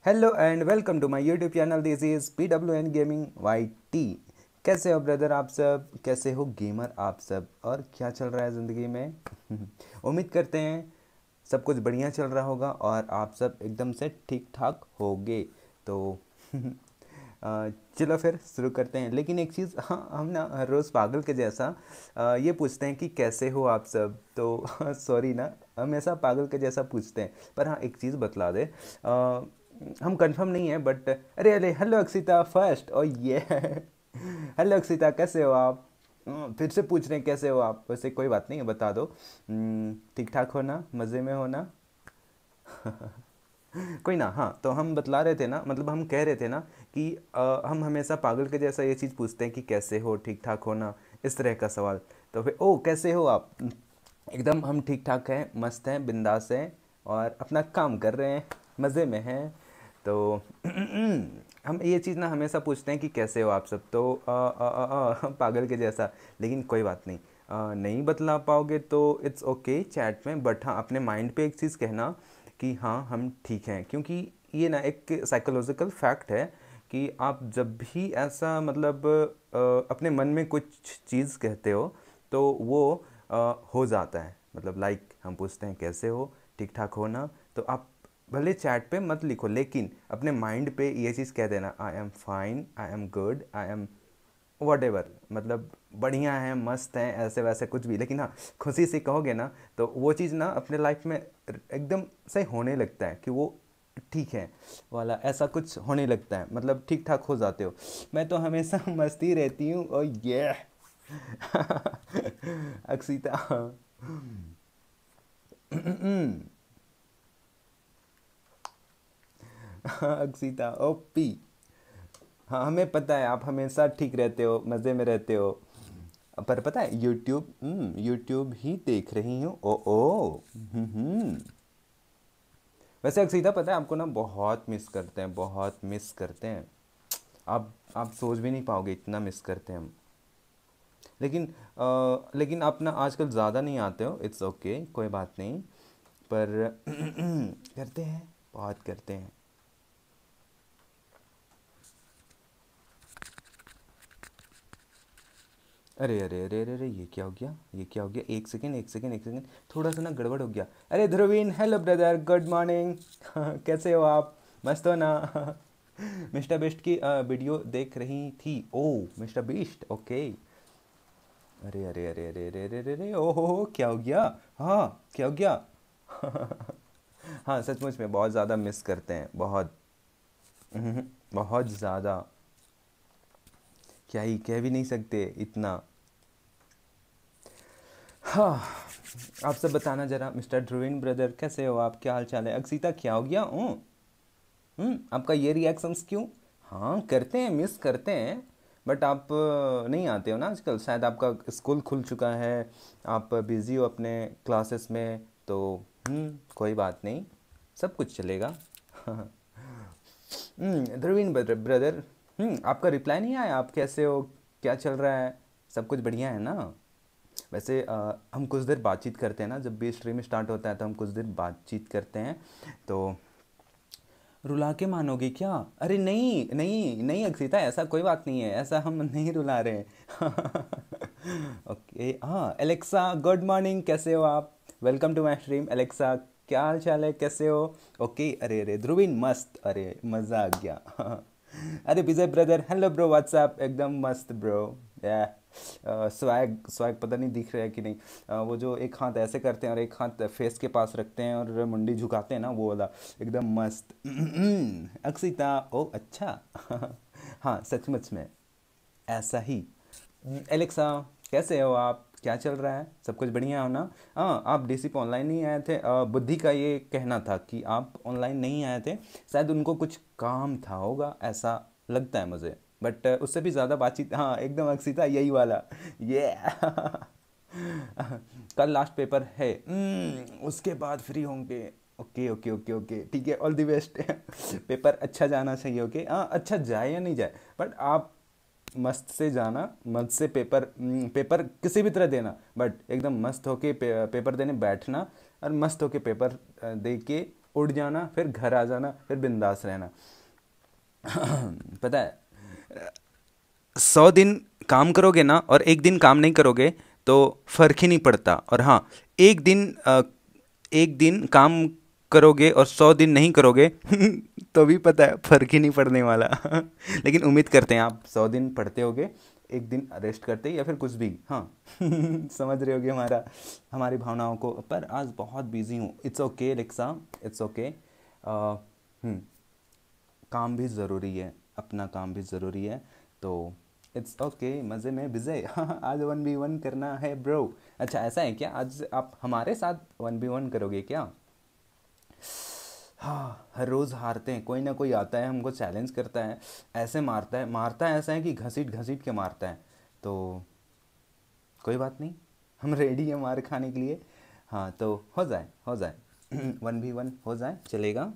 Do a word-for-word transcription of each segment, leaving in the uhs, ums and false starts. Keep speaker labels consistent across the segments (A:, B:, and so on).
A: Hello and welcome to my YouTube channel. This is P W N gaming Y T. कैसे हो brother आप सब, कैसे हो गेमर आप सब, और क्या चल रहा है ज़िंदगी में? उम्मीद करते हैं सब कुछ बढ़िया चल रहा होगा और आप सब एकदम से ठीक ठाक होगे। तो अ, चलो फिर शुरू करते हैं। लेकिन एक चीज़, हाँ, हम ना हर रोज़ पागल के जैसा अ, ये पूछते हैं कि कैसे हो आप सब। तो सॉरी ना, हमेशा पागल के जैसा पूछते हैं। पर हाँ, एक चीज़ बतला दे, अ, हम कंफर्म नहीं है बट अरे अरे हेलो अक्षिता फर्स्ट, और ये हेलो अक्षिता, कैसे हो आप? अ, फिर से पूछ रहे हैं कैसे हो आप। वैसे कोई बात नहीं है, बता दो। हम्म, ठीक ठाक हो ना, मज़े में हो ना? कोई ना। हाँ, तो हम बतला रहे थे ना, मतलब हम कह रहे थे ना कि अ, हम हमेशा पागल के जैसा ये चीज़ पूछते हैं कि कैसे हो, ठीक ठाक हो ना, इस तरह का सवाल। तो फिर ओ कैसे हो आप, एकदम हम ठीक ठाक हैं, मस्त हैं, बिंदास हैं और अपना काम कर रहे हैं, मज़े में हैं। तो हम ये चीज़ ना हमेशा पूछते हैं कि कैसे हो आप सब। तो अ, अ, अ, अ, पागल के जैसा। लेकिन कोई बात नहीं, अ, नहीं बतला पाओगे तो इट्स ओके चैट में, बट हाँ अपने माइंड पे एक चीज़ कहना कि हाँ हम ठीक हैं, क्योंकि ये ना एक साइकोलॉजिकल फैक्ट है कि आप जब भी ऐसा मतलब अ, अपने मन में कुछ चीज़ कहते हो तो वो अ, हो जाता है। मतलब लाइक हम पूछते हैं कैसे हो, ठीक ठाक हो ना, तो आप भले चैट पे मत लिखो लेकिन अपने माइंड पे ये चीज़ कह देना, I am fine, I am good, I am whatever, मतलब बढ़िया है, मस्त है, ऐसे वैसे कुछ भी। लेकिन हाँ, खुशी से कहोगे ना तो वो चीज़ ना अपने लाइफ में एकदम सही होने लगता है कि वो ठीक है वाला, ऐसा कुछ होने लगता है, मतलब ठीक ठाक हो जाते हो। मैं तो हमेशा मस्ती रहती हूँ। और ये अक्षिता अक्षिता ओपी। हाँ, हमें पता है आप हमेशा ठीक रहते हो, मज़े में रहते हो। पर पता है यूट्यूब, यूट्यूब ही देख रही हूँ। ओ ओ हम्म हम्म। वैसे अक्षिता, पता है आपको ना बहुत मिस करते हैं, बहुत मिस करते हैं। आप आप सोच भी नहीं पाओगे, इतना मिस करते हैं हम। लेकिन अ, लेकिन आप ना आजकल ज़्यादा नहीं आते हो, इट्स ओके, कोई बात नहीं। पर करते हैं, बहुत करते हैं। अरे अरे अरे अरे अरे, ये क्या हो गया, ये क्या हो गया? एक सेकेंड एक सेकेंड एक सेकेंड, थोड़ा सा ना गड़बड़ हो गया। अरे Dhruvin, hello brother, good morning. कैसे हो आप, मस्त हो ना? मिस्टर बिस्ट की अ, वीडियो देख रही थी। ओ मिस्टर बिस्ट, ओके। अरे अरे अरे अरे अरे अरे अरे अरे, ओ हो हो, क्या हो गया? हाँ, क्या हो गया? हाँ, सचमुच में बहुत ज़्यादा मिस करते हैं, बहुत। हम्म, बहुत ज़्यादा। क्या ही कह भी नहीं सकते इतना। हाँ, आप सब बताना जरा, मिस्टर ध्रुविन ब्रदर, कैसे हो आप, क्या हाल चाल है? अक्षिता, क्या हो गया? हूँ हम्म, आपका ये रिएक्शंस क्यों? हाँ, करते हैं, मिस करते हैं। बट आप अ, नहीं आते हो ना आजकल, शायद आपका स्कूल खुल चुका है, आप बिज़ी हो अपने क्लासेस में। तो हम्म, कोई बात नहीं, सब कुछ चलेगा। हम्म, ध्रुवीन ब्रदर ब्रदर, हम्म, आपका रिप्लाई नहीं आया, आप कैसे हो, क्या चल रहा है? सब कुछ बढ़िया है ना? वैसे अ, हम कुछ देर बातचीत करते हैं ना, जब भी स्ट्रीम स्टार्ट होता है तो हम कुछ देर बातचीत करते हैं। तो रुला के मानोगे क्या? अरे नहीं नहीं नहीं अक्षिता, ऐसा कोई बात नहीं है, ऐसा हम नहीं रुला रहे हैं। ओके, हाँ एलेक्सा, गुड मॉर्निंग, कैसे हो आप? Welcome to my stream Alexa, क्या हाल चाल है, कैसे हो? ओके, अरे अरे ध्रुवीन मस्त, अरे मज़ा आ गया। अरे Vijay brother, hello bro, what's up, एकदम मस्त ब्रो। या स्वैग स्वैग पता नहीं दिख रहा है कि नहीं। अ, वो जो एक हाथ ऐसे करते हैं और एक हाथ फेस के पास रखते हैं और मुंडी झुकाते हैं ना, वो वाला, एकदम मस्त। अक्षिता, ओ अच्छा। हाँ, सचमुच में ऐसा ही। एलेक्सा, कैसे हो आप, क्या चल रहा है, सब कुछ बढ़िया हो ना? हाँ, आप डीसी पे ऑनलाइन नहीं आए थे, अ, बुद्धि का ये कहना था कि आप ऑनलाइन नहीं आए थे, शायद उनको कुछ काम था होगा, ऐसा लगता है मुझे। बट उससे भी ज़्यादा बातचीत, हाँ एकदम अक्षिता, यही वाला, ये। कल लास्ट पेपर है, हम्म, उसके बाद फ्री होंगे। ओके ओके ओके ओके, ठीक है, ऑल द बेस्ट। पेपर अच्छा जाना चाहिए, ओके, हाँ अच्छा जाए या नहीं जाए, बट आप मस्त से जाना, मस्त से पेपर, हम्म, पेपर किसी भी तरह देना, बट एकदम मस्त होके पे, पेपर देने बैठना, और मस्त होके पेपर अ, दे के उठ जाना, फिर घर आ जाना, फिर बिंदास रहना। पता है, सौ दिन काम करोगे ना और एक दिन काम नहीं करोगे तो फर्क ही नहीं पड़ता। और हाँ, एक दिन अ, एक दिन काम करोगे और सौ दिन नहीं करोगे तो भी पता है फर्क ही नहीं पड़ने वाला। लेकिन उम्मीद करते हैं आप सौ दिन पढ़ते होगे, एक दिन रेस्ट करते या फिर कुछ भी। हाँ। समझ रहे होगे हमारा हमारी भावनाओं को। पर आज बहुत बिजी हूँ। इट्स ओके रिक्सा, इट्स ओके। हम्म काम भी ज़रूरी है, अपना काम भी ज़रूरी है, तो इट्स ओके okay, मज़े में बिज़े। आज वन बी वन करना है ब्रो। अच्छा ऐसा है क्या, आज आप हमारे साथ वन बी वन करोगे क्या? हाँ, हर रोज़ हारते हैं, कोई ना कोई आता है हमको चैलेंज करता है, ऐसे मारता है, मारता है ऐसा है कि घसीट घसीट के मारता है। तो कोई बात नहीं, हम रेडी हैं मार खाने के लिए। हाँ तो हो जाए हो जाए। वन भी वन हो जाए, चलेगा।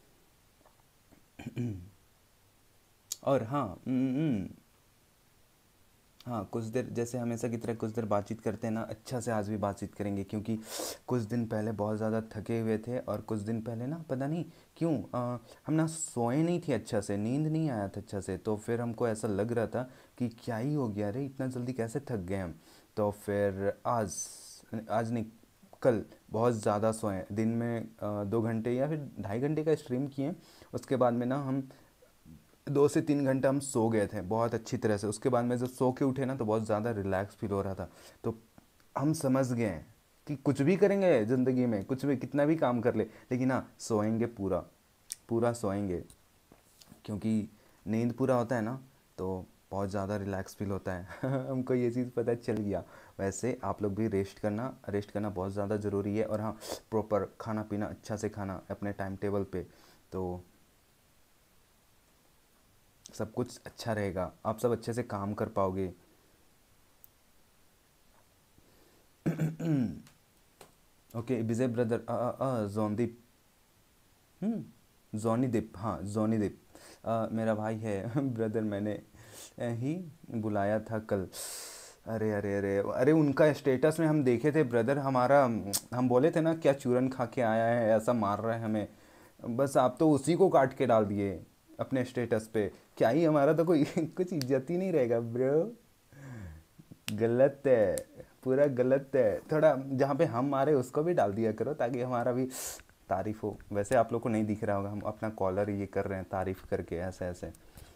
A: और हाँ, हम्म, हाँ कुछ देर जैसे हमेशा की तरह कुछ देर बातचीत करते हैं ना, अच्छा से आज भी बातचीत करेंगे, क्योंकि कुछ दिन पहले बहुत ज़्यादा थके हुए थे और कुछ दिन पहले ना पता नहीं क्यों अ, हम ना सोए नहीं थे अच्छा से, नींद नहीं आया था अच्छा से, तो फिर हमको ऐसा लग रहा था कि क्या ही हो गया रे, इतना जल्दी कैसे थक गए हम। तो फिर आज आज नहीं, कल बहुत ज़्यादा सोए, दिन में अ, दो घंटे या फिर ढाई घंटे का स्ट्रीम किए। उसके बाद में ना हम दो से तीन घंटा हम सो गए थे बहुत अच्छी तरह से। उसके बाद में जब सो के उठे ना तो बहुत ज़्यादा रिलैक्स फील हो रहा था। तो हम समझ गए हैं कि कुछ भी करेंगे ज़िंदगी में, कुछ भी कितना भी काम कर ले, लेकिन हाँ सोएंगे, पूरा पूरा सोएंगे, क्योंकि नींद पूरा होता है ना तो बहुत ज़्यादा रिलैक्स फील होता है। हमको ये चीज़ पता चल गया। वैसे आप लोग भी रेस्ट करना, रेस्ट करना बहुत ज़्यादा ज़रूरी है। और हाँ, प्रॉपर खाना पीना अच्छा से खाना अपने टाइम टेबल पे, तो सब कुछ अच्छा रहेगा, आप सब अच्छे से काम कर पाओगे। ओके विजय ब्रदर, जोनदीप, हम्म जोनीदीप, हाँ जोनीदीप, अ, मेरा भाई है। ब्रदर मैंने अ, ही बुलाया था कल। अरे अरे अरे अरे, उनका स्टेटस में हम देखे थे ब्रदर, हमारा हम बोले थे ना क्या चूरन खा के आया है, ऐसा मार रहा है हमें, बस आप तो उसी को काट के डाल दिए अपने स्टेटस पे। क्या ही हमारा तो कोई कुछ इज्जत ही नहीं रहेगा ब्रो। गलत है, पूरा गलत है। थोड़ा जहाँ पे हम मारे उसको भी डाल दिया करो ताकि हमारा भी तारीफ हो। वैसे आप लोग को नहीं दिख रहा होगा, हम अपना कॉलर ये कर रहे हैं तारीफ करके ऐसे ऐसे।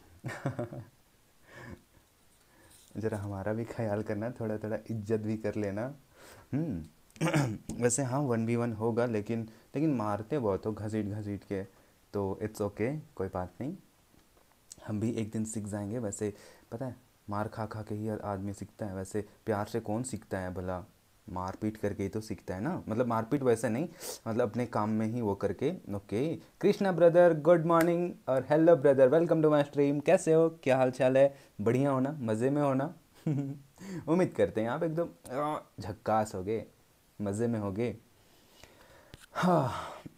A: ज़रा हमारा भी ख्याल करना, थोड़ा थोड़ा इज्जत भी कर लेना। हम्म। वैसे हाँ वन बी वन होगा, लेकिन लेकिन मारते बहुत हो घसीट घसीट के, तो इट्स ओके, कोई बात नहीं, हम भी एक दिन सीख जाएंगे। वैसे पता है, मार खा खा के ही आदमी सीखता है, वैसे प्यार से कौन सीखता है भला, मारपीट करके ही तो सीखता है ना। मतलब मारपीट वैसे नहीं, मतलब अपने काम में ही वो करके। Okay Krishna brother, good morning और hello brother, welcome to my stream. कैसे हो, क्या हाल चाल है? बढ़िया हो ना, मज़े में हो ना? उम्मीद करते हैं आप एकदम अ, झक्कास होगे, मज़े में होगे। हाँ।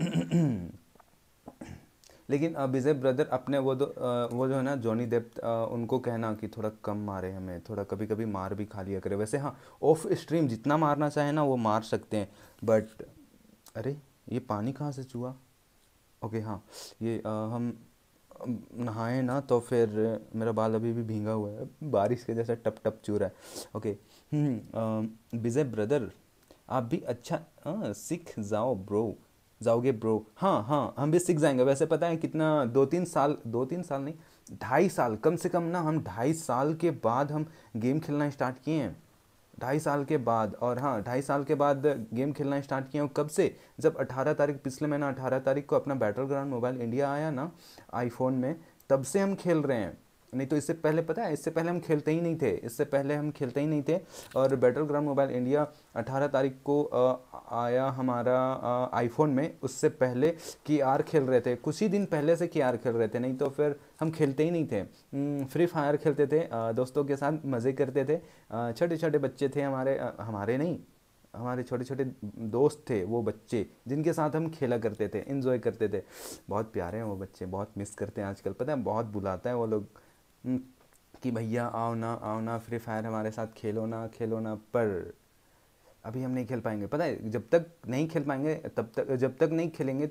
A: लेकिन अ, विजय ब्रदर अपने वो दो अ, वो जो है ना जॉनी डेप, अ, उनको कहना कि थोड़ा कम मारे हमें, थोड़ा कभी कभी मार भी खा लिया करे। वैसे हाँ, ऑफ स्ट्रीम जितना मारना चाहे ना वो मार सकते हैं, बट अरे ये पानी कहाँ से चूहा? ओके हाँ, ये अ, हम अम, नहाए ना तो फिर मेरा बाल अभी भी भींगा हुआ है, बारिश के जैसा टप टप चू रहा है। ओके। हम्म, अ, विजय ब्रदर आप भी अच्छा हाँ सीख जाओ ब्रो, जाओगे ब्रो। हाँ हाँ हम भी सीख जाएंगे। वैसे पता है कितना, दो तीन साल, दो तीन साल नहीं, ढाई साल कम से कम ना, हम ढाई साल के बाद हम गेम खेलना स्टार्ट किए हैं, ढाई साल के बाद। और हाँ ढाई साल के बाद गेम खेलना स्टार्ट किया हूँ, कब से? जब अठारह तारीख, पिछले महीना अठारह तारीख को अपना बैटल ग्राउंड मोबाइल इंडिया आया ना आईफोन में, तब से हम खेल रहे हैं। नहीं तो इससे पहले पता है, इससे पहले हम खेलते ही नहीं थे, इससे पहले हम खेलते ही नहीं थे। और बैटल ग्राउंड मोबाइल इंडिया अठारह तारीख को अ, आया हमारा आईफोन में, उससे पहले की आर खेल रहे थे, कुछ ही दिन पहले से की आर खेल रहे थे, नहीं तो फिर हम खेलते ही नहीं थे। फ्री फायर खेलते थे अ, दोस्तों के साथ, मज़े करते थे। अ, छोटे छोटे बच्चे थे हमारे, अ, हमारे नहीं, हमारे छोटे छोटे दोस्त थे वो बच्चे, जिनके साथ हम खेला करते थे, इन्जॉय करते थे। बहुत प्यारे हैं वो बच्चे, बहुत मिस करते हैं आजकल, पता है बहुत बुलाता है वो लोग, हम्म, कि भैया आओ ना आओ ना, फ्री फायर हमारे साथ खेलो ना खेलो ना। पर अभी हम नहीं खेल पाएंगे, पता है जब तक नहीं खेल पाएंगे तब तक, जब तक नहीं खेलेंगे तब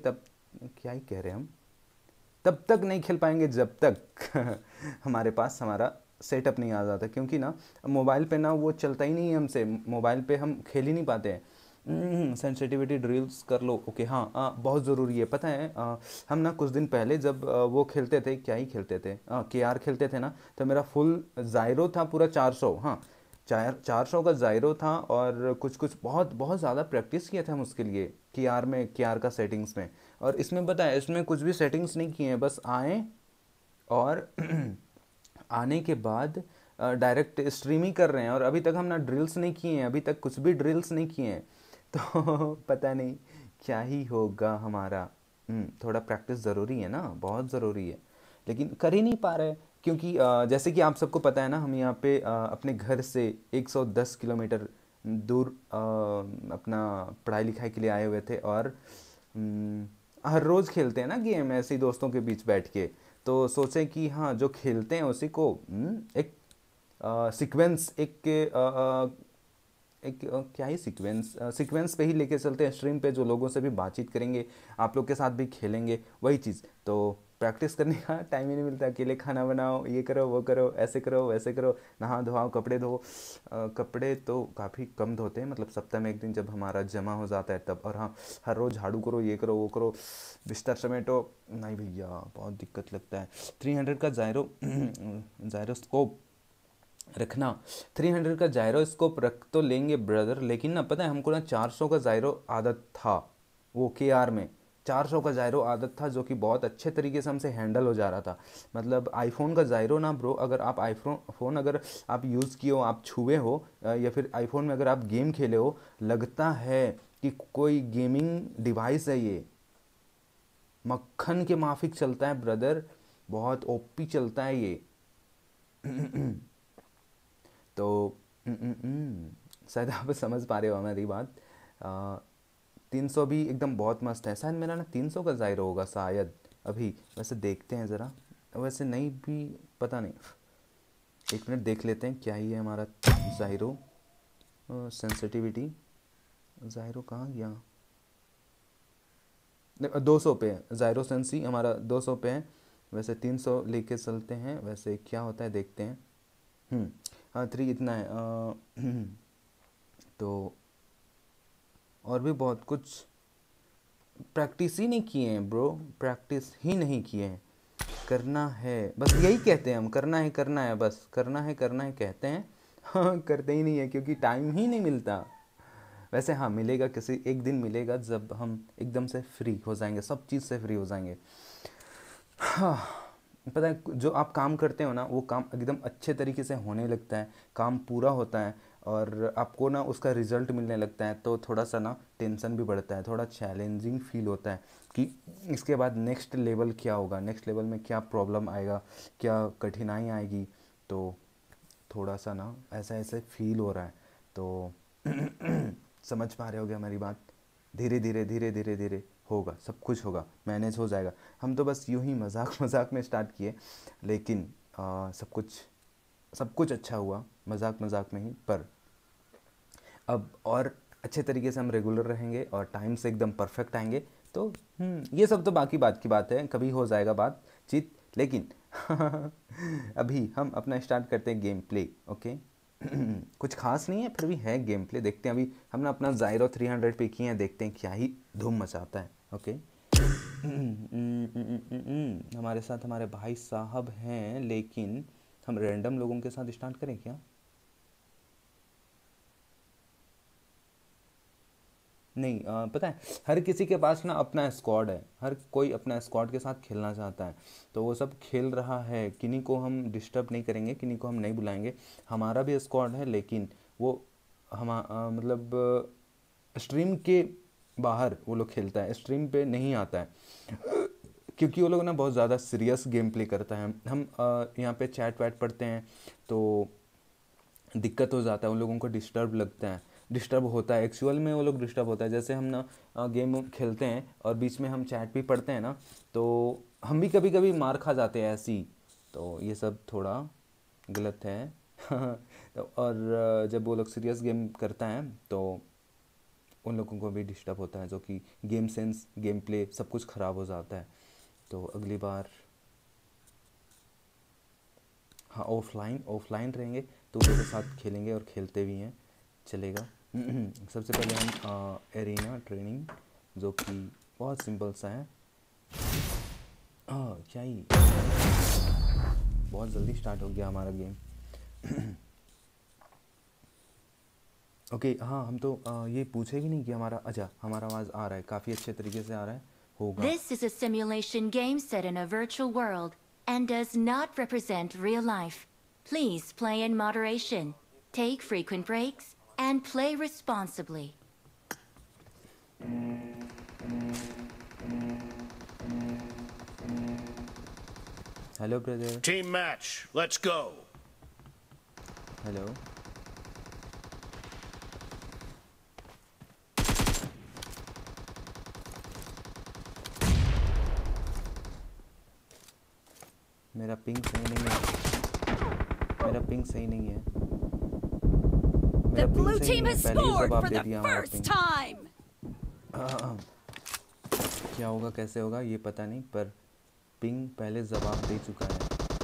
A: क्या ही कह रहे हैं हम, तब तक नहीं खेल पाएंगे जब तक हमारे पास हमारा सेटअप नहीं आ जाता, क्योंकि ना मोबाइल पे ना वो चलता ही नहीं है हमसे, मोबाइल पे हम खेल ही नहीं पाते हैं। सेंसिटिविटी ड्रिल्स कर लो, ओके हाँ आ, बहुत ज़रूरी है, पता है आ, हम ना कुछ दिन पहले जब आ, वो खेलते थे, क्या ही खेलते थे, के आर खेलते थे ना, तो मेरा फुल ज़ायरो था पूरा चार सौ, हाँ चार चार सौ का ज़ायरो था, और कुछ कुछ बहुत बहुत ज़्यादा प्रैक्टिस किया था हम उसके लिए, के आर में, के आर का सेटिंग्स में। और इसमें पता है, इसमें कुछ भी सेटिंग्स नहीं किए हैं, बस आए और आने के बाद डायरेक्ट स्ट्रीमिंग कर रहे हैं, और अभी तक हम ना ड्रिल्स नहीं किए हैं, अभी तक कुछ भी ड्रिल्स नहीं किए हैं। तो पता नहीं क्या ही होगा हमारा। हम्म, थोड़ा प्रैक्टिस ज़रूरी है ना, बहुत ज़रूरी है, लेकिन कर ही नहीं पा रहे, क्योंकि अ, जैसे कि आप सबको पता है ना, हम यहाँ पे अ, अपने घर से एक सौ दस किलोमीटर दूर अ, अपना पढ़ाई लिखाई के लिए आए हुए थे, और हम्म, हर रोज़ खेलते हैं ना गेम ऐसे ही दोस्तों के बीच बैठ के, तो सोचे कि हाँ जो खेलते हैं उसी को हम्म, एक सीक्वेंस, एक अ, अ, एक अ, क्या ही सीक्वेंस सीक्वेंस पे ही लेके चलते हैं, स्ट्रीम पे जो लोगों से भी बातचीत करेंगे, आप लोग के साथ भी खेलेंगे, वही चीज़। तो प्रैक्टिस करने का टाइम ही नहीं मिलता, अकेले खाना बनाओ, ये करो वो करो, ऐसे करो वैसे करो, नहा धोआओ, कपड़े धो। अ, कपड़े तो काफ़ी कम धोते हैं, मतलब सप्ताह में एक दिन जब हमारा जमा हो जाता है तब, और हाँ हर रोज़ झाड़ू करो, ये करो वो करो, बिस्तर समेटो, नहीं भैया बहुत दिक्कत लगता है। थ्री हंड्रेड का जायरो जायरोस्कोप रखना, थ्री हंड्रेड का जायरोस्कोप रख तो लेंगे ब्रदर, लेकिन ना पता है हमको ना चार सौ का जायरो आदत था, वो के आर में चार सौ का जायरो आदत था, जो कि बहुत अच्छे तरीके से हमसे हैंडल हो जा रहा था। मतलब आईफोन का जायरो ना ब्रो, अगर आप आईफोन फ़ोन अगर आप यूज़ किए हो, आप छुए हो, अ, या फिर आईफोन में अगर आप गेम खेले हो, लगता है कि कोई गेमिंग डिवाइस है ये, मक्खन के माफिक चलता है ब्रदर, बहुत ओपी चलता है ये। तो उम, उम, उम, शायद आप समझ पा रहे हो हमारी बात। तीन सौ भी एकदम बहुत मस्त है, शायद मेरा ना तीन सौ का ज़ायरो होगा शायद, अभी वैसे देखते हैं ज़रा, वैसे नहीं भी, पता नहीं, एक मिनट देख लेते हैं क्या ही है हमारा ज़ायरो सेंसिटिविटी। ज़ायरो कहाँ गया, दो सौ पे है ज़ायरो सेंसी हमारा, दो सौ पे है, वैसे तीन सौ लेके चलते हैं, वैसे क्या होता है देखते हैं। हम्म, हाँ थ्री इतना है अ, तो और भी बहुत कुछ प्रैक्टिस ही नहीं किए हैं ब्रो, प्रैक्टिस ही नहीं किए हैं, करना है बस, यही कहते हैं हम, करना है करना है बस, करना है करना है कहते हैं, हाँ करते ही नहीं है, क्योंकि टाइम ही नहीं मिलता। वैसे हाँ मिलेगा, किसी एक दिन मिलेगा जब हम एकदम से फ्री हो जाएंगे, सब चीज़ से फ्री हो जाएंगे। हाँ, पता है जो आप काम करते हो ना, वो काम एकदम अच्छे तरीके से होने लगता है, काम पूरा होता है, और आपको ना उसका रिजल्ट मिलने लगता है, तो थोड़ा सा ना टेंशन भी बढ़ता है, थोड़ा चैलेंजिंग फील होता है कि इसके बाद नेक्स्ट लेवल क्या होगा, नेक्स्ट लेवल में क्या प्रॉब्लम आएगा, क्या कठिनाई आएगी, तो थोड़ा सा ना ऐसा ऐसे फील हो रहा है। तो समझ पा रहे होगे हमारी बात, धीरे धीरे धीरे धीरे धीरे होगा, सब कुछ होगा, मैनेज हो जाएगा। हम तो बस यूं ही मजाक मजाक में स्टार्ट किए, लेकिन आ, सब कुछ सब कुछ अच्छा हुआ मजाक मजाक में ही, पर अब और अच्छे तरीके से हम रेगुलर रहेंगे और टाइम से एकदम परफेक्ट आएंगे, तो हम्म, ये सब तो बाकी बात की बात है, कभी हो जाएगा बातचीत, लेकिन अभी हम अपना स्टार्ट करते हैं गेम प्ले, ओके। कुछ खास नहीं है, फिर भी है गेम प्ले, देखते हैं अभी हम ना अपना ज़ायरो थ्री हंड्रेड पे किए हैं, देखते हैं क्या ही धूम मचाता है, ओके। हमारे साथ हमारे भाई साहब हैं, लेकिन हम रैंडम लोगों के साथ स्टार्ट करें क्या? नहीं अ, पता है हर किसी के पास ना अपना स्क्वाड है, हर कोई अपना स्क्वाड के साथ खेलना चाहता है, तो वो सब खेल रहा है, किन्हीं को हम डिस्टर्ब नहीं करेंगे, किन्हीं को हम नहीं बुलाएंगे। हमारा भी स्क्वाड है, लेकिन वो हम मतलब स्ट्रीम के बाहर वो लोग खेलता है, स्ट्रीम पे नहीं आता है, क्योंकि वो लोग ना बहुत ज़्यादा सीरियस गेम प्ले करता है। हम अ, यहाँ पे चैट वैट पढ़ते हैं, तो दिक्कत हो जाता है, उन लोगों को डिस्टर्ब लगता है, डिस्टर्ब होता है, एक्चुअल में वो लोग डिस्टर्ब होता है, जैसे हम ना गेम खेलते हैं और बीच में हम चैट भी पढ़ते हैं ना, तो हम भी कभी कभी मार खा जाते हैं ऐसी, तो ये सब थोड़ा गलत है। तो और अ, जब वो लोग सीरियस गेम करता है, तो उन लोगों को भी डिस्टर्ब होता है, जो कि गेम सेंस, गेम प्ले सब कुछ ख़राब हो जाता है। तो अगली बार हाँ ऑफलाइन ऑफलाइन रहेंगे तो उनके साथ खेलेंगे और खेलते भी हैं, चलेगा। सबसे पहले हम एरिना ट्रेनिंग, जो कि बहुत सिंपल सा है। हाँ क्या ही, बहुत जल्दी स्टार्ट हो गया हमारा गेम। ओके okay, हाँ हम तो आ, ये पूछेगी नहीं कि हमारा, अच्छा हमारा आवाज़ आ रहा है, काफ़ी अच्छे तरीके से आ रहा है, होगा।
B: This is a simulation game set in a virtual world and does not represent real life. Please play in moderation, take frequent breaks, and play responsibly.
A: Hello brother.
C: Team match, let's go.
A: Hello. मेरा ping सही नहीं है, मेरा ping सही नहीं है,
D: The blue team has scored for the first time.
A: क्या होगा कैसे होगा ये पता नहीं, पर पिंग पहले जवाब दे चुका है।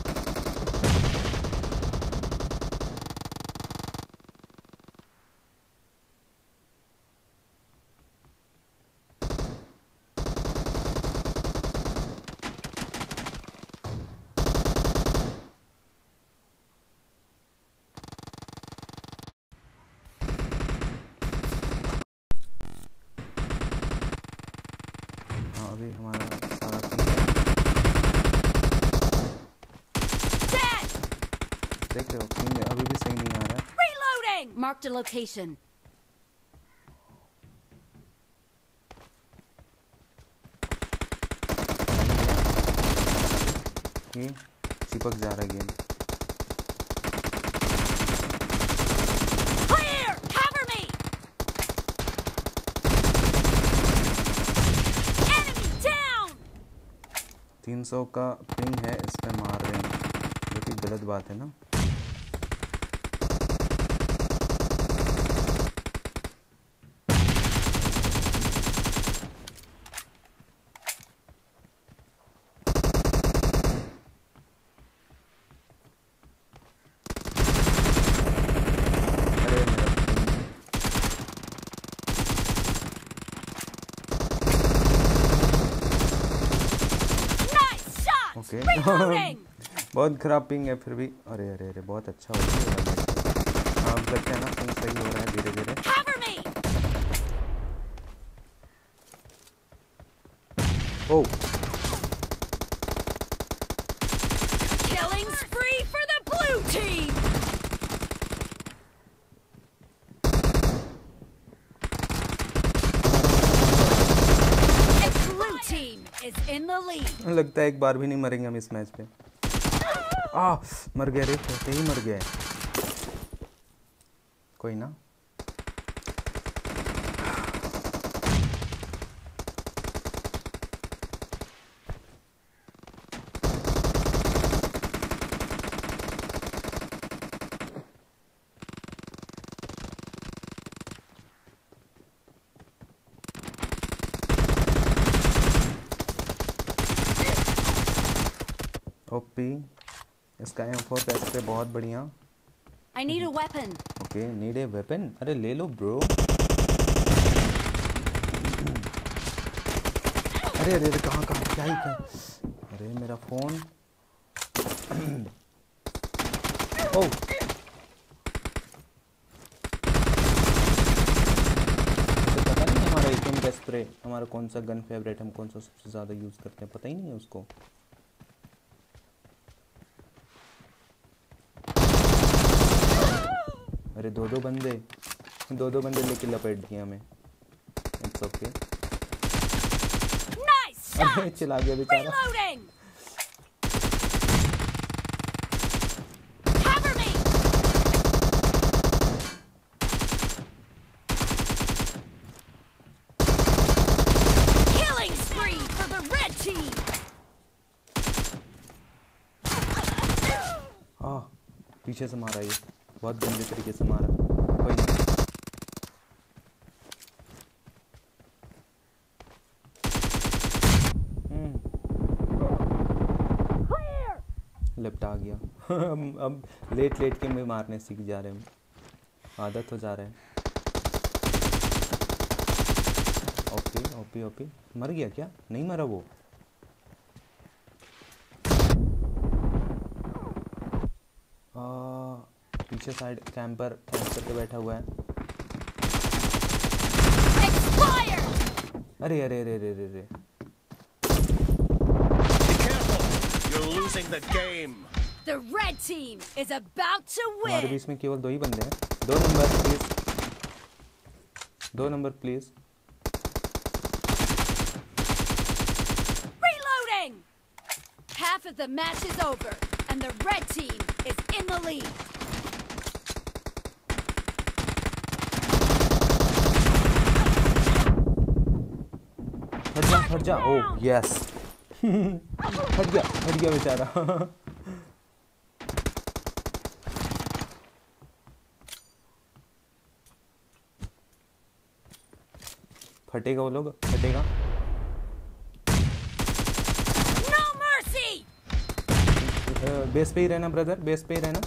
A: अभी हमारा सारा देख रहे हो, पिंग अभी भी सही नहीं आ रहा है।
D: Reloading. Marked a location.
A: ये चिपक जा रहा है game.
D: Clear. Cover me. Enemy down.
A: तीन सौ का पिंग है, इस पे मार रहे हैं, जो कि गलत बात है ना। अरे मेरा
D: Nice shot.
A: Okay
D: Reloading.
A: बहुत खराब पिंग है फिर भी। अरे अरे अरे बहुत अच्छा हो गया यार। हाँ करते हैं ना, पिंग सही हो रहा है धीरे धीरे।
D: Cover me.
A: O
D: Killing spree for the blue team. The blue team is in the lead.
A: लगता है एक बार भी नहीं मरेंगे हम इस मैच पे। आ मर गया रे, कैसे ही मर गया है। कोई ना, ओपी इसका एम फोर पैस पे बहुत बढ़िया।
D: I need a weapon.
A: Okay need a weapon, अरे ले लो ब्रो। अरे अरे अरे कहाँ कहाँ क्या ही क्या, अरे मेरा फोन। ओ तो पता नहीं हमारा एटीएम का स्प्रे, हमारा कौन सा गन फेवरेट, हम कौन सा सबसे ज़्यादा यूज़ करते हैं, पता ही नहीं है उसको। अरे दो दो बंदे दो दो बंदे लेके लपेट दिए हमें। It's okay.
D: Nice shot.
A: अरे चला गया बेचारा।
D: Reloading. Cover me. Killing spree for the red team.
A: हाँ पीछे से मारा, ये बहुत गंदे तरीके से मारा। कोई नहीं, लिपटा गया। हम अब लेट लेट के में मारने सीख जा रहे हैं, आदत हो जा रहा है। ओपी ओपी ओपी, मर गया क्या? नहीं मरा वो। आ, पीछे साइड कैंपर कैंप करके बैठा हुआ है। अरे अरे अरे अरे अरे अरे
C: You're losing the game.
D: The red team is about to
A: हमारे
D: win.
A: बीच में केवल दो ही बंदे हैं। दो नंबर प्लीज, दो नंबर please.
D: Reloading. Half of the match is over, and the red team is in the lead.
A: हट जा हट जा। Oh yes. हट गया हट गया बेचारा। फटेगा वो लोग, फटेगा।
D: No mercy.
A: बेस पे ही रहना ब्रदर, बेस पे ही रहना।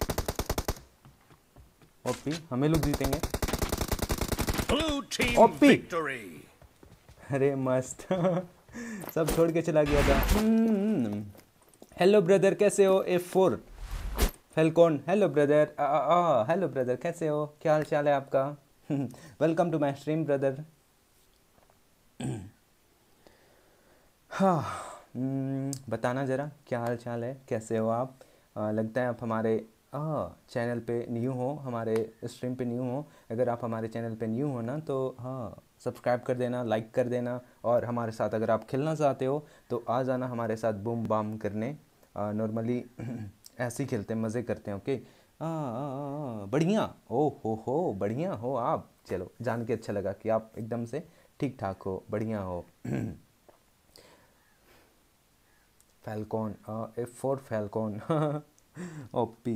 A: ओपी, हमें लोग जीतेंगे।
C: Blue team
A: OP.
C: victory.
A: अरे मस्त। सब छोड़ के चला गया था। हेलो ब्रदर कैसे हो? F four falcon. Hello brother. Hello brother कैसे हो? क्या हाल चाल है आपका? Welcome to my stream brother. हाँ, बताना ज़रा क्या हाल चाल है, कैसे हो आप? आ, लगता है आप हमारे चैनल पे न्यू हो, हमारे स्ट्रीम पे न्यू हो। अगर आप हमारे चैनल पे न्यू हो ना तो हाँ सब्सक्राइब कर देना, लाइक कर देना, और हमारे साथ अगर आप खेलना चाहते हो तो आ जाना हमारे साथ बूम बाम करने। नॉर्मली ऐसे ही खेलते हैं, मज़े करते हैं। ओके बढ़िया। ओ हो हो बढ़िया हो आप। चलो जान के अच्छा लगा कि आप एकदम से ठीक ठाक हो, बढ़िया हो। Falcon, F four falcon. OP.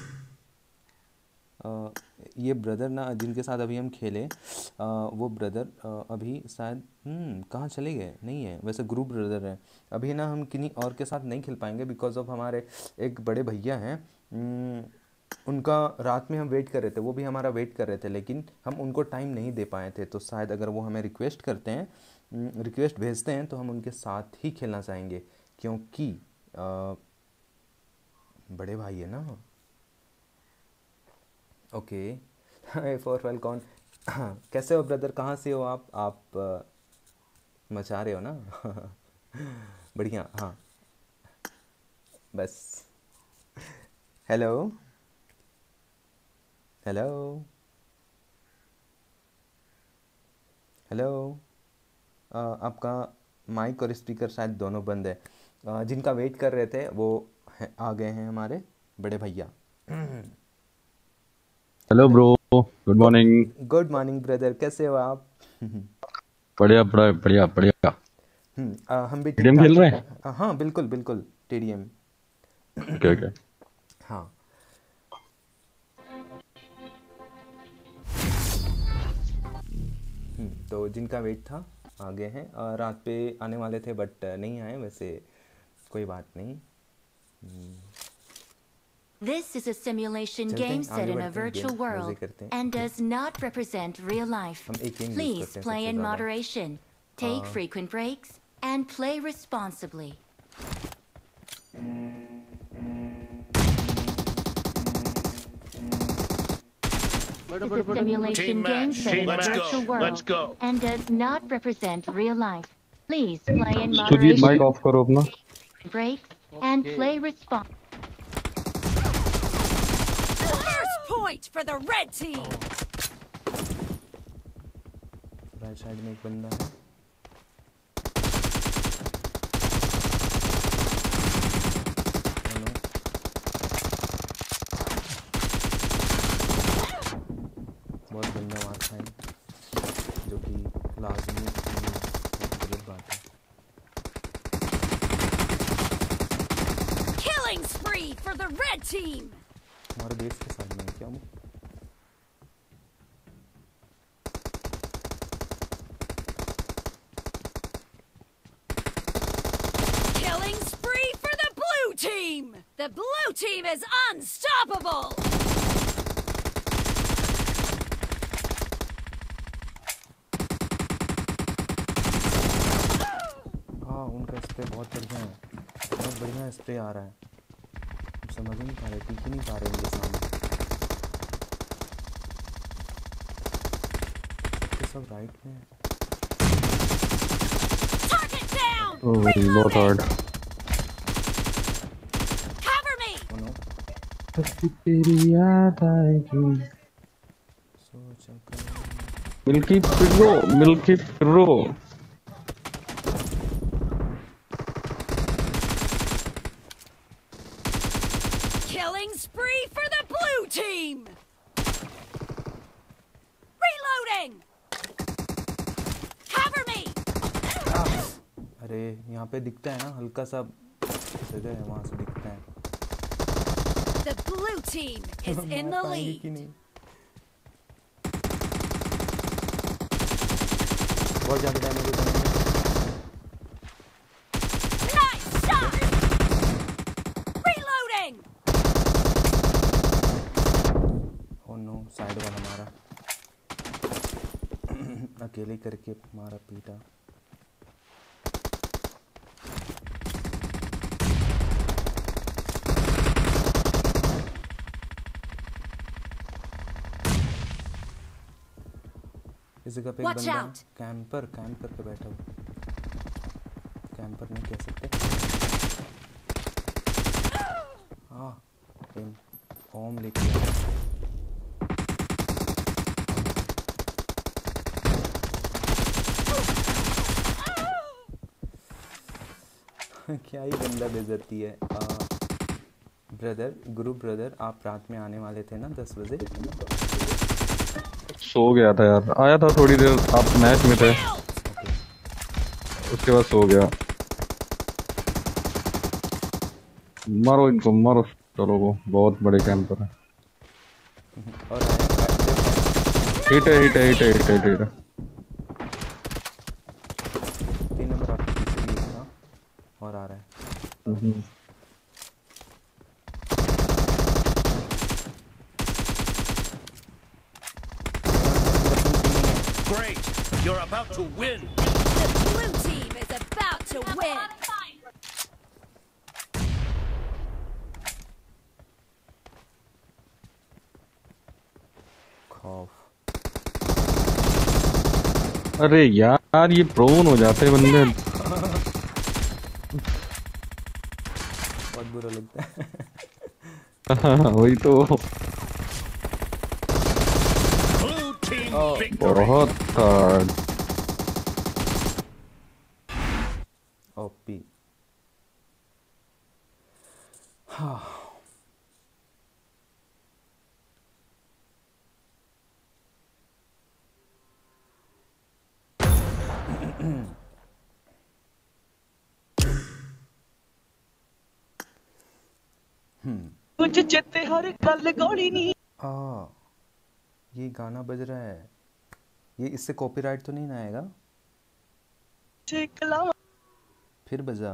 A: ये ब्रदर ना जिनके साथ अभी हम खेले, आ, वो ब्रदर आ, अभी शायद कहाँ चले गए, नहीं है वैसे ग्रुप ब्रदर है। अभी ना हम किन्हीं और के साथ नहीं खेल पाएंगे बिकॉज ऑफ हमारे एक बड़े भैया हैं, उनका रात में हम वेट कर रहे थे, वो भी हमारा वेट कर रहे थे, लेकिन हम उनको टाइम नहीं दे पाए थे। तो शायद अगर वो हमें रिक्वेस्ट करते हैं, रिक्वेस्ट भेजते हैं तो हम उनके साथ ही खेलना चाहेंगे, क्योंकि आ, बड़े भाई है ना। Okay four falcon. कैसे हो ब्रदर, कहाँ से हो आप? आप आ, मचा रहे हो ना। बढ़िया। हाँ बस। Hello hello hello. आपका माइक और स्पीकर शायद दोनों बंद है। आ, जिनका वेट कर रहे थे वो है, आ गए हैं हमारे बड़े भैया।
E: Hello bro, good morning.
A: Good morning brother, कैसे हो आप?
E: बढ़िया बढ़िया बढ़िया बढ़िया।
A: हम्म, आ, हम भी
E: टीडीएम खेल रहे हैं?
A: आ, हाँ बिल्कुल बिल्कुल टीडीएम।
E: Okay okay.
A: हाँ हम्म, तो जिनका वेट था आ गए हैं। आ, रात पे आने वाले थे बट नहीं आए, वैसे कोई बात नहीं।
B: This is a simulation
A: चलते हैं,
B: game
A: आगे
B: set in a
A: बढ़ते हैं,
B: virtual
A: गेम मजे
B: world
A: करते हैं।
B: and does not represent real life.
A: हम एक गेम यूज
B: Please
A: करते हैं
B: play
A: सबसे
B: in
A: ज़्यादा।
B: moderation, take frequent breaks, and play responsibly. It's a simulation
C: Team
B: game
C: match.
B: set in a
C: Let's go.
B: virtual world
C: Let's go.
B: and does not represent real life. Please play in
E: Sujeet mic
B: moderation,
E: off करो अपना।
B: breaks, and play responsibly.
D: First point for the red team.
A: Right side में एक बंदा है। Hello. बहुत गंदा मार खाए, जो कि लाजमी नहीं है, बहुत गलत बात है।
D: Killing spree for the red team.
A: हमारे देश के साथ में है क्या वो?
D: Killing spree for the blue team. The blue team is unstoppable!
A: हाँ उनका स्प्रे बहुत बढ़िया है, बहुत बढ़िया स्प्रे आ रहा है, समझ ही नहीं पा रहे, टिक ही नहीं पा रहे उनके सामने। तो सब राइट में है।
D: Target down!
E: Oh, not hard.
D: Cover me!
A: Oh no,
E: तेरी याद आएगी
A: सोचा करो।
E: मिल्की पिरो मिल्की पिरो
D: Killing spree for the blue team! Reloading! Cover me!
A: अरे यहाँ पे दिखता है ना हल्का सा जगह है, वहाँ से दिखता है।
D: The blue team is in the
A: मार पाएंगे
D: lead.
A: कि नहीं? बहुत ज़्यादा डैमेज होता है।
D: Nice shot! Reloading!
A: Oh no, side वाला मारा, अकेले करके मारा पीटा। इस जगह पे एक
D: Watch
A: बंदा
D: out!
A: कैंपर कैंपर पे बैठा हुआ, कैंपर नहीं कह सकते। हाँ ओम लेके आया। क्या ही गंदा बेइज्जती है। ब्रदर गुरु ब्रदर, आप रात में आने वाले थे ना दस बजे?
E: सो गया था यार, आया था थोड़ी देर, आप मैच में थे, उसके बाद सो गया। मारो इनको, मारो चलो, को बहुत बड़े कैंपर है।
A: और
E: हिट है हिट है हिट है हिट है हिट है।
A: तीन नंबर आपके पीछे भी था और आ रहा है।
E: हम्म।
C: Great! You're about to win!
D: The blue team is about to win!
A: खौफ।
E: अरे यार ये प्रोन हो जाते हैं बंदे।
A: बहुत बुरा लगता है।
E: वही तो,
C: Blue team victory!
E: बहुत हार्ड।
A: ओपी। हाँ
F: कुछ चेते हर गल गौड़ी नी
A: आ ये गाना बज रहा है, ये इससे कॉपीराइट तो नहीं ना आएगा?
F: कला
A: फिर बजा।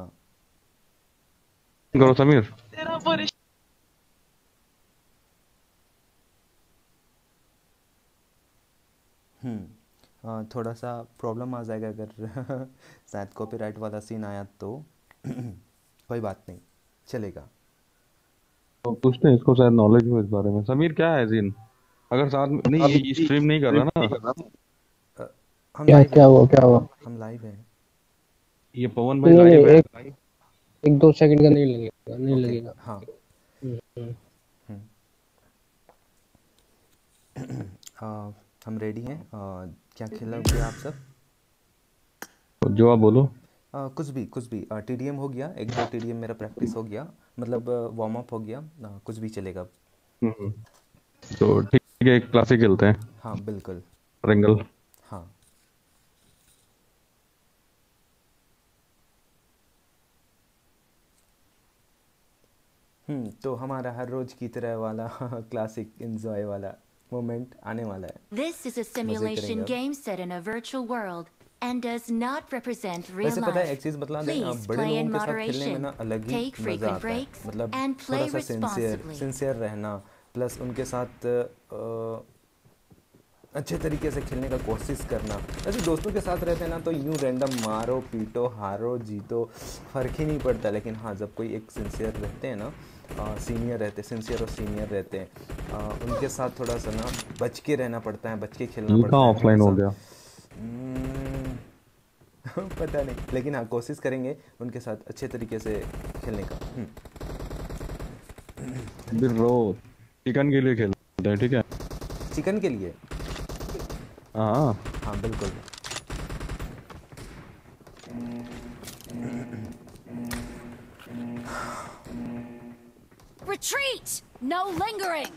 E: करो समीर।
F: तेरा पर
A: हम्म आ, थोड़ा सा प्रॉब्लम आ जाएगा अगर शायद कॉपीराइट वाला सीन आया तो। कोई बात नहीं, चलेगा।
E: तो पूछते हैं इसको, शायद नॉलेज हो इस बारे में। समीर क्या है सीन? अगर साथ में नहीं, ये स्ट्रीम नहीं कर रहा ना,
A: अ, हम
G: क्या
A: लाइव
G: क्या
A: हैं,
G: हुआ क्या हुआ?
A: हम लाइव हैं।
E: ये पवन भाई
G: नहीं नहीं,
E: लाइव है।
G: एक एक दो सेकंड का नहीं लगेगा, नहीं
A: ओके
G: लगेगा।
A: हाँ।
G: हम्म, हम्म।
A: आ, हम रेडी हैं। आ, क्या खेलोगे आप सब?
E: जो आप बोलो।
A: आ, कुछ भी कुछ भी। टी डी एम हो गया, एक दो टी डी एम मेरा प्रैक्टिस हो गया, मतलब वार्म अप हो गया। आ, कुछ भी चलेगा।
E: हम्म। तो ठीक है, क्लासिक खेलते हैं,
A: हाँ बिल्कुल।
E: रिंगल।
A: हाँ हम्म तो हमारा हर रोज की तरह वाला क्लासिक एंजॉय वाला मोमेंट आने वाला है।
B: This is a
A: मजे
B: simulation
A: करेंगे अब।
B: game set in a virtual world and does not represent real
A: वैसे पता है एक
B: life.
A: चीज़ बतला दें, अ,
B: Please
A: बड़े
B: play
A: लोगों
B: in
A: के साथ खेलने में ना
B: moderation.
A: अलग ही
B: Take
A: मज़ा
B: frequent
A: आता है,
B: breaks
A: मतलब
B: and
A: थोड़ा
B: play
A: सा सिंसियर
B: responsibly.
A: सिंसियर रहना, प्लस उनके साथ अ, अच्छे तरीके से खेलने का कोशिश करना। वैसे दोस्तों के साथ रहते हैं ना तो यूं रैंडम मारो पीटो हारो जीतो फ़र्क ही नहीं पड़ता, लेकिन हाँ जब कोई एक सिंसियर रहते हैं ना, सीनियर रहते सिंसियर और सीनियर रहते हैं, आ, उनके साथ थोड़ा सा ना बच के रहना पड़ता है, बच के खेलना
E: ये
A: पड़ता
E: कहाँ
A: है
E: ऑफलाइन हो
A: थोड़ा
E: गया?
A: सा। हम्म, पता नहीं, लेकिन हाँ कोशिश करेंगे उनके साथ अच्छे तरीके से खेलने का। हम्म,
E: ब्रो चिकन के लिए खेलते हैं, ठीक है?
A: चिकन के लिए
E: हाँ
A: हाँ बिल्कुल।
D: Retreat! No lingering!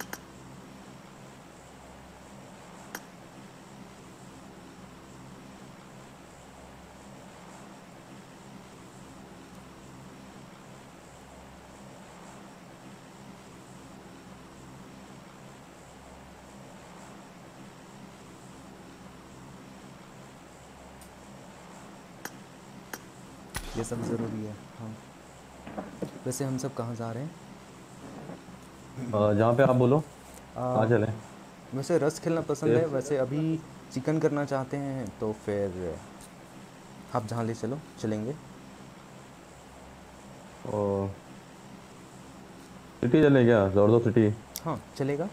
A: ये सब ज़रूरी है। हाँ वैसे हम सब कहाँ जा रहे हैं?
E: अ, जहाँ पे आप बोलो
A: आ,
E: कहाँ चले?
A: वैसे रस खेलना पसंद है,
E: Yes.
A: वैसे अभी चिकन करना चाहते हैं तो फिर आप जहाँ ले चलो चलेंगे।
E: ओ सिटी चले क्या? जोरदो सिटी।
A: हाँ चलेगा।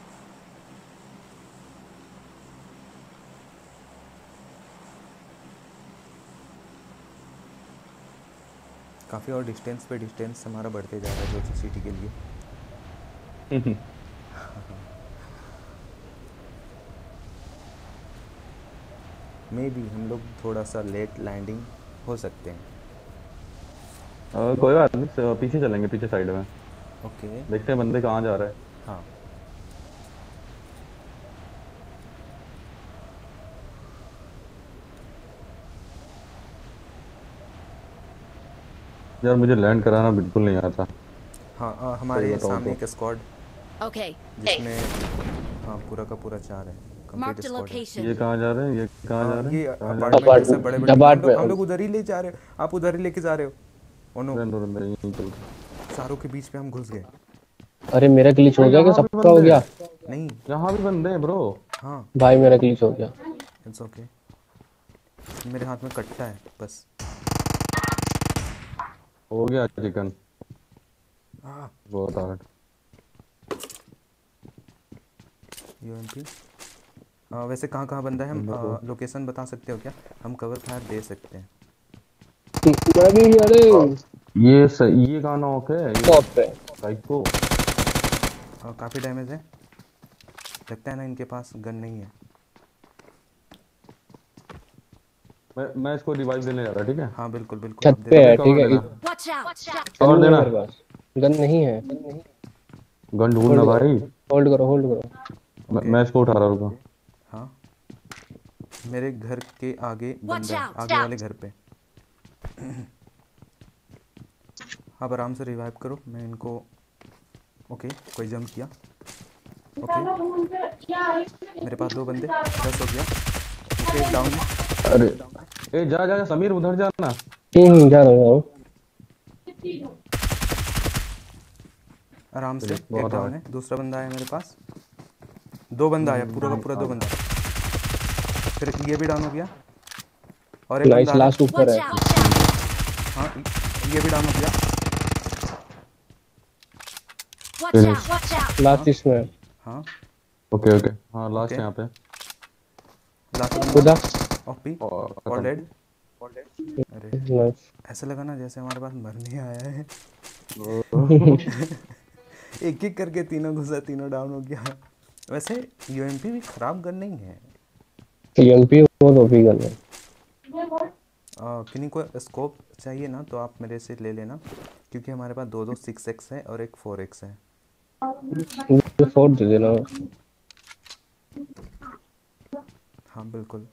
A: काफ़ी और डिस्टेंस पे डिस्टेंस हमारा बढ़ते जा रहा है जो सिटी के लिए। मे बी हम लोग थोड़ा सा लेट लैंडिंग हो सकते हैं।
E: अ, कोई बात नहीं, स- पीछे चलेंगे, पीछे साइड में
A: ओके
E: देखते हैं बंदे कहाँ जा रहे हैं।
A: हाँ
E: यार मुझे लैंड कराना बिल्कुल नहीं आता।
A: हाँ आ,
E: सही
A: हमारे
E: बताऊँ
A: सामने
E: तो
A: एक स्क्वाड
D: Okay.
A: जिसमें हाँ पूरा का पूरा चार है, कंप्लीट
D: Marked a
A: स्क्वाड है।
E: ये
D: location.
E: कहाँ जा रहे हैं? ये कहाँ जा
A: हाँ
E: रहे
A: ये
E: हैं? कहाँ जा रहे
A: अपार्टमेंट जैसे बड़े बड़े, हम लोग
G: अपार्टमेंट
A: हम लोग उधर ही ले जा रहे हो, आप उधर ही लेके जा रहे हो। ओ नो,
E: हैं? रहने दो, रहने दो, यहीं चल रहे हैं।
A: चारों के बीच में हम घुस गए।
G: अरे मेरा ग्लिच हो गया क्या?
E: यहाँ भी
G: सबका हो
E: बंदे
G: गया?
E: हैं,
A: नहीं
E: यहाँ भी बंदे हैं ब्रो।
A: हाँ
G: भाई मेरा ग्लिच हो गया।
A: इट्स ओके, मेरे हाथ में कट्टा है बस।
E: हो गया चिकन
A: हाँ
E: बहुत हार्ड।
A: यूएमपी वैसे कहाँ कहाँ बंदा है, हम
E: देखो।
A: लोकेशन बता सकते हो क्या? हम कवर फायर दे सकते हैं।
G: मैं भी अरे
E: ये स, ये कहाँ नॉक है? ये
G: टॉप पे।
E: साइको।
A: काफ़ी डैमेज है, लगता है ना इनके पास गन नहीं है।
E: मैं मैं इसको रिवाइव देने जा रहा, ठीक है?
A: हाँ बिल्कुल बिल्कुल, आप
G: छत
A: दे
G: पे
A: दो।
G: है,
E: कवर
G: ठीक है।
E: देना।
D: Watch out! Watch out!
G: Gun
E: और
G: नहीं है
E: देना।
G: मेरे पास, गन नहीं है।
E: गन ढूंढना
G: होल्ड
E: भाई।
G: करो, होल्ड करो, होल्ड करो।
E: मैं,
A: ओके।
E: मैं इसको उठा रहा हूँ।
A: हाँ मेरे घर के आगे
D: Watch
A: बंदा है,
D: out,
A: आगे
D: out.
A: वाले घर पे। आप आराम से रिवाइव करो, मैं इनको। ओके कोई जंप किया। ओके मेरे पास दो बंदे, दस हो गया। Okay down.
E: अरे ए जा जा जा, समीर उधर जाना।
G: हम्म जा रहा हूँ।
A: आराम से,
E: चलिए,
A: एक
E: बहुत
A: डाउन है, दूसरा बंदा आया मेरे पास। दो बंदा आया, पूरा का पूरा दो बंदा। फिर ये भी डाउन हो गया और एक
G: नाइस,
A: बंदा आ रहा
G: लास्ट ऊपर
D: Watch
G: है।
D: out! Watch out!
A: है। हाँ ये भी डाउन हो गया।
D: Watch out! Watch out!
G: Last इसमें है।
A: हाँ
E: ओके ओके, हाँ लास्ट
A: ओके।
E: यहाँ पे।
A: लास्ट
G: खुदा
A: बंदा ओपी
E: और
A: और
E: खत्म।
A: डेड। अरे
G: नाइस।
A: ऐसा लगा ना जैसे हमारे पास मरने आया है।
E: ओ,
A: एक एक करके तीनों घुसा, तीनों डाउन हो गया। वैसे यूएमपी भी खराब गन नहीं है।
G: यूएमपी बहुत ओपी गन है।
A: आ, किन्हीं को स्कोप चाहिए ना तो आप मेरे से ले लेना, क्योंकि हमारे पास दो दो सिक्स एक्स है और एक फोर एक्स है।
G: मुझे फोर दे देना।
A: हाँ बिल्कुल।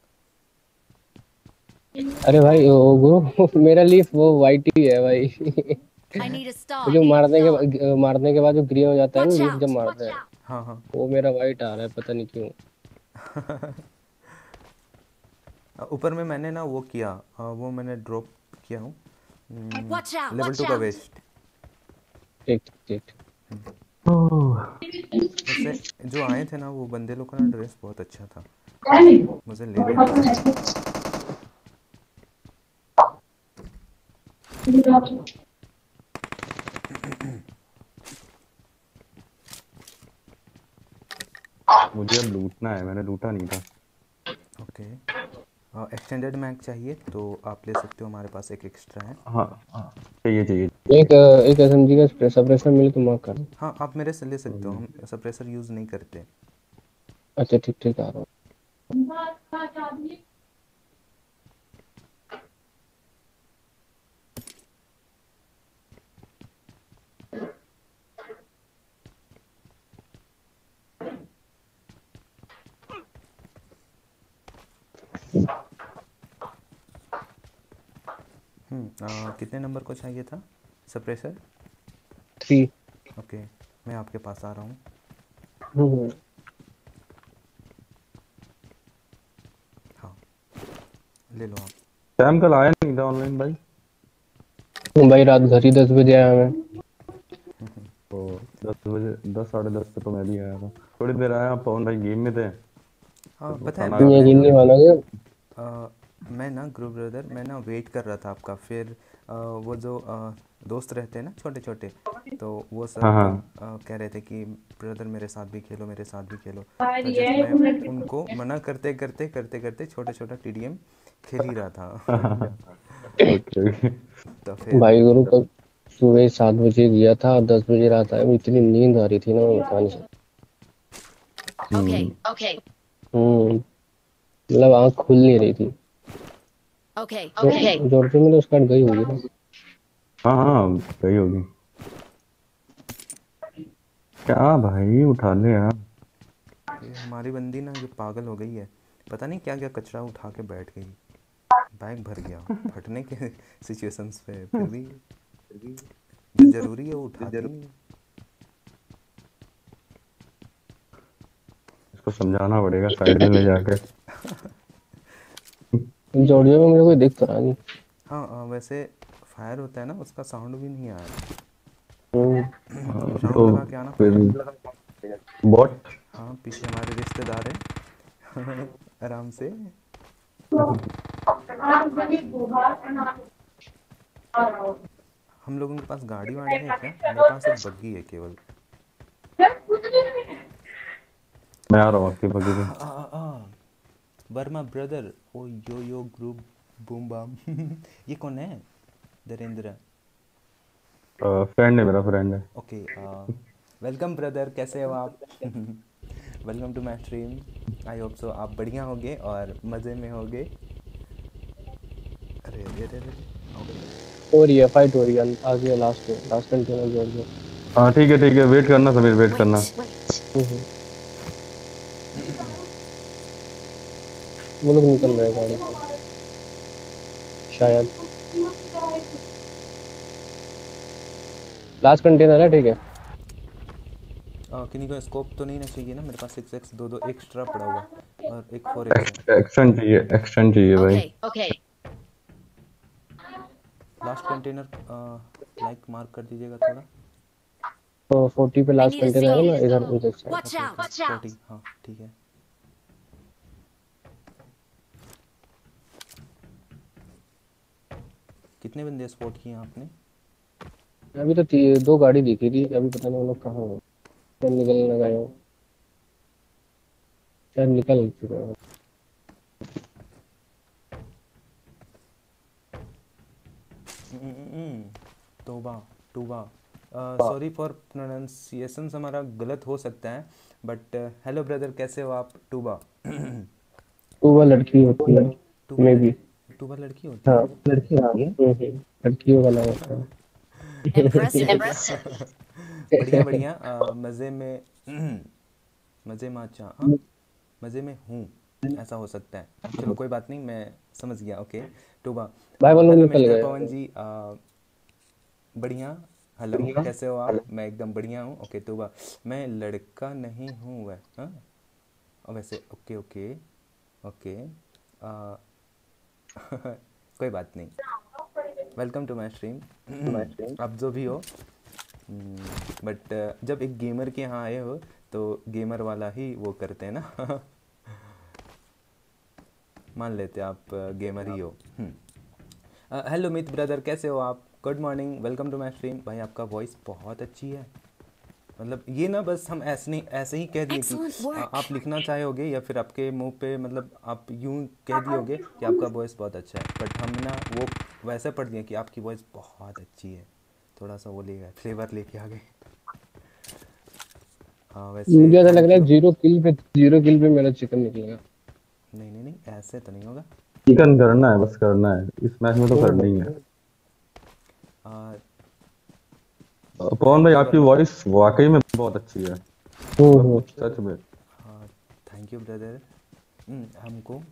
G: अरे भाई वो वो मेरा लीफ वो वाइट ही है भाई।
D: I need a stop.
G: वो जो मारने के बाद मारने के बाद जो ग्रीन हो जाता है ना
D: Watch
G: लीफ
D: out!
G: जब
D: Watch
G: मारते हैं,
D: out!
A: हाँ हाँ
G: वो मेरा वाइट आ रहा है, पता नहीं क्यों।
A: अ, ऊपर में मैंने ना वो किया, अ, वो मैंने ड्रॉप किया हूँ
D: Watch out!
A: Level
D: Watch
A: two का
D: out!
A: वेस्ट।
G: ठीक ठीक।
E: ओह,
A: वैसे जो आए थे ना वो बंदे लोग का ना ड्रेस बहुत अच्छा था, मुझे ले लेना चाहिए।
E: मुझे अब लूटना है, मैंने लूटा नहीं था।
A: ओके, एक्सटेंडेड मैग चाहिए तो आप ले सकते हो, हमारे पास एक एक्स्ट्रा है।
E: हाँ हाँ, चाहिए चाहिए।
G: एक अ, एक एसएमजी का सप्रेसर मिले तो मार्क कर।
A: हाँ आप मेरे से ले सकते हो, हम सप्रेसर यूज़ नहीं करते।
G: अच्छा ठीक ठीक, आ रहा हूँ।
A: हम्म अ, कितने नंबर को चाहिए था सप्रेसर?
G: थ्री।
A: ओके, मैं आपके पास आ रहा हूँ।
G: हम्म।
A: हाँ ले लो आप।
E: सैम कल आया नहीं था ऑनलाइन भाई।
G: भाई रात घर ही दस बजे आया मैं।
E: तो दस बजे, दस साढ़े दस पे तो मैं भी आया था। थोड़ी देर आया, पवन भाई गेम में थे,
A: हाँ
E: फिर वो
A: पता है,
E: खाना
A: मैं
G: यकीन
A: ना
G: नहीं मानोगे।
A: अ, मैं ना ग्रुप ब्रदर, मैं ना वेट कर रहा था आपका, फिर अ, वो जो अ, दोस्त रहते हैं ना छोटे छोटे, तो वो
E: हाँ
A: सब
E: हाँ।
A: अ, कह रहे थे कि ब्रदर मेरे साथ भी खेलो, मेरे साथ भी खेलो। तो जस्ट मैं उनको मना करते करते करते करते छोटा छोटा टीडीएम खेल ही रहा था।
E: Okay okay.
A: तो फिर
G: भाई गुरु कल सुबह सात बजे गया था, दस बजे रात आया। इतनी नींद आ रही थी ना, मैं बता नहीं सकता।
D: Okay,
E: हम्म,
D: okay,
G: हम्म। मतलब आँख खुल नहीं रही थी।
D: okay,
G: तो
D: okay.
G: जॉर्जिया में तो उसका गई होगी ना।
E: हाँ हाँ सही होगी। क्या भाई, उठा ले यार।
A: ये हमारी बंदी ना ये पागल हो गई है, पता नहीं क्या क्या कचरा उठा के बैठ गई, बैग भर गया फटने के सिचुएशंस पे, फिर भी जो ज़रूरी है वो उठाती नहीं है।
E: इसको समझाना पड़ेगा साइड में ले जाके।
G: जॉर्जिया में मुझे कोई दिख तो रहा नहीं।
A: हाँ अ, वैसे फायर होता है ना, उसका साउंड भी नहीं आया।
G: हम्म।
E: हाँ,
A: साउंड
E: तो
A: लगा के आना
E: फिर
A: पड़ेगा।
E: बॉट।
A: हाँ पीछे हमारे रिश्तेदार हैं। आराम से। हम लोगों के पास गाड़ी वाड़ी है क्या? मेरे पास एक बग्गी है केवल।
E: मैं आ रहा हूँ आपके बगी पे।
A: आ, आ, Verma brother, oh yo yo group boom bam. ये कौन है? दरेंद्र।
E: फ्रेंड है, मेरा फ्रेंड है।
A: ओके, वेलकम ब्रदर, कैसे हो आप? Welcome to my stream. I hope so आप बढ़िया होगे और मज़े में होगे। अरे अरे अरे अरे,
G: हो रही है, फाइट हो रही है आगे। Last last container Georgia.
E: हाँ ठीक है ठीक है, वेट करना समीर, वेट करना।
D: Wait, wait.
G: हम्म। वो लोग निकल रहे हैं गाड़ी से शायद। लास्ट कंटेनर है, ठीक है।
A: आ, किन्हीं को स्कोप तो नहीं ना चाहिए ना? मेरे पास सिक्स एक्स दो दो एक्स्ट्रा पड़ा हुआ है और एक फोर एक्स है।
E: एक्सटेंड चाहिए, एक्सटेंड चाहिए भाई।
D: Okay, okay.
A: Last container like mark कर दीजिएगा थोड़ा।
G: तो फोर्टी पे
D: I
G: last
D: need a
G: container है ना,
D: scope.
G: इधर उधर side.
D: Watch
A: okay
D: out!
A: Okay,
D: Watch out!
A: Forty, हाँ ठीक है। कितने बंदे स्पॉट किए आपने?
G: अभी तो ती- दो गाड़ी दिखी थी, अभी पता नहीं वो लोग कहाँ हो। शायद निकलने लगाए हो, शायद निकल चुके हो।
A: तोबा, टूबा, सॉरी फॉर प्रोनाउंसिएशंस हमारा गलत हो सकता है, बट हेलो ब्रदर, कैसे हो आप? टूबा।
G: तो वह लड़की होती है
A: टूबा
G: मे
A: लड़
G: बी।
A: टूबा लड़की होती
G: हाँ
A: है?
G: लड़की आ गई। हम्म, हम्म, लड़कियों का नाम होता है।
D: Impressive.
A: बढ़िया बढ़िया, अ, मज़े में। मज़े में, अच्छा हाँ, मज़े में हूँ, ऐसा हो सकता है। चलो कोई बात नहीं, मैं समझ गया। ओके टूबा।
G: भाई वो लोग
A: हेलो
G: निकल
A: मिस्टर
G: गए।
A: पवन जी, अ, बढ़िया। हेलो, कैसे हो आप? मैं एकदम बढ़िया हूँ। ओके टूबा, मैं लड़का नहीं हूँ वह, हाँ। और वैसे ओके ओके ओके, कोई बात नहीं, वेलकम टू माई स्ट्रीम। आप जो भी हो, बट जब एक गेमर के यहाँ आए हो तो गेमर वाला ही वो करते हैं ना। मान लेते आप गेमर ही हो। हेलो मित ब्रदर, कैसे हो आप? Good morning, welcome to my stream. भाई आपका वॉइस बहुत अच्छी है, मतलब ये ना बस हम ऐसे नहीं ऐसे ही कह दिए कि आ, आप लिखना चाहे होगे या फिर आपके मुंह पे मतलब आप यूं कह दिए होगे कि आपका वॉइस बहुत अच्छा है, बट हम ना वो वैसे पढ़ दिए कि आपकी वॉइस बहुत अच्छी है। थोड़ा सा वो ले गए, फ्लेवर लेके आ गए। हाँ वैसे
G: मुझे ऐसा लग रहा है जीरो किल पे जीरो किल पे मेरा चिकन निकलेगा।
A: नहीं नहीं नहीं, ऐसे तो नहीं होगा।
E: चिकन करना है, बस करना है इस मैच में तो करना ही है।
A: आ,
E: पवन भाई आपकी वॉइस वाकई में बहुत अच्छी है, सच में।
A: हाँ थैंक यू ब्रदर। हमको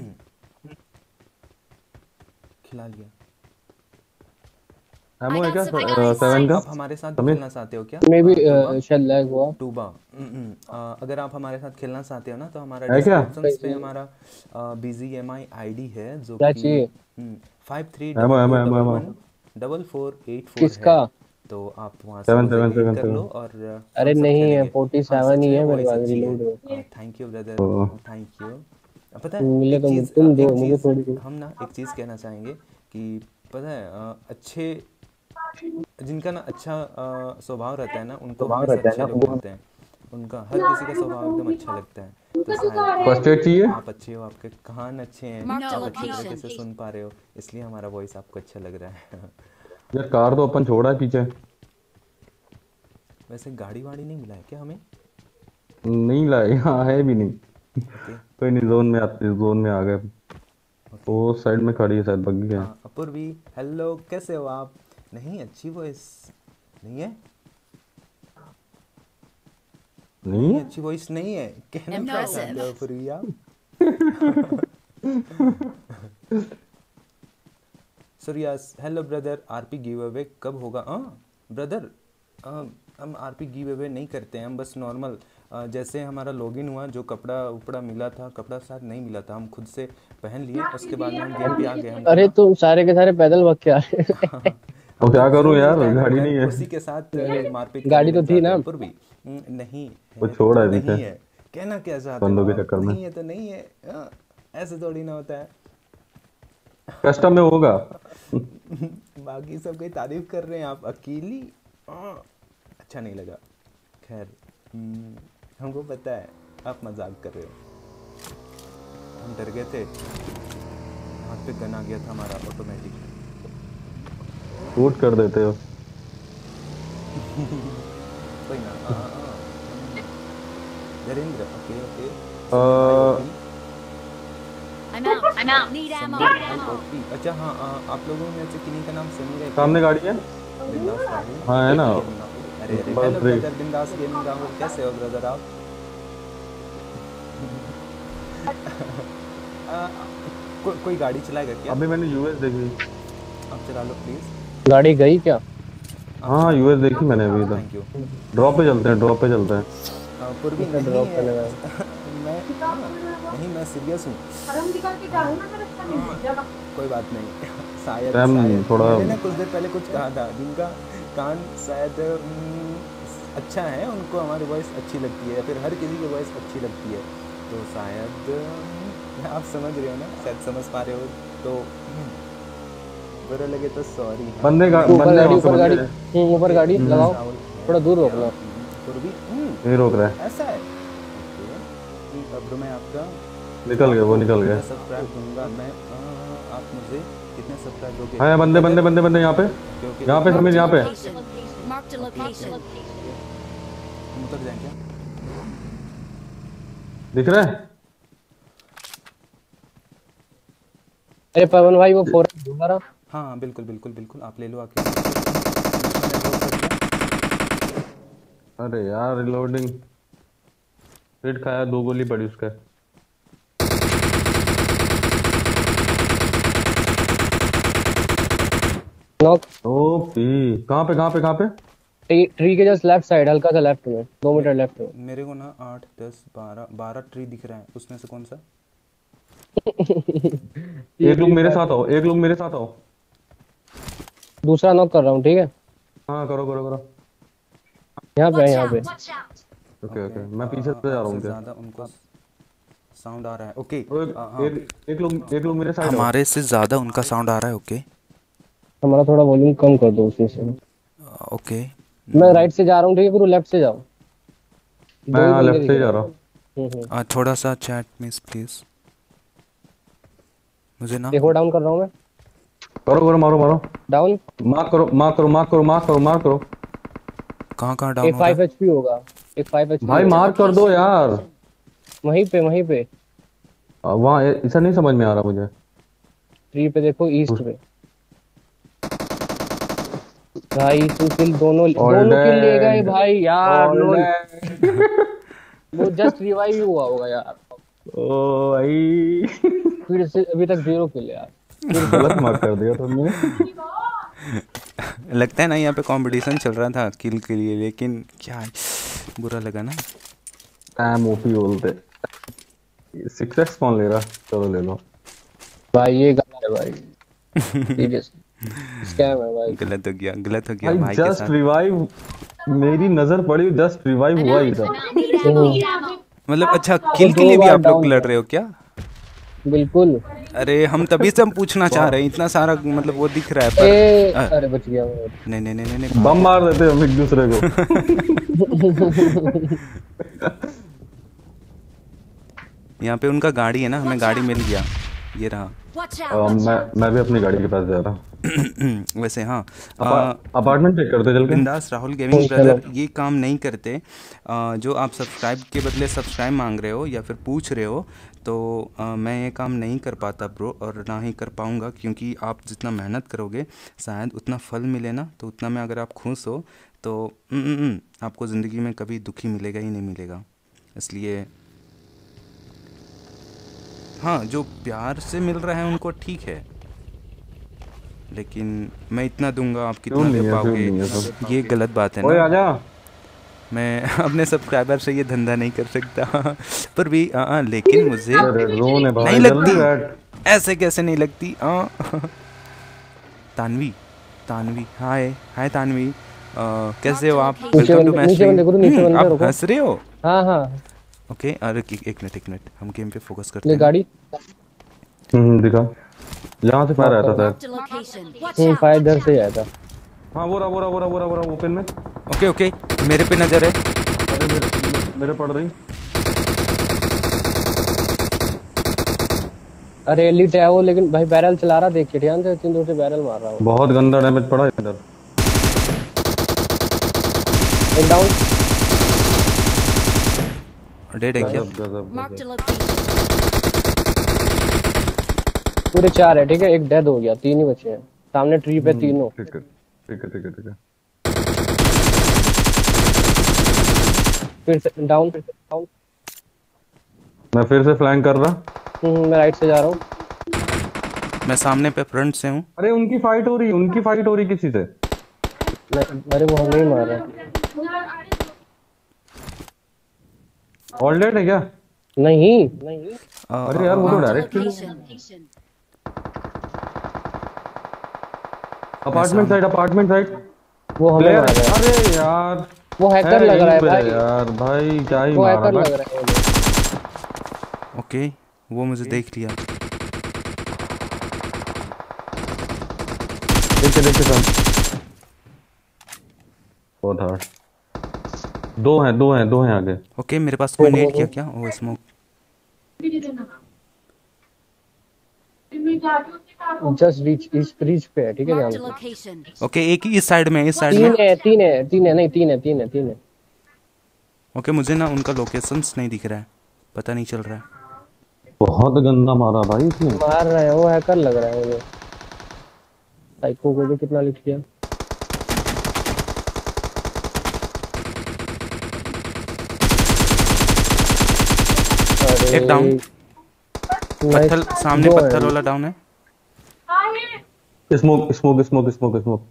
A: खिला लिया।
E: एमो है क्या सेवन का?
A: आप हमारे साथ खेलना चाहते हो क्या?
G: मे बी शायद लैग हुआ
A: टूबा। अगर आप हमारे साथ खेलना चाहते हो ना तो हमारा डिस्क्रिप्शन पे हमारा बीजीएमआई आईडी है जो कि five three double one double four eight four है, तो आप वहाँ से ऐड कर लो। और
G: अरे नहीं है फोर्टी सेवन ही है मेरे पास reload.
A: Thank you brother, thank you. पता है
G: मिले
A: एक
G: तो
A: चीज़,
G: तुम दो
A: एक
G: मुझे
A: चीज़
G: थोड़ी।
A: हम ना एक चीज़ कहना चाहेंगे कि पता है अच्छे जिनका ना अच्छा स्वभाव रहता है ना उनको हमेशा अच्छे लोग मिलते हैं, उनका हर किसी का स्वभाव एकदम अच्छा लगता है। तो
E: फर्स्ट एड चाहिए?
A: आप अच्छे हो, आपके कान अच्छे हैं, आप अच्छे तरीके से सुन पा रहे हो, इसलिए हमारा वॉइस आपको अच्छा लग रहा है।
E: यार कार तो अपन छोड़ा है पीछे।
A: वैसे गाड़ी वाड़ी नहीं मिला है क्या हमें?
E: नहीं लाए, हाँ है भी नहीं। कोई नहीं, जोन में आते जोन में आ गए। वो साइड में खड़ी है शायद, बग्गी है।
A: अपूर्वी हेलो, कैसे हो आप? नहीं अच्छी वॉइस नहीं है,
E: नहीं
A: अच्छी वॉइस नहीं है, कहना क्या चाहते हो अपूर्वी आप? सूर्यास hello brother, RP giveaway कब होगा? हाँ ब्रदर, हम आरपी गिव अवे नहीं करते हैं, हम बस नॉर्मल जैसे हमारा लॉगिन हुआ, जो कपड़ा उपड़ा मिला था, कपड़ा साथ नहीं मिला था, हम खुद से पहन लिए, उसके बाद में हम गेम पे आ गए। हम
G: अरे तुम सारे के सारे पैदल भाग के आ रहे।
E: तो क्या करूं यार, गाड़ी नहीं है।
A: उसी के साथ मारपीट
G: गाड़ी तो थी ना
A: भी नहीं,
E: वो छोड़ा है
A: नहीं
E: पीछे।
A: है, कहना क्या चाहते
E: बंदों के
A: हो?
E: चक्कर में
A: नहीं है तो नहीं है, ऐसे थोड़ी ना होता है।
E: कस्टम में होगा।
A: बाकी सब कोई तारीफ कर रहे हैं, आप अकेली अच्छा नहीं लगा। खैर हमको पता है आप मजाक कर रहे हो, हम डर गए थे, हाथ पे गन आ गया था हमारा ऑटोमेटिक।
E: शूट कर देते हो।
A: कोई ना। Narendra okay okay.
D: I'm out. I'm out. Need ammo.
A: अच्छा हाँ, आप लोगों में से किन्हीं का नाम समीर है?
E: सामने गाड़ी है।
A: बिंदास राहुल।
E: हाँ है ना।
A: अरे अरे hello brother Bindaas gaming Rahul, कैसे हो ब्रदर आप? को, कोई गाड़ी चलाएगा क्या?
E: अभी मैंने यूएस देखी।
A: आप चला लो प्लीज।
G: गाड़ी गई क्या?
E: हाँ यूएस देखी मैंने अभी इधर।
A: Thank you.
E: ड्रॉप पे चलते हैं, ड्रॉप पे चलते हैं।
A: पूर्वी नहीं है, मैं नहीं मैं सीरियस हूँ। कोई बात नहीं, शायद शायद
E: थोड़ा
A: मैंने कुछ देर पहले कुछ कहा था, जिनका कान शायद अच्छा है उनको हमारी वॉइस अच्छी लगती है, या फिर हर किसी की वॉइस अच्छी लगती है, तो शायद आप समझ रहे हो ना, शायद समझ पा रहे हो, तो बुरा लगे तो सॉरी।
E: बंदे का
G: ऊपर गाड़ी ऊपर गाड़ी ऊपर गाड़ी लगाओ, थोड़ा दूर रोक लो।
A: पूर्वी
E: नहीं रोक रहा है,
A: ऐसा है। अब मैं आपका
E: निकल गया, वो निकल गया।
A: सब्सक्राइब दूंगा मैं, आप मुझे कितने सब्सक्राइब दोगे?
E: हाँ बंदे बंदे बंदे बंदे यहाँ पे, यहाँ पे समीर, यहाँ पे
D: Marked a location.
A: हम उतर जाएं क्या?
E: दिख रहा है?
G: अरे पवन भाई वो फोर दूंगा रहा।
A: हाँ बिल्कुल बिल्कुल बिल्कुल, आप ले लो आके।
E: अरे यार रिलोडिंग, हिट खाया, दो गोली पड़ी उसका।
G: नॉक।
E: ओपी कहाँ पे कहाँ पे कहाँ पे?
G: ट्री, ट्री के जस्ट लेफ्ट साइड, हल्का सा लेफ्ट में, दो मीटर लेफ्ट में।
A: मेरे को ना आठ दस बारह बारह ट्री दिख रहा है, उसमें से कौन सा?
E: एक लोग मेरे साथ आओ, एक लोग मेरे साथ आओ।
G: दूसरा नॉक कर रहा हूँ, ठीक है।
E: हाँ करो करो करो।
G: यहाँ पे है,
D: Watch
G: यहाँ पे।
D: out!
E: ओके ओके, मैं पीछे से जा रहा हूँ।
A: से
E: क्या
A: ज़्यादा उनको साउंड आ रहा है। ओके
E: ओ, एक, एक एक लोग एक लोग मेरे साइड आओ।
A: हमारे से ज़्यादा उनका साउंड आ रहा है। ओके
G: हमारा थोड़ा वॉल्यूम कम कर दो उसी से।
A: ओके
G: मैं राइट से जा रहा हूँ, ठीक है गुरु, लेफ्ट से जाओ।
E: मैं
G: दो ही
E: यहाँ
G: बंदे
E: लेफ्ट
G: दिख
E: से
G: रहे
E: जा
G: हैं।
E: रहा हूँ।
G: हम्म, हम्म।
A: आ, थोड़ा सा चैट मिस प्लीज मुझे ना।
G: एक और डाउन कर रहा हूँ मैं।
E: करो करो, मारो मारो।
G: डाउन।
E: मार्क करो मार्क करो मार्क करो मार्क करो मार्क करो।
A: कहाँ कहाँ डाउन
G: एक
A: हो रहा
G: फाइव
A: है?
G: एचपी होगा, एक फाइव एचपी
E: भाई
G: होगा।
E: मार्क कर दो यार।
G: वहीं पे, वहीं पे
E: वहाँ ऐसा नहीं समझ में आ रहा मुझे।
G: ट्री पे देखो, ईस्ट पे। भाई तू किल दोनों
E: All
G: दोनों किल ले गए
E: dead.
G: भाई यार।
E: All
G: lol,
E: dead.
G: वो जस्ट रिवाइव ही हुआ होगा यार।
E: ओ भाई
G: फिर से अभी तक जीरो किल यार।
E: गलत मार्क कर दिया तुमने।
A: लगता है ना यहाँ पे कंपटीशन चल रहा था किल के लिए, लेकिन क्या है, बुरा लगा ना।
E: एम ओपी बोलते। सिक्स एक्स कौन ले रहा? चलो ले लो।
G: भाई ये गलत है भाई, सीरियस स्कैम है भाई।
A: गलत हो गया, गलत हो गया
E: भाई
A: भाई के
E: जस्ट
A: साथ।
E: रिवाइव, मेरी नजर पड़ी, जस्ट रिवाइव हुआ इधर।
A: मतलब अच्छा किल के लिए भी आप लोग लड़ रहे हो क्या?
G: बिल्कुल।
A: अरे हम तभी से हम पूछना चाह रहे हैं, इतना सारा मतलब वो दिख रहा है पर
G: ए,
A: अ,
G: अरे बच गया मैं।
A: नहीं नहीं नहीं नहीं नहीं।
E: बम मार देते हम एक दूसरे को।
A: यहाँ पे उनका गाड़ी है ना, हमें गाड़ी मिल गया, ये रहा।
D: Watch
E: अ,
D: out!
E: मैं मैं भी अपनी गाड़ी के पास जा रहा हूँ।
A: वैसे हाँ
E: अपार्टमेंट चेक करते चल के।
A: बिंदास राहुल गेमिंग ब्रदर ये काम नहीं करते। आ, जो आप सब्सक्राइब के बदले सब्सक्राइब मांग रहे हो या फिर पूछ रहे हो, तो आ, मैं ये काम नहीं कर पाता ब्रो, और ना ही कर पाऊँगा, क्योंकि आप जितना मेहनत करोगे शायद उतना फल मिले ना, तो उतना में अगर आप खुश हो तो उम, उम, उम, आपको ज़िंदगी में कभी दुखी मिलेगा ही नहीं मिलेगा। इसलिए हाँ, जो प्यार से मिल रहा है उनको ठीक है, लेकिन मैं इतना दूंगा आप कितना
E: नहीं
A: दे
E: है, क्यों
A: पाओगे,
E: नहीं है सब?
A: ये गलत बात है
E: ओए
A: ना।
E: आजा।
A: मैं अपने सब्सक्राइबर से ये धंधा नहीं कर सकता। पर भी आ, आ, लेकिन मुझे
E: रेड जोन है भाई,
A: नहीं
E: जल्दी
A: लगती,
E: बैठ।
A: ऐसे कैसे नहीं लगती। आ, तानवी, तानवी हाय हाय तानवी, आ, कैसे हो आप?
G: नीचे
A: वेलकम टू
G: बंदे,
A: माय
G: नीचे बंदे गुरु, नीचे
A: स्ट्रीम।
G: बंदे,
A: आप
G: रुको।
A: हंस रहे हो?
G: हाँ हाँ,
A: ओके अरे एक एक मिनट एक मिनट हम गेम पे फोकस करते
G: ले
A: हैं।
G: गाड़ी।
E: हम्म दिखा, यहाँ से फायर आया था शायद।
D: Marked a location. Watch
G: हम्म,
D: out!
G: फायर इधर से आया था।
E: हाँ वो रहा वो रहा वो रहा वो रहा वो रहा ओपन में।
A: ओके ओके मेरे पे नजर है।
E: अरे मेरे मेरे पड़ रही।
G: अरे एलिट है वो, लेकिन भाई बैरल चला रहा, देखिए ध्यान से, तीन दूर से बैरल मार रहा हूँ।
E: बहुत गंदा डैमेज पड़ा इधर।
G: एक डाउन।
A: डेड है क्या?
E: गजब गजब
D: Marked a
E: गजब।
D: location.
G: पूरे चार है, ठीक है, एक डेड हो गया, तीन ही बचे हैं सामने ट्री पे, तीनों।
E: ठीक है ठीक है ठीक है ठीक है।
G: फिर से डाउन, फिर से डाउन।
E: मैं फिर से फ्लैंक कर रहा।
G: हम्म, मैं राइट से जा रहा हूँ।
A: मैं सामने पे फ्रंट से हूँ।
E: अरे उनकी फाइट हो रही उनकी फाइट हो रही किसी से।
G: मैं- अरे वो हमें ही मार रहा है।
E: ऑल डेड है क्या?
G: नहीं नहीं,
A: आ,
E: अरे यार वो तो
D: Marked a
E: direct
D: location.
E: Apartment side apartment side
G: वो हमें
E: प्लेयर।
G: मार रहा है।
E: अरे यार
G: वो हैकर
E: है
G: लग रहा है
E: यहीं पे
G: भाई,
E: यार भाई क्या ही
G: वो
E: मारा
G: हैकर
E: भाई।
G: लग रहा है मुझे।
A: ओके वो मुझे देख लिया।
E: देखते देखते सब बहुत हार्ड। दो हैं दो हैं दो हैं आगे।
A: ओके मेरे पास कोई नेट किया क्या? Oh smoke.
G: जस्ट रीच, इस रीच पे है, ठीक है, ध्यान
D: Marked a
G: से।
D: location.
A: ओके एक ही इस साइड में, इस साइड
G: तीन
A: में।
G: है, तीन है, तीन है, नहीं तीन है, तीन है, तीन है।
A: ओके मुझे ना उनका लोकेशंस नहीं दिख रहा है, पता नहीं चल रहा है।
E: बहुत गंदा मारा भाई इसने।
G: मार रहा है वो, हैकर लग रहा है मुझे। साइको को भी कितना लिख दिया। अरे
A: एक डाउन।
G: नाइस।
A: पत्थर सामने,
G: दो
A: पत्थर
G: है।
A: वाला डाउन है।
E: Smoke smoke smoke smoke smoke.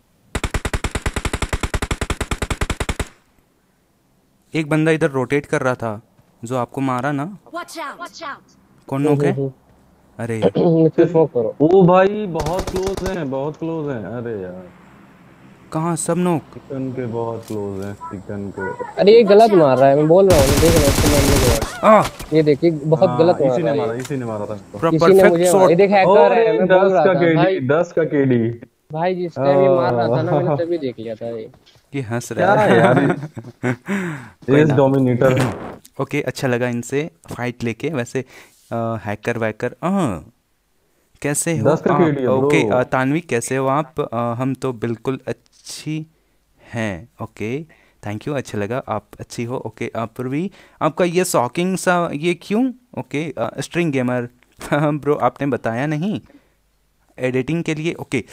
A: एक बंदा इधर रोटेट कर रहा था जो आपको मारा ना।
D: Watch out! Watch out!
A: कौन नोक है? अरे
G: मुझे स्मोक करो।
E: ओ भाई बहुत क्लोज हैं, बहुत क्लोज हैं। अरे यार
A: कहाँ सब नोक?
E: चिकन के बहुत क्लोज हैं, चिकन के।
G: अरे ये
D: Watch
G: गलत मार
D: out!
G: रहा है, मैं बोल रहा हूँ, देख रहा इसको मारने के बाद।
A: आ
G: ये देखिए बहुत गलत
E: हाँ
G: मार
E: इसी
G: रहा
E: ने
G: है
E: मारा,
G: ये।
E: इसी ने मारा था इसको।
G: इसी ने
A: परफेक्ट
G: मुझे मारा, ये
A: शॉट।
G: देख हैकर है,
E: ओए
G: मैं बोल
E: दस
G: रहा
E: का
G: था भाई।
E: केडी, दस का केडी।
G: भाई जिस टाइम ये मार रहा था ना, मैंने तभी देख लिया था ये।
A: ये हंस
E: क्या
A: रहा
E: है यार
A: है। कोई
E: एस
A: ना।
E: डोमिनेटर।
A: ओके अच्छा लगा इनसे फाइट लेके। वैसे हैकर वैकर हाँ कैसे हो
E: दस का
A: आप?
E: केडी है ब्रो।
A: ओके अ, तान्वी कैसे हो आप? अ, हम तो बिल्कुल अच्छी हैं। ओके थैंक यू, अच्छा लगा आप अच्छी हो। ओके अ, पूर्वी आपका ये शॉकिंग सा ये क्यों? ओके स्ट्रिंग गेमर ब्रो आपने बताया नहीं एडिटिंग के लिए। ओके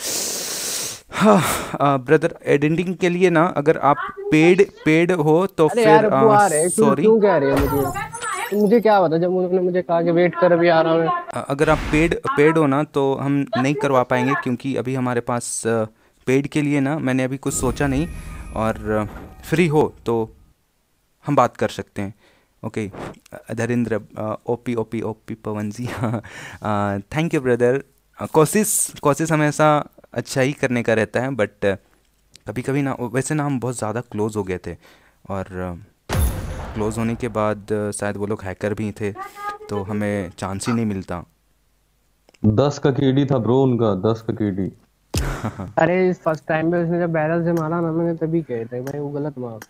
A: हाँ ब्रदर एडिटिंग के लिए ना अगर आप पेड पेड हो तो
G: अरे
A: फिर
G: यार वो आ रहे हैं, क्यों
A: सॉरी।
G: क्यों कह रहे हो मुझे? तो मुझे क्या पता, जब उन्होंने मुझे कहा कि वेट कर अभी आ रहा हूँ मैं।
A: अ- अगर आप पेड पेड हो ना तो हम नहीं करवा पाएंगे क्योंकि अभी हमारे पास पेड के लिए ना मैंने अभी कुछ सोचा नहीं। और फ्री हो तो हम बात कर सकते हैं। Okay Dharendra OP OP OP Pawan ji हाँ थैंक यू ब्रदर। कोशिश कोशिश हमेशा अच्छा ही करने का रहता है बट कभी कभी ना वैसे ना हम बहुत ज़्यादा क्लोज हो गए थे और क्लोज होने के बाद अ, शायद वो लोग हैकर भी थे तो हमें चांस ही नहीं मिलता।
E: दस का केडी था ब्रो उनका, दस का केडी।
G: अरे इस फर्स्ट टाइम पे उसने जब बैरल से मारा ना, मैंने तभी कहे थे भाई वो गलत मार।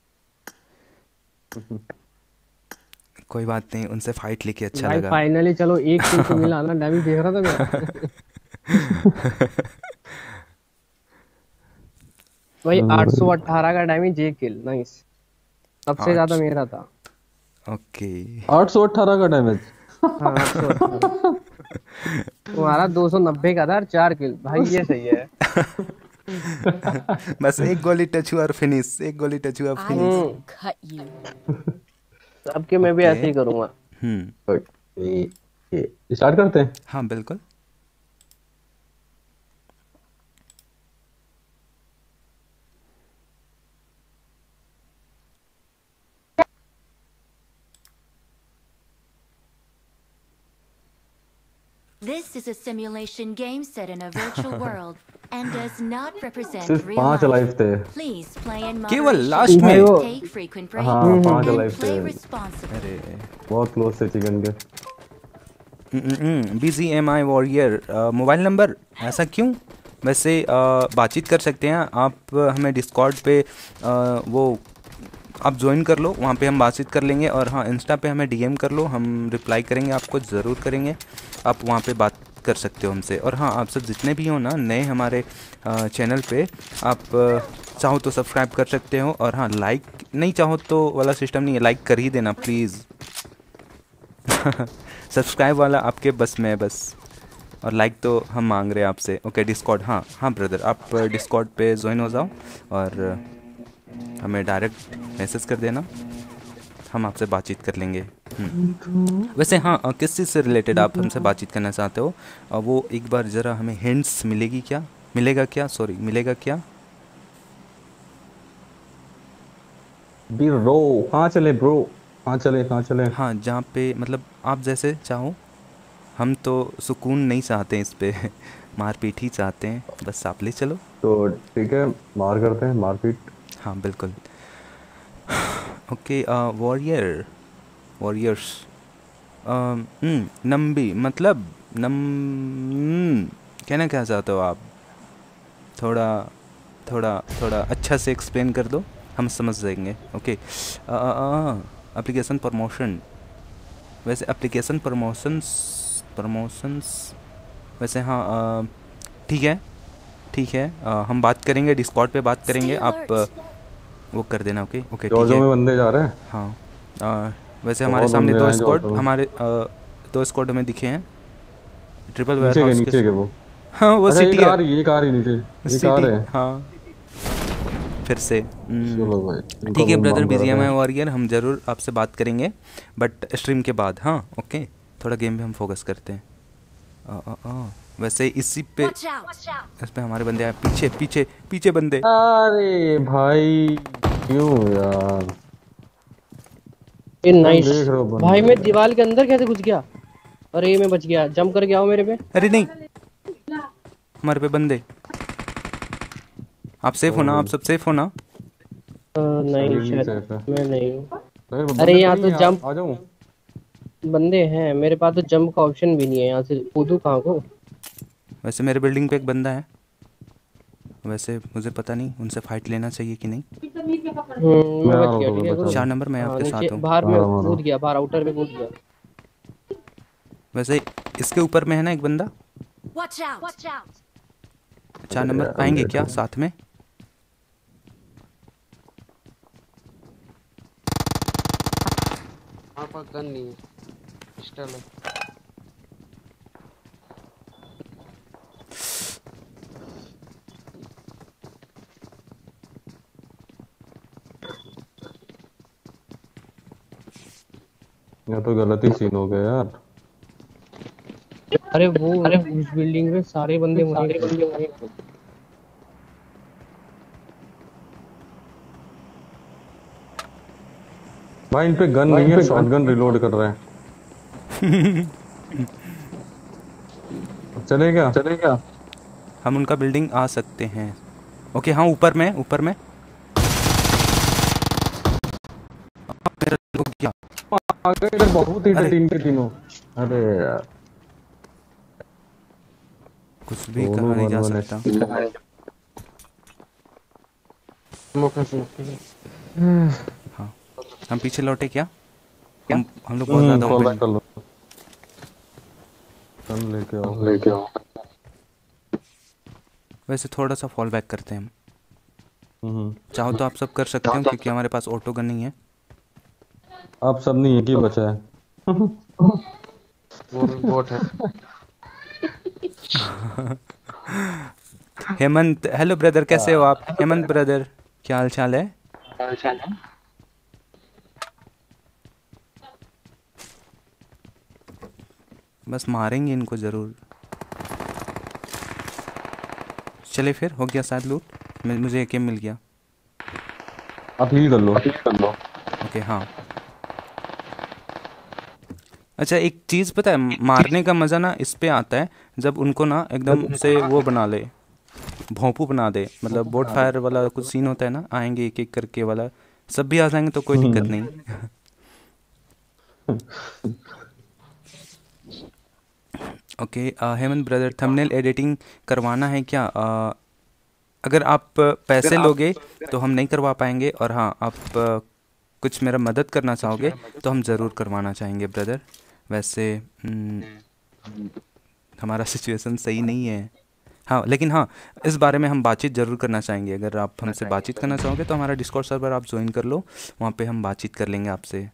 A: कोई बात नहीं उनसे फाइट लेके अच्छा
G: भाई
A: लगा।
G: फाइनली चलो एक किल तो मिला ना, डैमेज देख रहा था मैं। भाई आठ सौ अठारह का डैमेज, एक किल, नाइस। सबसे ज्यादा
A: आठ
G: मेरा था।
A: ओके
E: आठ सौ अठारह का डैमेज।
G: हाँ आठ सौ अठारह। तुम्हारा दो सौ नब्बे का था और चार किल, भाई ये सही है।
A: बस एक गोली टच हुआ और फिनिश, एक गोली टच हुआ
D: I
A: finish.
D: will cut you.
G: सबके मैं भी
A: ओके
G: ऐसे ही करूंगा।
A: हम्म
E: स्टार्ट करते हैं।
A: हाँ बिल्कुल।
B: This is a simulation game set in a virtual world and does not represent
E: सिर्फ
B: real
E: पांच
B: life.
E: लाइफ थे।
B: Please play in
A: केवल
B: moderation.
A: लास्ट
G: भाई
A: में।
G: वो
B: Take frequent
E: हाँ
B: breaks
E: पांच
B: and
E: लाइफ थे,
B: play responsibly.
A: अरे
E: बहुत क्लोज थे चिकन के।
A: B G M I warrior mobile number ऐसा क्यों? वैसे अ, बातचीत कर सकते हैं आप हमें डिस्कॉर्ड पे अ, वो आप ज्वाइन कर लो, वहाँ पे हम बातचीत कर लेंगे। और हाँ इंस्टा पे हमें डी एम कर लो, हम रिप्लाई करेंगे आपको ज़रूर करेंगे। आप वहाँ पे बात कर सकते हो हमसे। और हाँ आप सब जितने भी हो ना नए हमारे अ, चैनल पे आप अ, चाहो तो सब्सक्राइब कर सकते हो। और हाँ लाइक नहीं चाहो तो वाला सिस्टम नहीं है, लाइक कर ही देना प्लीज़। सब्सक्राइब वाला आपके बस में है बस, और लाइक तो हम मांग रहे हैं आपसे। ओके डिस्कॉर्ड, हाँ हाँ ब्रदर आप डिस्कॉर्ड पे ज्वाइन हो जाओ और हमें डायरेक्ट मैसेज कर देना, हम आपसे बातचीत कर लेंगे। हम्म। वैसे हाँ अ, किस चीज़ से रिलेटेड आप हमसे बातचीत करना चाहते हो अ, वो एक बार ज़रा हमें हिंट्स मिलेगी क्या मिलेगा क्या सॉरी मिलेगा क्या?
E: ब्रो कहाँ चले ब्रो, कहाँ चले कहाँ चले?
A: हाँ जहाँ पे मतलब आप जैसे चाहो, हम तो सुकून नहीं चाहते इस पे मारपीट ही चाहते हैं, बस आप ले चलो।
E: तो ठीक है मार करते हैं मारपीट।
A: हाँ बिल्कुल। ओके वॉरियर वॉरियर्स नम्बी मतलब नम हम्म, कहना क्या चाहते हो आप? थोड़ा थोड़ा थोड़ा अच्छा से एक्सप्लेन कर दो, हम समझ जाएंगे। ओके एप्लीकेशन प्रमोशन, वैसे एप्लीकेशन प्रमोशंस प्रमोशंस वैसे हाँ अ, ठीक है ठीक है अ, हम बात करेंगे डिस्कॉर्ड पे बात करेंगे, आप अ, वो कर देना। ओके ओके ठीक
E: जॉर्जो
A: है।
E: में बंदे जा रहे हैं।
A: हाँ अ, वैसे हमारे
E: बहुत
A: सामने
E: बंदे
A: दो
E: आए
A: स्क्वाड
E: जॉर्जो में।
A: हमारे अ, दो स्क्वाड हमें दिखे हैं ट्रिपल वेयर
E: नीचे के
A: हाउस
E: नीचे के वो।
A: हाँ वो
E: अच्छा एक
A: सिटी
E: आ
A: है,
E: रही है, एक आ रही नीचे, एक आ
A: सिटी
E: रहे हैं।
A: हाँ फिर से हम्म,
E: चलो भाई इनको
A: ठीक है
E: बम
A: ब्रदर
E: बम
A: बी जी
E: करते
A: एम आई
E: हैं।
A: वॉरियर, हम ज़रूर आपसे बात करेंगे बट स्ट्रीम के बाद। हाँ ओके थोड़ा गेम पे हम फोकस करते हैं। आ, आ, आ, वैसे इसी पे
D: Watch out!
A: इस पे हमारे बंदे आए पीछे पीछे पीछे बंदे।
E: अरे भाई क्यों यार,
G: ये
E: तुम
G: नाइस।
E: देख रहे हो
G: भाई
E: बंदे।
G: मैं दीवार के अंदर कैसे घुस गया? अरे मैं बच गया, जंप करके आओ मेरे पे।
A: अरे नहीं, हमारे पे बंदे। आप सेफ हो ना? आप सब सेफ हो ना?
G: अ, नहीं
E: अभी भी
G: शायद
E: सेफ है।
G: मैं नहीं हूँ।
E: अरे
G: अरे
E: बंदे तो
G: यहाँ
E: नहीं
G: तो
E: है,
G: जंप
E: आ, आ जाऊं?
G: बंदे हैं मेरे पास, तो जंप का ऑप्शन भी नहीं है, यहाँ से कूदू कहाँ को।
A: वैसे मेरे बिल्डिंग पे एक बंदा है। वैसे मुझे पता नहीं उनसे फाइट लेना चाहिए कि नहीं।
G: हम्म मैं
E: मैं आ
G: बच
E: रहा हूँ
G: गया, ठीक है
E: तुम्हें
G: गुरु।
A: चार
E: बचाने।
A: नंबर मैं
G: हाँ
A: आपके
G: नीचे
A: साथ हूँ।
G: बाहर में
E: मारा मारा।
G: कूद गया, बाहर आउटर में कूद गया।
A: वैसे इसके ऊपर में है ना एक बंदा।
D: Watch out! Watch out!
A: चार
E: अरे
A: नंबर
E: यार,
A: आएंगे
E: लेट
A: क्या
E: हो।
A: साथ में?
G: हमारे पास गन नहीं है, पिस्टल है।
E: ये तो गलत ही सीन हो गया यार।
G: अरे वो अरे उस बिल्डिंग में सारे बंदे वहीं पे।
E: भाई इन पे गन नहीं है, शॉटगन रिलोड कर रहे हैं। अब चलेगा?
G: चलेगा।
A: हम उनका बिल्डिंग आ सकते हैं। ओके हाँ, ऊपर में ऊपर में मेरा हो गया।
E: आगे इधर बहुत ही
A: अरे
E: तीन के तीनों। अरे यार,
A: कुछ भी
E: दोनों
A: कहा नहीं
E: वन
A: जा
E: वन
A: सकता। हाँ, हम पीछे लौटे क्या? हम हम लोग बहुत ज़्यादा
E: फॉल
A: ओपन।
E: बैक कर लो। गन लेके आओ।
G: लेके आओ।
A: वैसे थोड़ा सा फॉल बैक करते हैं हम।
E: हम्म।
A: चाहो तो आप सब कर सकते हो क्योंकि हमारे पास ऑटो गन नहीं है।
E: आप सब नहीं, एक ही बचा है।
G: वो भी बोट है।
A: हेमंत, हेलो ब्रदर, कैसे हो आप? हेमंत ब्रदर, क्या हाल चाल है? बस मारेंगे इनको ज़रूर। चले फिर, हो गया शायद लूट। मैं- मुझे एक एम मिल गया।
E: आप हील कर लो।
A: ओके हाँ। अच्छा एक चीज़ पता है, मारने का मज़ा ना इस पे आता है जब उनको ना एकदम से वो बना ले, भोंपू बना दे। मतलब बोट फायर वाला कुछ सीन होता है ना, आएंगे एक एक करके वाला। सब भी आ जाएंगे तो कोई दिक्कत नहीं। Okay Hemant brother, thumbnail editing करवाना है क्या? uh, अगर आप पैसे लोगे तो हम नहीं करवा पाएंगे, और हाँ आप uh, कुछ मेरा मदद करना चाहोगे तो हम ज़रूर करवाना चाहेंगे ब्रदर। वैसे हम्म, हमारा सिचुएशन सही नहीं है। हाँ लेकिन हाँ, इस बारे में हम बातचीत ज़रूर करना चाहेंगे। अगर आप हमसे बातचीत करना चाहोगे तो हमारा डिस्कॉर्ड सर्वर आप ज्वाइन कर लो, वहाँ पे हम बातचीत कर लेंगे आपसे।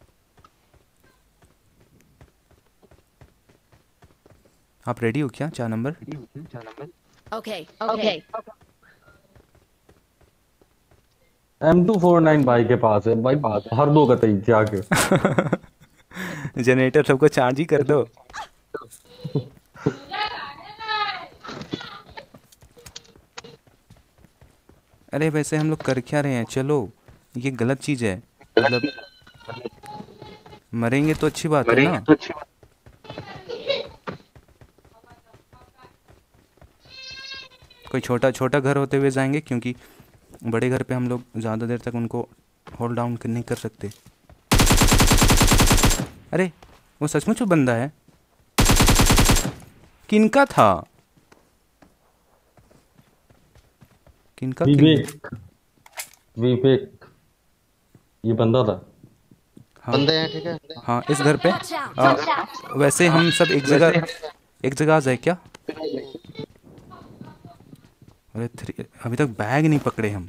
A: आप रेडी हो क्या? चार नंबर।
D: Okay, okay.
E: M two four nine भाई के पास है भाई, हर दो कतई जाके।
A: जनरेटर सबको चार्ज ही कर दो। अरे वैसे हम लोग कर क्या रहे हैं? चलो, ये गलत चीज़ है। मतलब मरेंगे तो अच्छी बात है ना। कोई छोटा छोटा घर होते हुए जाएंगे, क्योंकि बड़े घर पे हम लोग ज़्यादा देर तक उनको होल्ड डाउन नहीं कर सकते। अरे वो सचमुच वो बंदा है? किनका था? किनका किन...
E: विवेक, विवेक ये बंदा था।
A: हाँ
G: बंदे हैं, ठीक है।
A: हाँ, इस घर पे।
D: Watch out!
A: आ,
D: Watch out!
A: वैसे हम सब एक जगह एक जगह आ जाए क्या? अरे थ्री, अभी तक बैग नहीं पकड़े हम।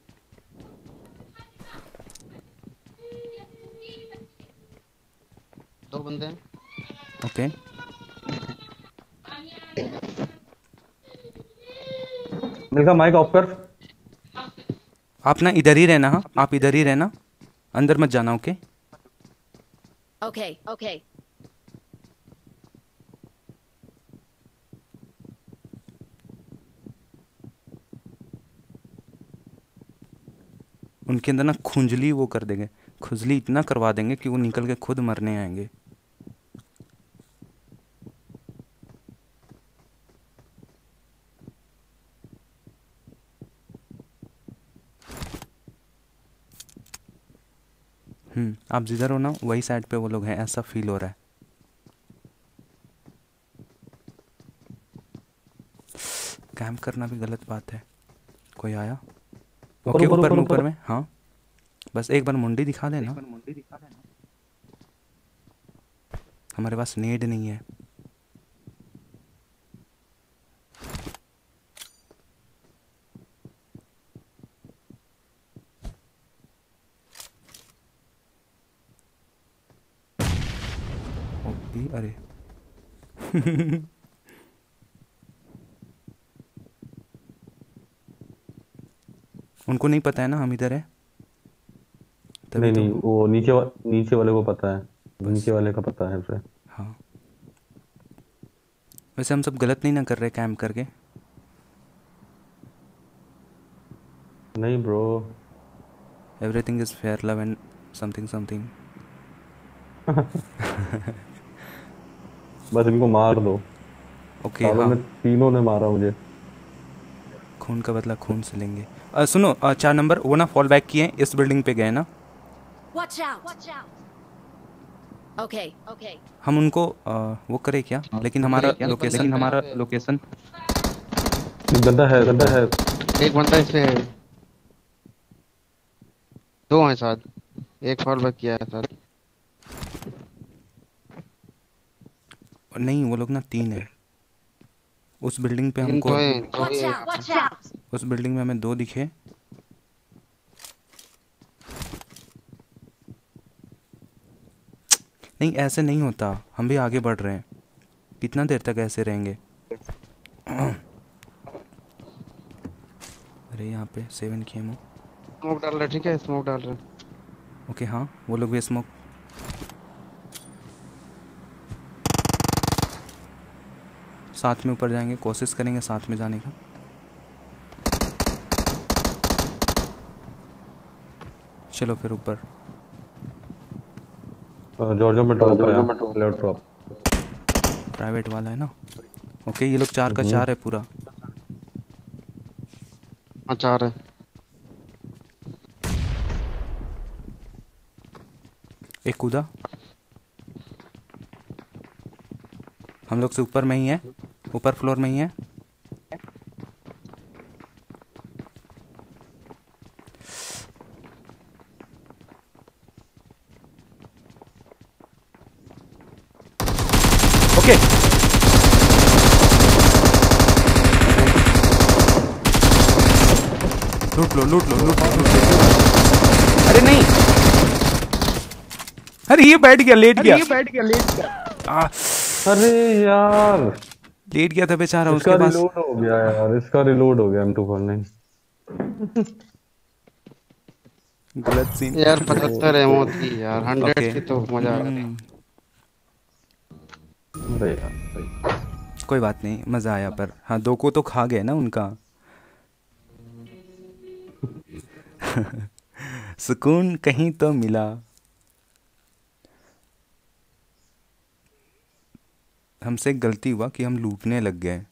G: दो बंदे हैं।
A: ओके
E: मेरा माइक ऑफ कर।
A: आप ना इधर ही रहना। हाँ आप इधर ही रहना, अंदर मत जाना। Okay
D: Okay, okay.
A: उनके अंदर ना खुंजली वो कर देंगे, खुजली इतना करवा देंगे कि वो निकल के खुद मरने आएंगे। हम्म आप जिधर हो ना वही साइड पे वो लोग हैं, ऐसा फील हो रहा है। कैंप करना भी गलत बात है। कोई आया?
E: ऊपर
A: ओके
E: ऊपर
A: ऊपर
E: ऊपर
A: में ऊपर
E: ऊपर।
A: में हाँ, बस एक बार मुंडी दिखा देना। हमारे पास नेड नहीं है। ओके अरे उनको नहीं पता है ना हम इधर है, तभी
E: नहीं
A: तो।
E: नहीं, वो नीचे वा, नीचे वाले को पता है,
A: बस
E: नीचे वाले का पता है उसे।
A: हाँ, वैसे हम सब गलत नहीं ना कर रहे कैंप करके।
E: नहीं bro.
A: Everything is fair love and something something.
E: बस इनको मार दो।
A: ओके
E: सालों
A: हाँ,
E: में तीनों ने मारा मुझे।
A: खून का बदला खून से लेंगे। अ, सुनो अ, चार नंबर वो ना फॉल बैक किए इस बिल्डिंग पे गए ना।
D: Watch out! Watch out! Okay, okay.
A: हम उनको अ, वो करें क्या, लेकिन हमारा लोकेशन।
H: लेकिन हमारा लोकेशन
E: गंदा है, गंदा है।
H: एक बंदा इससे है, दो हैं शायद, एक फॉल बैक किया है शायद।
A: नहीं वो लोग ना तीन है उस बिल्डिंग पे
H: तीन
A: हमको।
H: तो हैं, दो
D: Watch
H: ही हैं।
D: out! Watch out!
A: उस बिल्डिंग में हमें दो दिखे। नहीं ऐसे नहीं होता, हम भी आगे बढ़ रहे हैं, कितना देर तक ऐसे रहेंगे। अरे यहाँ पे सेवन की एमो।
H: स्मोक डाल रहे, ठीक है, स्मोक डाल रहे।
A: ओके हाँ वो लोग भी स्मोक। साथ में ऊपर जाएंगे, कोशिश करेंगे साथ में जाने का। चलो फिर ऊपर।
E: जॉर्जियो में ड्रॉप है, लेफ्ट ड्रॉप।
A: प्राइवेट वाला है ना। ओके ये लोग चार का चार है पूरा।
H: हाँ चार है।
A: एक कूदा, हम लोग से ऊपर में ही है, ऊपर फ्लोर में ही है। ओके लूट लो लूट लो लूट लो लूट लो। अरे नहीं, अरे ये बैठ गया, लेट गया, ये बैठ गया, लेट गया।
E: अरे यार
A: लेट गया था बेचारा,
E: इसका
A: उसके पास।
E: रिलोड हो गया यार, इसका रिलोड हो गया एम टू फोर्टी नाइन।
A: गलत सीन
H: यार पचहत्तर एमओ थी यार, हंड्रेड
A: ओके।
H: की तो मजा आ गया।
E: अरे यार
A: कोई बात नहीं, मज़ा आया, पर हाँ दो को तो खा गए ना उनका। सुकून कहीं तो मिला। हमसे एक गलती हुआ कि हम लूटने लग गए,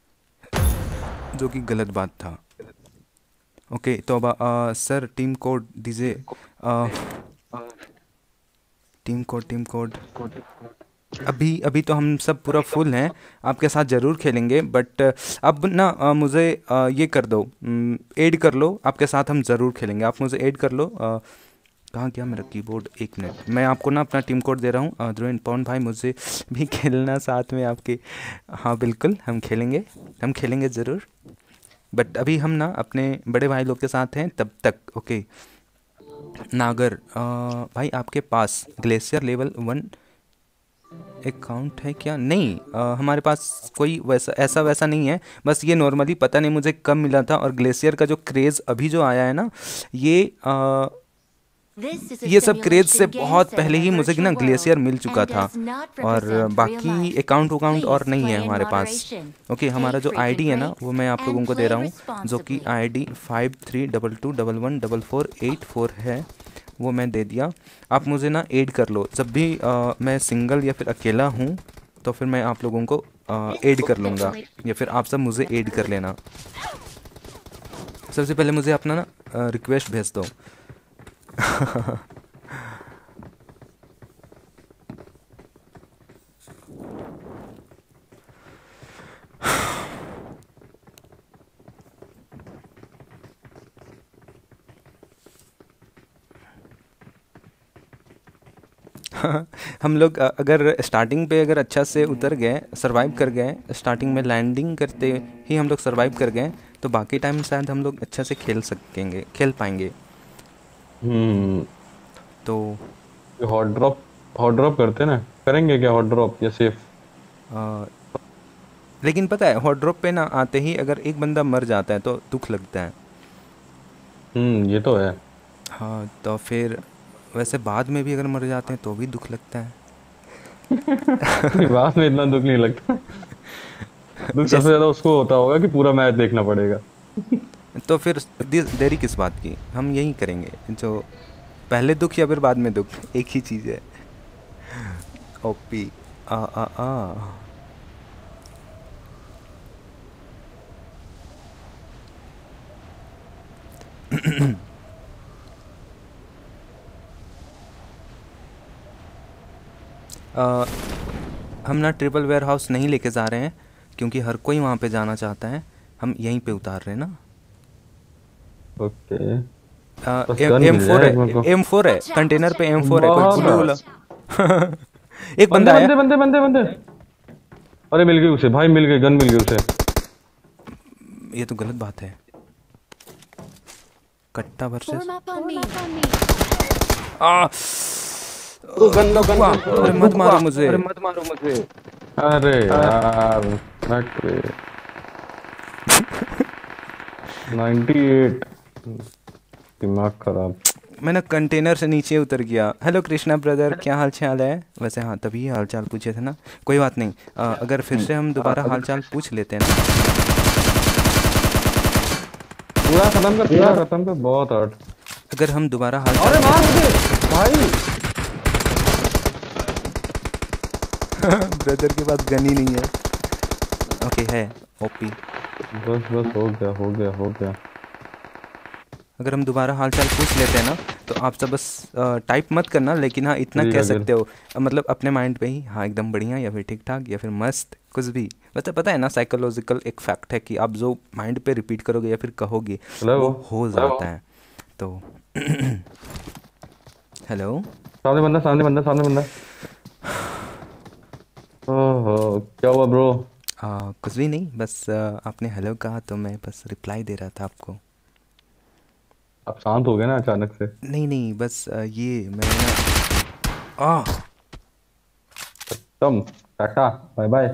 A: जो कि गलत बात था। ओके तो अब आ, सर टीम कोड दीजिए। आ, टीम कोड टीम कोड अभी अभी तो हम सब पूरा फुल हैं, आपके साथ ज़रूर खेलेंगे, बट अब ना आ, मुझे आ, ये कर दो, ऐड कर लो, आपके साथ हम ज़रूर खेलेंगे, आप मुझे ऐड कर लो। आ, कहाँ गया मेरा कीबोर्ड, एक मिनट, मैं आपको ना अपना टीम कोड दे रहा हूँ। ध्रुवन पवन भाई मुझे भी खेलना साथ में आपके। हाँ बिल्कुल हम खेलेंगे, हम खेलेंगे ज़रूर, बट अभी हम ना अपने बड़े भाई लोग के साथ हैं तब तक। ओके नागर आ, भाई आपके पास ग्लेशियर लेवल वन अकाउंट है क्या? नहीं आ, हमारे पास कोई वैसा ऐसा वैसा नहीं है, बस ये नॉर्मली पता नहीं मुझे कब मिला था। और ग्लेशियर का जो क्रेज़ अभी जो आया है ना, ये आ, ये सब क्रेज से बहुत पहले ही मुझे ना ग्लेशियर मिल चुका था, और बाकी अकाउंट अकाउंट और नहीं है हमारे पास। ओके हमारा जो आईडी है ना वो मैं आप लोगों को दे रहा हूँ, जो कि ID five three double two double one double four eight four है, वो मैं दे दिया। आप मुझे ना ऐड कर लो, जब भी आ, मैं सिंगल या फिर अकेला हूँ तो फिर मैं आप लोगों को ऐड कर लूँगा, या फिर आप सब मुझे ऐड कर लेना। सबसे पहले मुझे अपना ना रिक्वेस्ट भेज दो। हम लोग अ, अगर स्टार्टिंग पे अगर अच्छा से उतर गए, सरवाइव कर गए, स्टार्टिंग में लैंडिंग करते ही हम लोग सरवाइव कर गए, तो बाकी टाइम शायद हम लोग अच्छा से खेल सकेंगे, खेल पाएंगे।
E: हम्म।
A: तो
E: हॉट ड्रॉप हॉट ड्रॉप करते ना, करेंगे क्या हॉट ड्रॉप या सेफ?
A: अ, लेकिन पता है हॉट ड्रॉप पे ना आते ही अगर एक बंदा मर जाता है तो दुख लगता है।
E: हम्म, ये तो है।
A: हाँ, तो फिर वैसे बाद में भी अगर मर जाते हैं तो भी दुख लगता है।
E: बाद में इतना दुख नहीं लगता। दुख सबसे
A: जैसे
E: ज्यादा उसको होता होगा कि पूरा मैच देखना पड़ेगा।
A: तो फिर दे- देरी किस बात की, हम यही करेंगे जो पहले दुख या फिर बाद में दुख, एक ही चीज़ है। ओपी आ आ आ आ, हम ना ट्रिपल वेयर हाउस नहीं लेके जा रहे हैं क्योंकि हर कोई वहाँ पे जाना चाहता है, हम यहीं पे उतार रहे हैं ना।
E: ओके, बस
A: एम
E: गन
A: एम
E: मिल
A: फोर
E: जाए
A: है,
E: मेरे को।
A: एम फोर है कंटेनर पे, एम फोर है कोई
E: बहुत
A: ब्लू
E: है।
A: वाला। एक
E: बंदे
A: बंदा आया।
E: बंदे बंदे बंदे बंदे अरे मिल गई उसे भाई, मिल गई गन, मिल गई उसे।
A: ये तो गलत बात है। कट्टा versus
D: Form up on me.
A: आ
G: गंदा गंदा
A: अरे मत मारो मुझे।
G: अरे मत मारो मुझे।
E: अरे यार बैक पे अट्ठानवे, दिमाग खराब।
A: मैं ना कंटेनर से नीचे उतर गया। हेलो कृष्णा ब्रदर, क्या हाल चाल है? वैसे हाँ, तभी हाल चाल पूछे थे ना, कोई बात नहीं। आ, अगर फिर से हम दोबारा हाल चाल पूछ लेते हैं ना।
E: पूरा खत्म कर, पूरा खत्म कर, बहुत हर्ट।
A: अगर हम दोबारा हाल
E: अरे
A: चाल
E: मार मुझे भाई।
A: ब्रदर के पास गन ही नहीं है। ओके है ओपी।
E: बस बस हो गया हो गया हो गया।
A: अगर हम दोबारा हाल चाल पूछ लेते हैं ना, तो आप सब बस टाइप मत करना, लेकिन हाँ इतना
E: ठीक
A: कह
E: है,
A: सकते हो, अ, मतलब अपने माइंड पे ही, हाँ एकदम बढ़िया या फिर ठीक ठाक या फिर मस्त, कुछ भी। मतलब पता है ना, साइकोलॉजिकल एक फैक्ट है कि आप जो माइंड पे रिपीट करोगे या फिर कहोगे
E: हेलो
A: वो हो जाता है। तो हेलो,
E: सामने बंदा, सामने बंदा, सामने बंदा। ओहो क्या हुआ ब्रो?
A: आ, कुछ भी नहीं, बस आ, आपने हेलो कहा तो मैं बस रिप्लाई दे रहा था आपको।
E: आप शांत हो गए ना अचानक से।
A: नहीं नहीं, बस आ, ये मैं ना आ
E: तुम टाटा बाय बाय।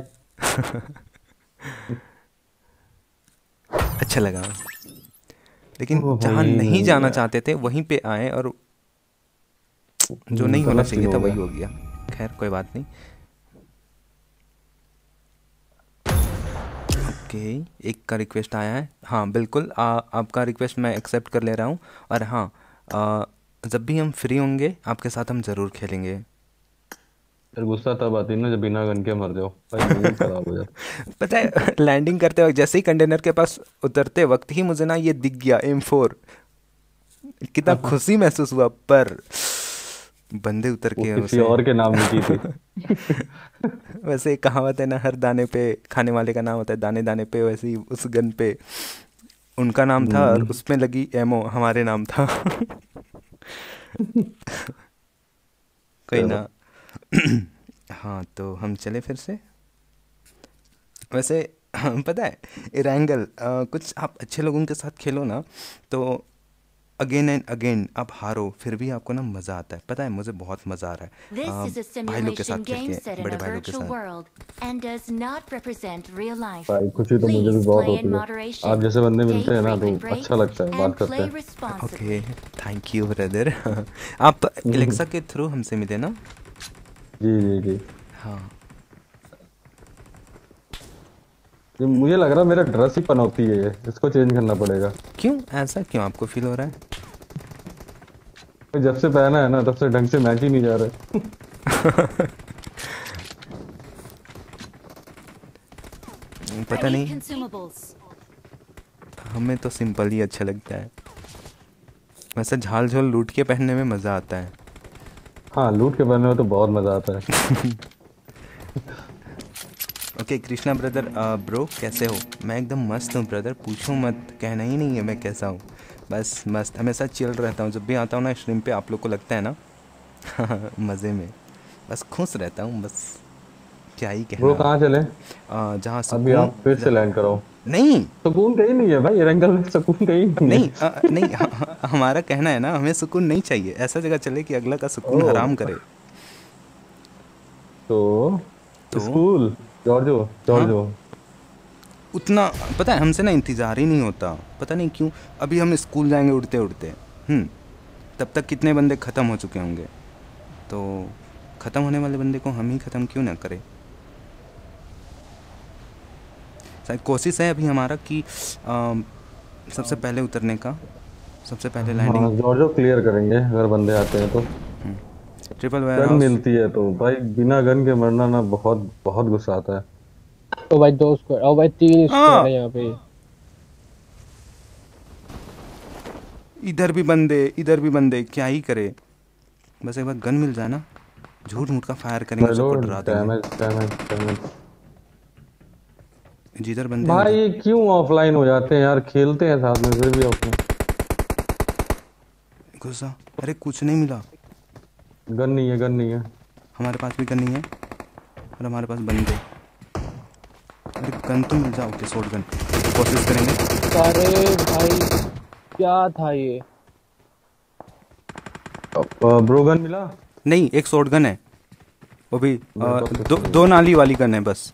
A: अच्छा लगा, लेकिन
E: ओ
A: जहाँ
E: भाई,
A: नहीं जाना चाहते थे वहीं पे आए और जो नहीं होना
E: गलत
A: चाहिए
E: सीन
A: था
E: हो
A: वही
E: गया।
A: हो गया। खैर कोई बात नहीं। ओके, एक का रिक्वेस्ट आया है। हाँ बिल्कुल, आ, आपका रिक्वेस्ट मैं एक्सेप्ट कर ले रहा हूँ। और हाँ, आ, जब भी हम फ्री होंगे आपके साथ हम ज़रूर खेलेंगे।
E: फिर गुस्सा तब आती है ना जब बिना गन के मर जाओ भाई, मूड खराब हो जाता।
A: पता है लैंडिंग करते वक्त जैसे ही कंटेनर के पास उतरते वक्त ही मुझे ना ये दिख गया एम फोर, कितना खुशी महसूस हुआ। पर बंदे उतर
E: वो
A: के
E: किसी
A: उसे
E: और के नाम लिखी थी।
A: वैसे एक कहावत है ना, हर दाने पे खाने वाले का नाम होता है, दाने दाने पे, वैसे ही उस गन पे उनका नाम था और उसमें लगी एमओ हमारे नाम था। कोई ना। हाँ तो हम चले फिर से। वैसे पता है इरेंगल, कुछ आप अच्छे लोगों के साथ खेलो ना तो अगेन एंड अगेन आप हारो फिर भी आपको ना मज़ा आता है। पता है मुझे बहुत मज़ा आ रहा
B: This
A: है
B: is a
A: आ, भाई लोग के
B: simulation
A: साथ खेल
B: game
A: के,
B: set in
A: बड़े
B: a
A: भाई लोग के
B: virtual
A: साथ।
B: world and does not represent real life.
E: भाई खुशी तो मुझे भी
B: Please
E: बहुत
B: play in
E: होती है,
B: moderation.
E: आप जैसे बंदे
B: Take
E: मिलते हैं ना तो
B: frequent breaks
E: अच्छा लगता है, बात
B: and
E: करते
B: play
E: हैं।
B: responsibly.
A: Okay, thank you brother. आप एलेक्सा के थ्रू हमसे मिले ना?
E: जी जी जी।
A: हाँ
E: ये मुझे लग रहा है मेरा ड्रेस ही पनौती है, ये इसको चेंज करना पड़ेगा।
A: क्यों, ऐसा क्यों आपको फील हो रहा है?
E: जब से पहना है ना तब से ढंग से मैच ही नहीं जा रहा।
A: पता
D: Need
A: नहीं,
D: consumables.
A: हमें तो सिंपल ही अच्छा लगता है। वैसे झाल झोल लूट के पहनने में मज़ा आता है।
E: हाँ लूट के पहनने में तो बहुत मजा आता है।
A: ओके कृष्णा ब्रदर, ब्रो कैसे हो? मैं एकदम मस्त हूँ ब्रदर, पूछो मत, कहना ही नहीं है मैं कैसा हूँ, बस मस्त, हमेशा चिल रहता हूँ। जब भी आता हूँ ना स्ट्रीम पे आप लोग को लगता है ना मज़े में। बस खुश रहता हूँ बस, क्या ही
E: ब्रो
A: कहना।
E: कहाँ चले?
A: आ, जहाँ
E: अभी
A: सुकून।
E: आप फिर से लैंड कराओ।
A: नहीं
E: सुकून कहीं नहीं है भाई, एरेंगल में सुकून कहीं नहीं
A: नहीं
E: है।
A: आ, नहीं ह- ह- हमारा कहना है ना, हमें सुकून नहीं चाहिए, ऐसा जगह चले कि अगला का सुकून
E: ओ
A: हराम करे।
E: तो
A: तो
E: स्कूल जॉर्जो
A: हाँ,
E: जॉर्जो
A: उतना पता है हमसे ना इंतज़ार ही नहीं होता, पता नहीं क्यों। अभी हम स्कूल जाएंगे उड़ते उड़ते, हम्म तब तक कितने बंदे ख़त्म हो चुके होंगे, तो ख़त्म होने वाले बंदे को हम ही ख़त्म क्यों ना करें। शायद कोशिश है अभी हमारा कि आ, सबसे पहले उतरने का, सबसे पहले लैंडिंग।
E: हाँ जॉर्जो क्लियर करेंगे अगर बंदे आते हैं तो।
A: Triple where
E: gun
A: house.
E: मिलती है तो भाई, बिना गन के मरना ना बहुत बहुत गुस्सा आता है।
G: तो भाई दो स्क्वाड, और भाई तीन स्क्वाड
A: हाँ,
G: है यहाँ पे।
A: इधर भी बंदे, इधर भी बंदे, क्या ही करे। बस एक बार गन मिल जाए ना, झूठ मूठ का फायर करेंगे,
E: हेलो
A: सबको डरा देंगे।
E: Damage damage damage.
A: जिधर बंदे हैं
E: भाई
A: उधर।
E: ये क्यों ऑफलाइन हो जाते हैं यार, खेलते हैं साथ में फिर भी ऑफलाइन।
A: गुस्सा, अरे कुछ नहीं मिला।
E: गन नहीं है, गन नहीं है।
A: हमारे पास भी गन नहीं है, और हमारे पास बंदे। अरे गन तो मिल जाओ, ओके शॉट गन कोशिश करेंगे।
G: अरे भाई क्या था ये?
E: ब्रो गन मिला?
A: नहीं, एक शॉट गन है वो भी, आ,
E: मेरे पास
A: दो
E: कुछ नहीं
A: दो नाली वाली गन है बस।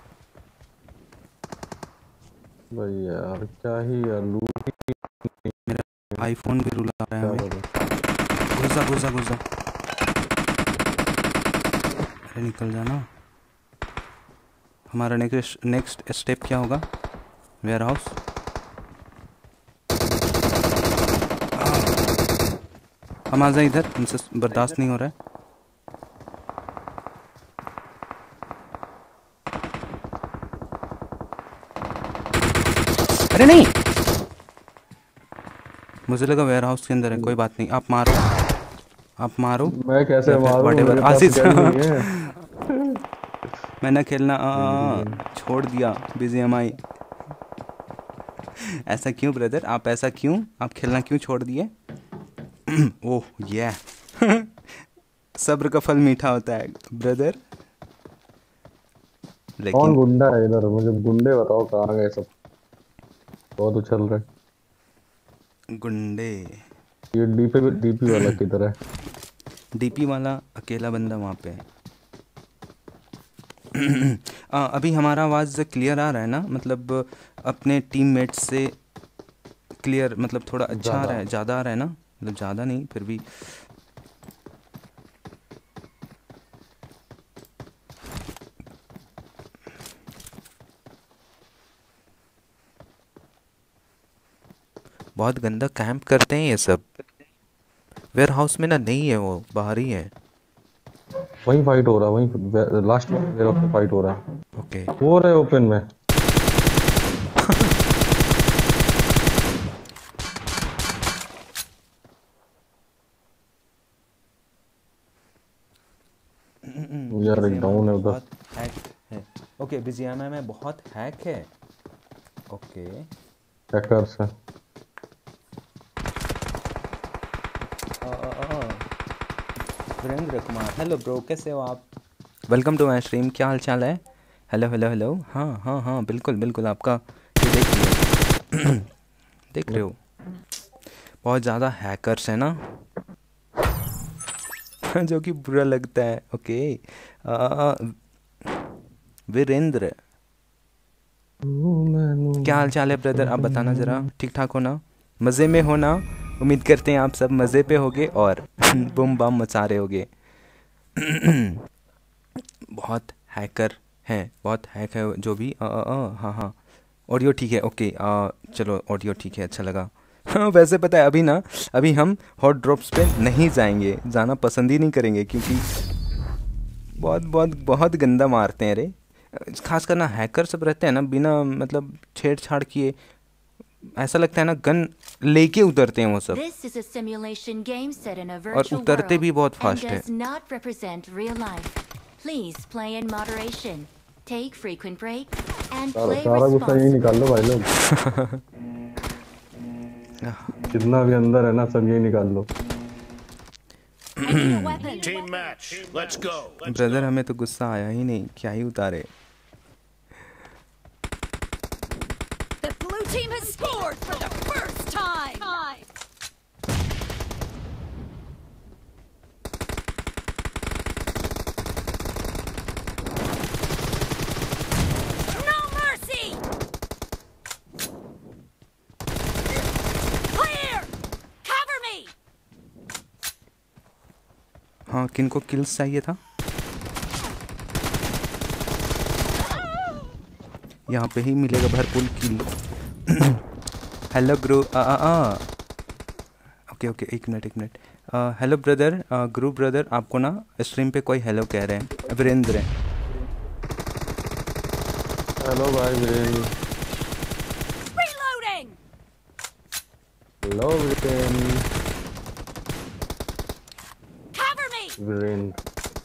E: भाई यार क्या ही यार, लूट
A: मेरा आईफोन भी रुला रहा है
E: क्या
A: हमें।
E: करूं।
A: घुसा घुसा घुसा, अरे निकल जाना। हमारा नेक्स्ट नेक्स्ट स्टेप क्या होगा? Warehouse. हम आ जाए इधर, हमसे बर्दाश्त नहीं हो रहा है। अरे नहीं, मुझे लगा वेयर हाउस के अंदर है। कोई बात नहीं, आप मारो, आप मारो।
E: मैं कैसे
A: या फिर
E: मारूं,
A: whatever,
E: मेरे पास
A: आशीष
E: गन नहीं है।
A: मैं ना खेलना आ, छोड़ दिया बीजीएमआई। ऐसा क्यों ब्रदर, आप ऐसा क्यों, आप खेलना क्यों छोड़ दिए? ओह ये सब्र का फल मीठा होता है ब्रदर।
E: कौन
A: लेकिन
E: गुंडा है इधर, मुझे गुंडे बताओ कहाँ गए सब, बहुत उछल रहे।
A: गुंडे,
E: ये डीपी डीपी वाला किधर है?
A: डीपी वाला अकेला बंदा वहाँ पे है। आ, अभी हमारा आवाज़ क्लियर आ रहा है ना, मतलब अपने टीममेट से क्लियर, मतलब थोड़ा अच्छा आ रहा है, ज़्यादा आ रहा है ना, मतलब ज़्यादा नहीं फिर भी। बहुत गंदा कैंप करते हैं ये सब। वेयर हाउस में ना नहीं है, वो बाहर ही है।
E: वहीं फाइट हो रहा है, वहीं लास्ट में मेरा पे फाइट हो रहा है।
A: ओके
E: हो रहा है ओपन में। यार एक डाउन है उधर।
A: बहुत हैक है। ओके बीजीएमआई में बहुत हैक है। ओके
E: हैकर्स है।
A: वीरेंद्र कुमार, हेलो ब्रो, कैसे हो आप? वेलकम टू माई स्ट्रीम, क्या हाल चाल है? हेलो हेलो हेलो, हाँ हाँ हाँ बिल्कुल बिल्कुल, आपका ये देख लिया। देख रहे हो बहुत ज़्यादा हैकर्स है ना, जो कि बुरा लगता है। ओके वीरेंद्र, क्या हाल चाल है ब्रदर, आप बताना ज़रा, ठीक ठाक हो ना, मज़े में हो ना? उम्मीद करते हैं आप सब मज़े पे होगे और बम बम मचा रहे होगे। बहुत हैकर हैं, बहुत हैक है जो भी। आ, आ, आ, हाँ हाँ ऑडियो ठीक है, ओके आ, चलो ऑडियो ठीक है, अच्छा लगा। हाँ वैसे पता है अभी ना, अभी हम हॉट ड्रॉप्स पे नहीं जाएंगे, जाना पसंद ही नहीं करेंगे, क्योंकि बहुत बहुत बहुत गंदा मारते हैं। अरे खास कर ना हैकर सब रहते हैं ना, बिना मतलब छेड़छाड़ किए, ऐसा लगता है ना गन लेके उतरते हैं वो सब,
B: This is a simulation game set in a
A: और
B: virtual
A: उतरते
B: world
A: भी बहुत
B: and
A: फास्ट है।
B: does not represent real life. Please play in moderation, take frequent breaks, and
E: सारा
B: play
E: सारा गुस्सा यही
B: responsibly.
E: निकाल लो भाई लोग। जितना भी अंदर है ना सब यही निकाल लो।
D: I need a weapon.
C: Team match. Let's go.
A: Brother हमें तो गुस्सा आया ही नहीं, क्या ही उतारे।
D: The blue team has scored for the first time. No mercy. Clear. Cover me.
A: हाँ, किनको किल्स चाहिए था? यहाँ पे ही मिलेगा भरपूर किल। हेलो ग्रू आ आ आ ओके ओके एक मिनट एक minute. Hello brother, Gru brother, आपको ना स्ट्रीम पे कोई हेलो कह रहे हैं, वीरेंद्र।
E: हेलो भाई Virendra.
D: Reloading.
E: Hello Virendra.
D: Cover me.
E: Virendra.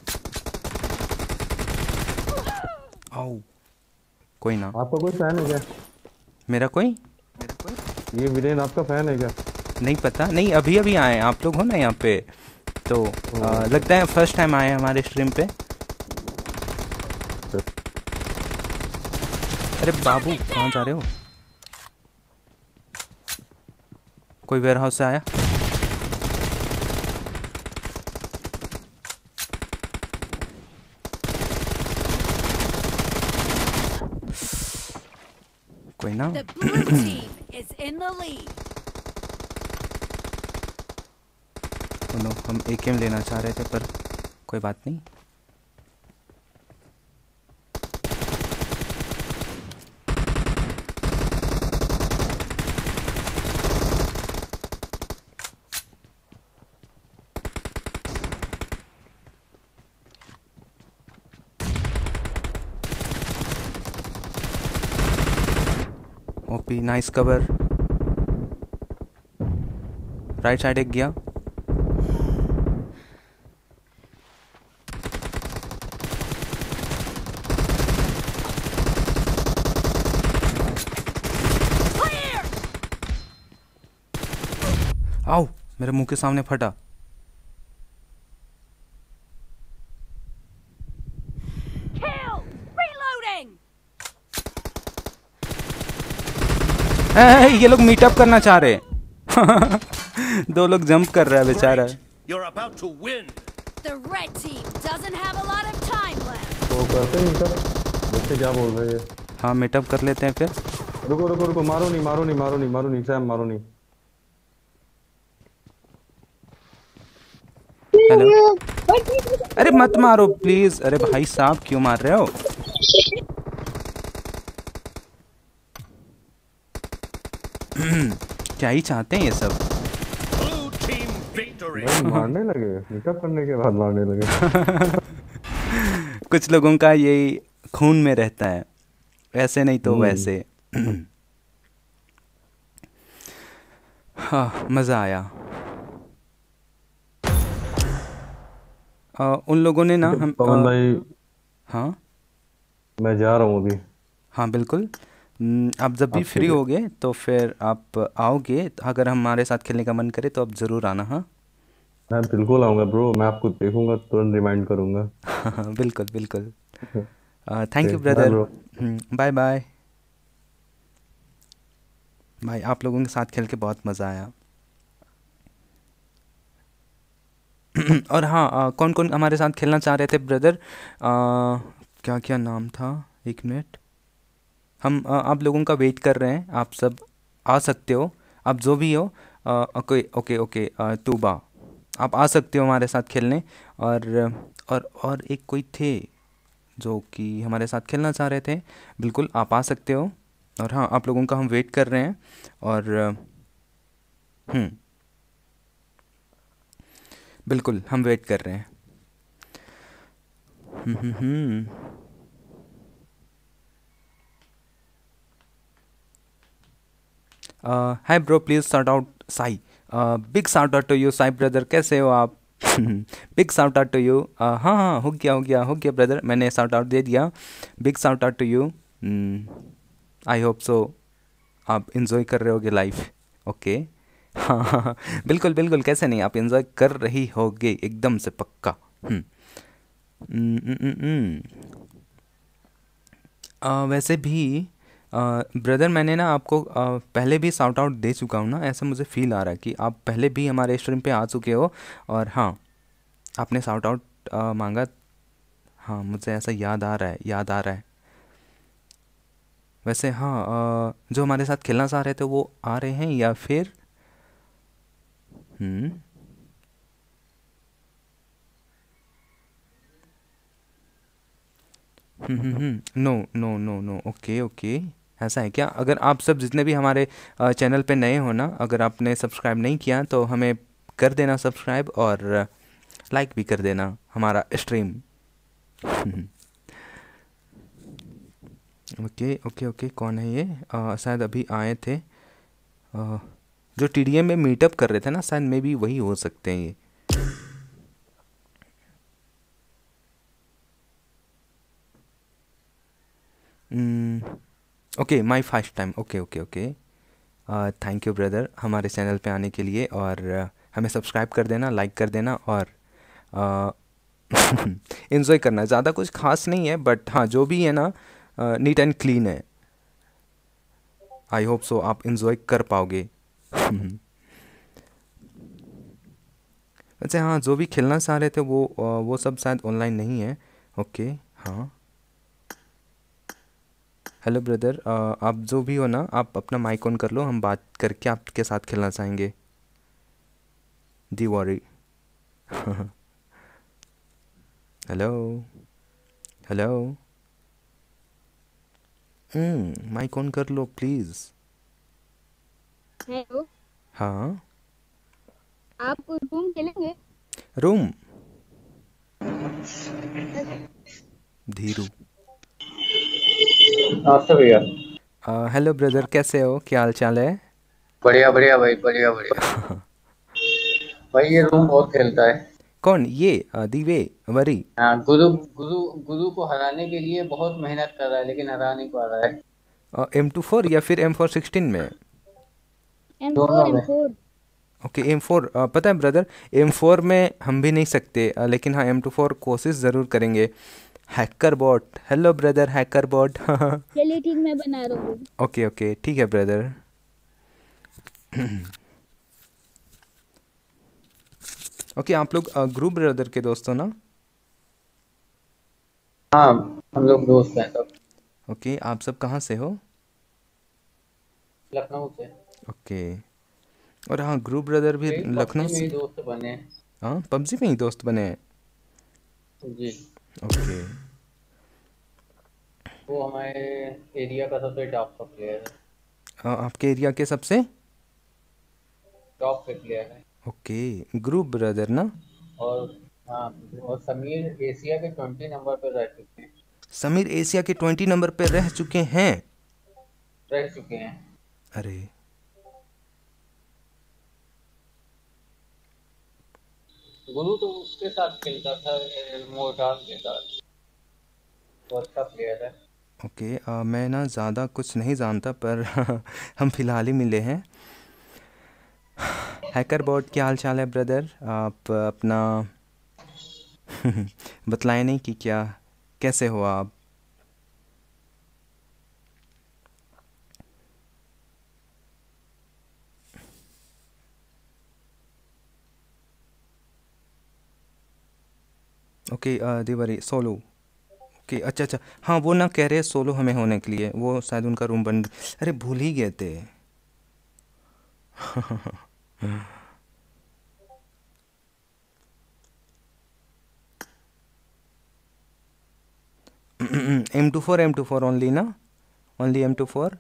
A: आओ, कोई ना।
E: आपका कोई फैन है क्या?
A: मेरा कोई?
E: ये वीरेंद्र आपका फैन है क्या?
A: नहीं पता, नहीं अभी अभी आए हैं आप लोग हो ना यहाँ पे, तो आ, लगता है फर्स्ट टाइम आए हैं हमारे स्ट्रीम पे। अरे बाबू कहाँ जा रहे हो? कोई वेयर हाउस से आया? कोई ना।
D: The blue team is in the lead.
A: No, हम ए के एम लेना चाह रहे थे पर कोई बात नहीं। OP nice cover. Right side एक गया। आओ, मेरे मुंह के सामने फटा।
D: Kill. Reloading.
A: ए, ए, ये लोग मीटअप करना चाह रहे हैं। दो लोग जंप कर रहा है बेचारा।
C: Great. You're about to win.
D: The red team doesn't have a lot of time left.
E: तो करते हैं सर। बच्चे क्या बोल रहे हैं?
A: हाँ, मीटअप कर लेते हैं फिर।
E: रुको रुको रुको, मारो नहीं मारो नहीं मारो नहीं मारो नहीं सैम, मारो नहीं।
A: हेलो, अरे मत मारो प्लीज। अरे भाई साहब क्यों मार रहे हो? क्या ही चाहते हैं ये सब?
C: Blue team victory.
E: भाई मारने लगे, मीटअप करने के बाद मारने लगे।
A: कुछ लोगों का यही खून में रहता है, ऐसे नहीं तो वैसे। हाँ, मज़ा आया। आ, उन लोगों ने ना हम
E: पवन भाई,
A: हाँ
E: मैं जा रहा हूँ अभी।
A: हाँ बिल्कुल। हम्म, आप जब भी फ्री होगे तो फिर आप आओगे, अगर हमारे साथ खेलने का मन करे तो आप ज़रूर आना। हाँ
E: मैं बिल्कुल आऊँगा ब्रो, मैं आपको देखूंगा तुरंत रिमाइंड करूंगा।
A: बिल्कुल बिल्कुल। Thank you
E: bye
A: brother.
E: Bro.
A: Bye bye. भाई आप लोगों के साथ खेल के बहुत मज़ा आया। और हाँ, कौन कौन हमारे साथ खेलना चाह रहे थे ब्रदर? क्या क्या नाम था? एक मिनट, हम आ, आप लोगों का वेट कर रहे हैं। आप सब आ सकते हो, आप जो भी हो। ओके ओके ओके, तूबा आप आ सकते हो हमारे साथ खेलने। और और और एक कोई थे जो कि हमारे साथ खेलना चाह रहे थे। बिल्कुल आप आ सकते हो। और हाँ, आप लोगों का हम वेट कर रहे हैं। और हम्म बिल्कुल हम वेट कर रहे हैं। Hmm hmm hmm hi bro, please shout out Sai. Big shout out to you Sai brother, कैसे हो आप? Big shout out to you. हाँ हाँ, हो गया हो गया हो गया ब्रदर, मैंने शॉर्ट आउट दे दिया। Big shout out to you. I hope so आप इन्जॉय कर रहे होगे लाइफ। ओके, हाँ हाँ हाँ, बिल्कुल बिल्कुल, कैसे नहीं, आप एंजॉय कर रही होगे एकदम से पक्का। हम्म हम्म, हम्म, हम्म। आ, वैसे भी ब्रदर मैंने ना आपको आ, पहले भी साउट आउट दे चुका हूँ ना, ऐसा मुझे फील आ रहा है कि आप पहले भी हमारे स्ट्रीम पे आ चुके हो, और हाँ आपने साउट आउट मांगा। हाँ मुझे ऐसा याद आ रहा है, याद आ रहा है। वैसे हाँ, आ, जो हमारे साथ खेलना चाह रहे थे वो आ रहे हैं या फिर? Hmm hmm hmm hmm, no no no no, okay okay. ऐसा है क्या? अगर आप सब जितने भी हमारे चैनल पे नए हो ना, अगर आपने सब्सक्राइब नहीं किया तो हमें कर देना सब्सक्राइब, और लाइक भी कर देना हमारा स्ट्रीम। ओके ओके ओके, कौन है ये? अ, शायद अभी आए थे, अ, जो टीडीएम में मीटअप कर रहे थे ना, शायद मे बी वही हो सकते हैं ये। Okay, my first time, okay okay okay. Thank you brother हमारे चैनल पे आने के लिए, और uh, हमें सब्सक्राइब कर देना, लाइक कर देना, और इन्जॉय करना। ज़्यादा कुछ खास नहीं है, बट हाँ जो भी है ना, नीट एंड क्लीन है। आई होप सो आप इन्जॉय कर पाओगे। अच्छा हाँ, जो भी खेलना चाह रहे थे वो अ, वो सब शायद ऑनलाइन नहीं है। ओके हाँ, हेलो ब्रदर, आप जो भी हो ना, आप अपना माइक ऑन कर लो, हम बात करके आपके साथ खेलना चाहेंगे। The worry. Hello hello, hmm mike on कर लो प्लीज़।
I: हेलो,
A: हाँ,
I: आप रूम खेलेंगे?
A: रूम, धीरू।
J: नमस्ते भैया।
A: अ, हेलो ब्रदर, कैसे हो, क्या हाल चाल है?
J: बढ़िया बढ़िया भाई, बढ़िया बढ़िया। भाई ये रूम बहुत खेलता है।
A: कौन ये? अ, दिवे वरी?
J: हाँ, गुरु गुरु गुरु को हराने के लिए बहुत मेहनत कर रहा है, लेकिन हरा नहीं पा रहा है।
A: एम टू फोर या फिर एम फोर सिक्सटीन में?
I: एम फोर
J: दोनों
I: एम
J: में।
I: फोर
A: ओके, एम फोर, पता है ब्रदर, एम फोर में हम भी नहीं सकते, अ, लेकिन हाँ एम टू फोर कोशिश ज़रूर करेंगे। Hacker bot, hello brother hacker bot.
I: चलिए ठीक, मैं बना रहा हूँ।
A: ओके ओके, ठीक है ब्रदर। ओके, आप लोग ग्रुप ब्रदर के दोस्त हो ना?
J: हाँ, हम लोग दोस्त हैं सब।
A: ओके, आप सब कहाँ से हो?
J: लखनऊ से।
A: ओके, और हाँ ग्रुप ब्रदर भी
J: यही
A: लखनऊ
J: पबजी में
A: से?
J: ही दोस्त बने हैं।
A: हाँ, पबजी में ही दोस्त बने हैं?
J: जी।
A: ओके,
J: वो हमारे एरिया का सबसे टॉप का प्लेयर है।
A: अ, आपके एरिया के सबसे
J: टॉप पे प्लेयर है।
A: ओके, ग्रुप ब्रदर ना?
J: और हाँ, और समीर एशिया के ट्वेंटी नंबर पर रह चुके हैं।
A: समीर एशिया के ट्वेंटी नंबर पे रह चुके हैं?
J: रह चुके हैं।
A: अरे,
J: गुरु तो उसके साथ खेलता था, मोटाल के साथ। वो अच्छा प्लेयर है।
A: ओके, अ, मैं ना ज़्यादा कुछ नहीं जानता, पर हम फिलहाल ही मिले हैं। हैकर बॉट, क्या हाल चाल है ब्रदर? आप अपना बतलाए नहीं कि क्या, कैसे हो आप? ओके, दिवारी सोलो। ओके, अच्छा अच्छा, हाँ वो ना कह रहे हैं सोलो हमें होने के लिए, वो शायद उनका रूम बंद। अरे भूल ही गए थे। M two four, M two four only ना? Only M two four?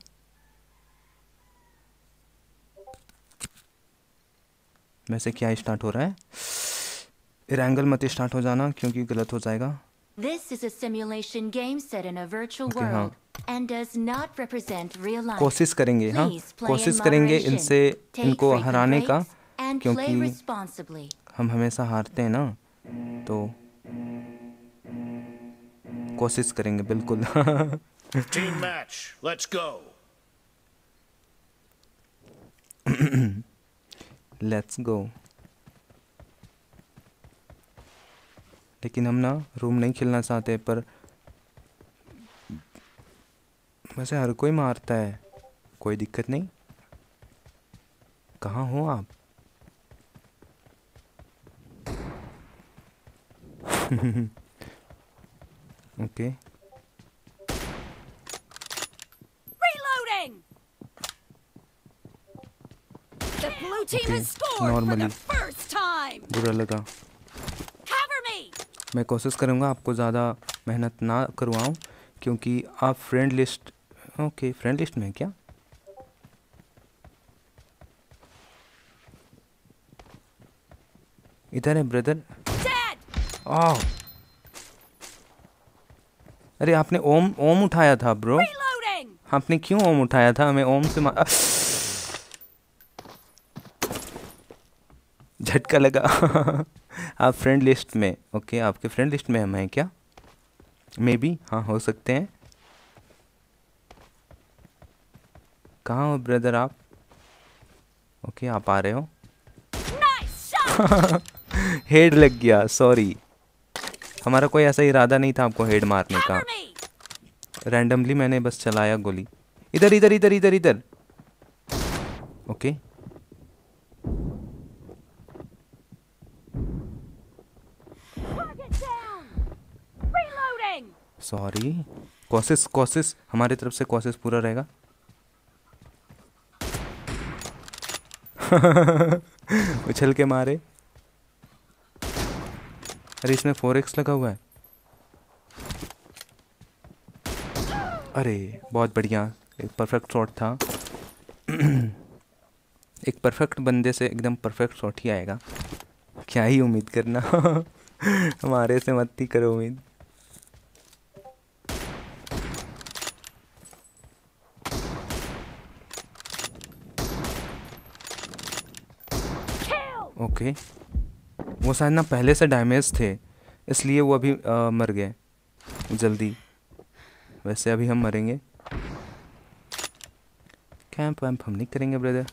A: वैसे क्या स्टार्ट हो रहा है? इरेंगल मत स्टार्ट हो जाना, क्योंकि गलत हो जाएगा।
B: This is a simulation game set in a virtual
A: okay हाँ,
B: world and does not represent real life.
A: कोशिश करेंगे, हाँ
B: Please play in
A: कोशिश करेंगे
B: moderation,
A: इनसे,
B: take
A: इनको
B: frequent
A: हराने का,
B: breaks, and play
A: क्योंकि
B: responsibly.
A: हम हमेशा हारते हैं ना, तो कोशिश करेंगे बिल्कुल।
C: Team match. Let's go.
A: Let's go. लेकिन हम ना रूम नहीं खेलना चाहते, पर वैसे हर कोई मारता है, कोई दिक्कत नहीं। कहाँ हो आप? Okay
D: Reloading. The blue team
A: Okay,
D: has scored for
A: normally.
D: the first time.
A: बुरा लगा।
D: Cover me.
A: मैं कोशिश करूँगा आपको ज़्यादा मेहनत ना करवाऊँ, क्योंकि आप friend list, okay friend list में हैं क्या? इधर है ब्रदर।
D: Dead.
A: ओह अरे आपने ओम ओम उठाया था ब्रो।
D: Reloading.
A: आपने क्यों ओम उठाया था? हमें ओम से मार, झटका लगा। आप फ्रेंड लिस्ट में, ओके आपके फ्रेंड लिस्ट में हम हैं क्या? मे बी, हाँ हो सकते हैं। कहाँ हो ब्रदर आप? ओके आप आ रहे हो।
D: Nice shot.
A: हेड लग गया, सॉरी। हमारा कोई ऐसा इरादा नहीं था आपको हेड मारने का,
D: Cover me.
A: रैंडमली मैंने बस चलाया गोली। इधर इधर इधर इधर इधर। Okay
D: Target down. Reloading.
A: Sorry. कोशिश कोशिश हमारी तरफ से कोशिश पूरा रहेगा। उछल के मारे। अरे इसमें फोर एक्स लगा हुआ है। अरे बहुत बढ़िया, एक परफेक्ट शॉट था। एक परफेक्ट बंदे से एकदम परफेक्ट शॉट ही आएगा, क्या ही उम्मीद करना। हमारे से मत ही करो उम्मीद। Okay okay. वो शायद ना पहले से डैमेज थे, इसलिए वो अभी आ, मर गए जल्दी। वैसे अभी हम मरेंगे। कैंप वैम्प हम नहीं करेंगे ब्रदर।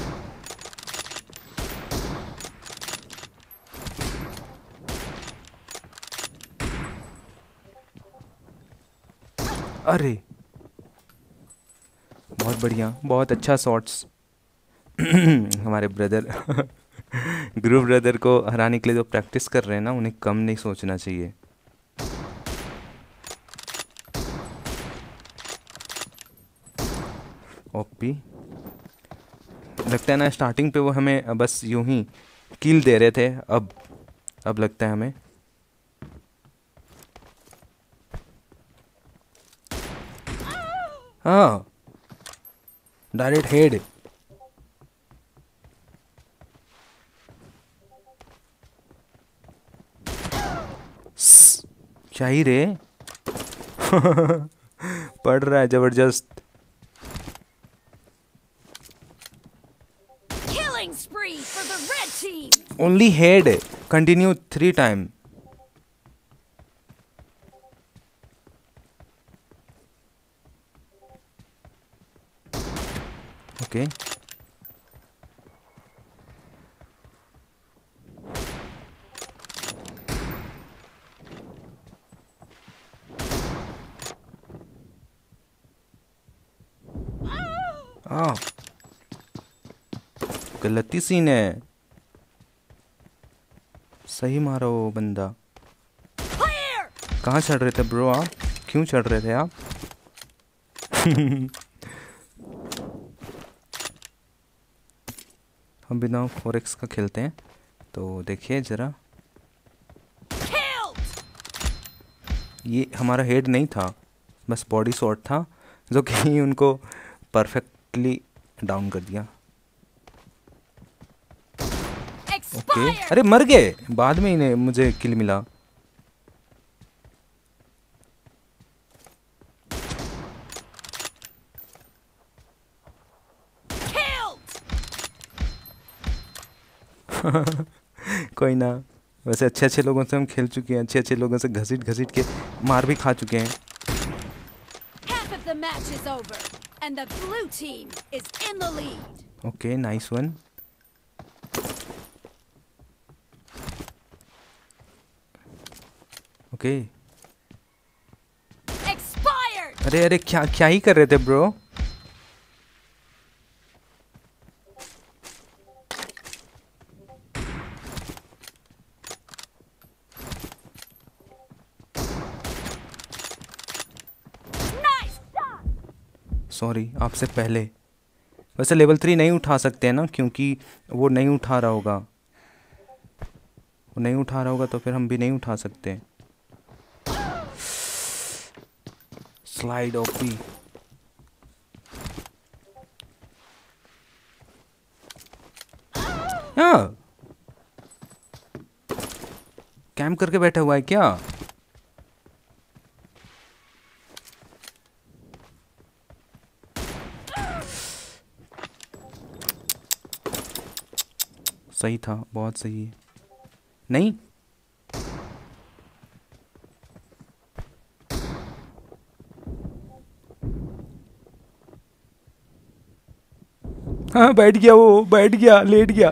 A: अरे बहुत बढ़िया, बहुत अच्छा शॉट्स। हमारे ब्रदर ग्रुप ब्रदर को हराने के लिए जो प्रैक्टिस कर रहे हैं ना, उन्हें कम नहीं सोचना चाहिए। ओपी लगता है ना, स्टार्टिंग पे वो हमें बस यूं ही किल दे रहे थे, अब अब लगता है हमें। हाँ डायरेक्ट हेड। क्या ही रे। पड़ रहा है जबरदस्त।
D: Killing spree for the red team.
A: Only head, continue three time. Okay आ गलती सीन है, सही मारो वो बंदा। कहाँ चढ़ रहे थे ब्रो आप? क्यों चढ़ रहे थे आप? हम बिना फोर एक्स का खेलते हैं, तो देखिए जरा। ये हमारा हेड नहीं था, बस बॉडी शॉट था, जो कि उनको परफेक्टली डाउन कर दिया। Okay okay. अरे मर गए, बाद में इन्हें मुझे किल मिला। कोई ना, वैसे अच्छे अच्छे लोगों से हम खेल चुके हैं, अच्छे अच्छे लोगों से घसीट घसीट के मार भी खा चुके हैं।
D: Half of the match is over and the blue team is in the lead.
A: Okay nice one. Okay.
D: Expired.
A: अरे अरे क्या क्या ही कर रहे थे ब्रो? सॉरी, आपसे पहले। वैसे लेवल थ्री नहीं उठा सकते हैं ना, क्योंकि वो नहीं उठा रहा होगा। वो नहीं उठा रहा होगा तो फिर हम भी नहीं उठा सकते। Slide OP. हाँ, कैंप करके बैठा हुआ है क्या? सही था, बहुत सही है। नहीं, हाँ बैठ गया, वो बैठ गया, लेट गया।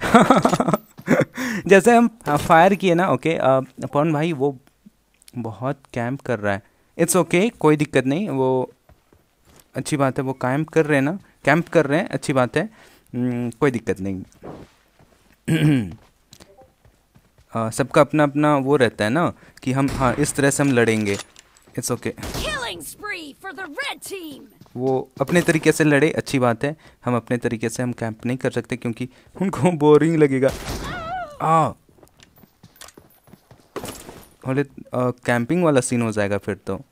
A: जैसे हम फायर किए ना। ओके पवन भाई, वो बहुत कैंप कर रहा है। इट्स ओके, कोई दिक्कत नहीं, वो अच्छी बात है। वो कैंप कर रहे हैं ना, कैंप कर रहे हैं, अच्छी बात है। न, कोई दिक्कत नहीं। आ, सबका अपना अपना वो रहता है ना कि हम, हाँ इस तरह से हम लड़ेंगे। It's okay. वो अपने तरीके से लड़े, अच्छी बात है। हम अपने तरीके से हम कैंप नहीं कर सकते क्योंकि उनको बोरिंग लगेगा। आ होले कैंपिंग वाला सीन हो जाएगा फिर तो,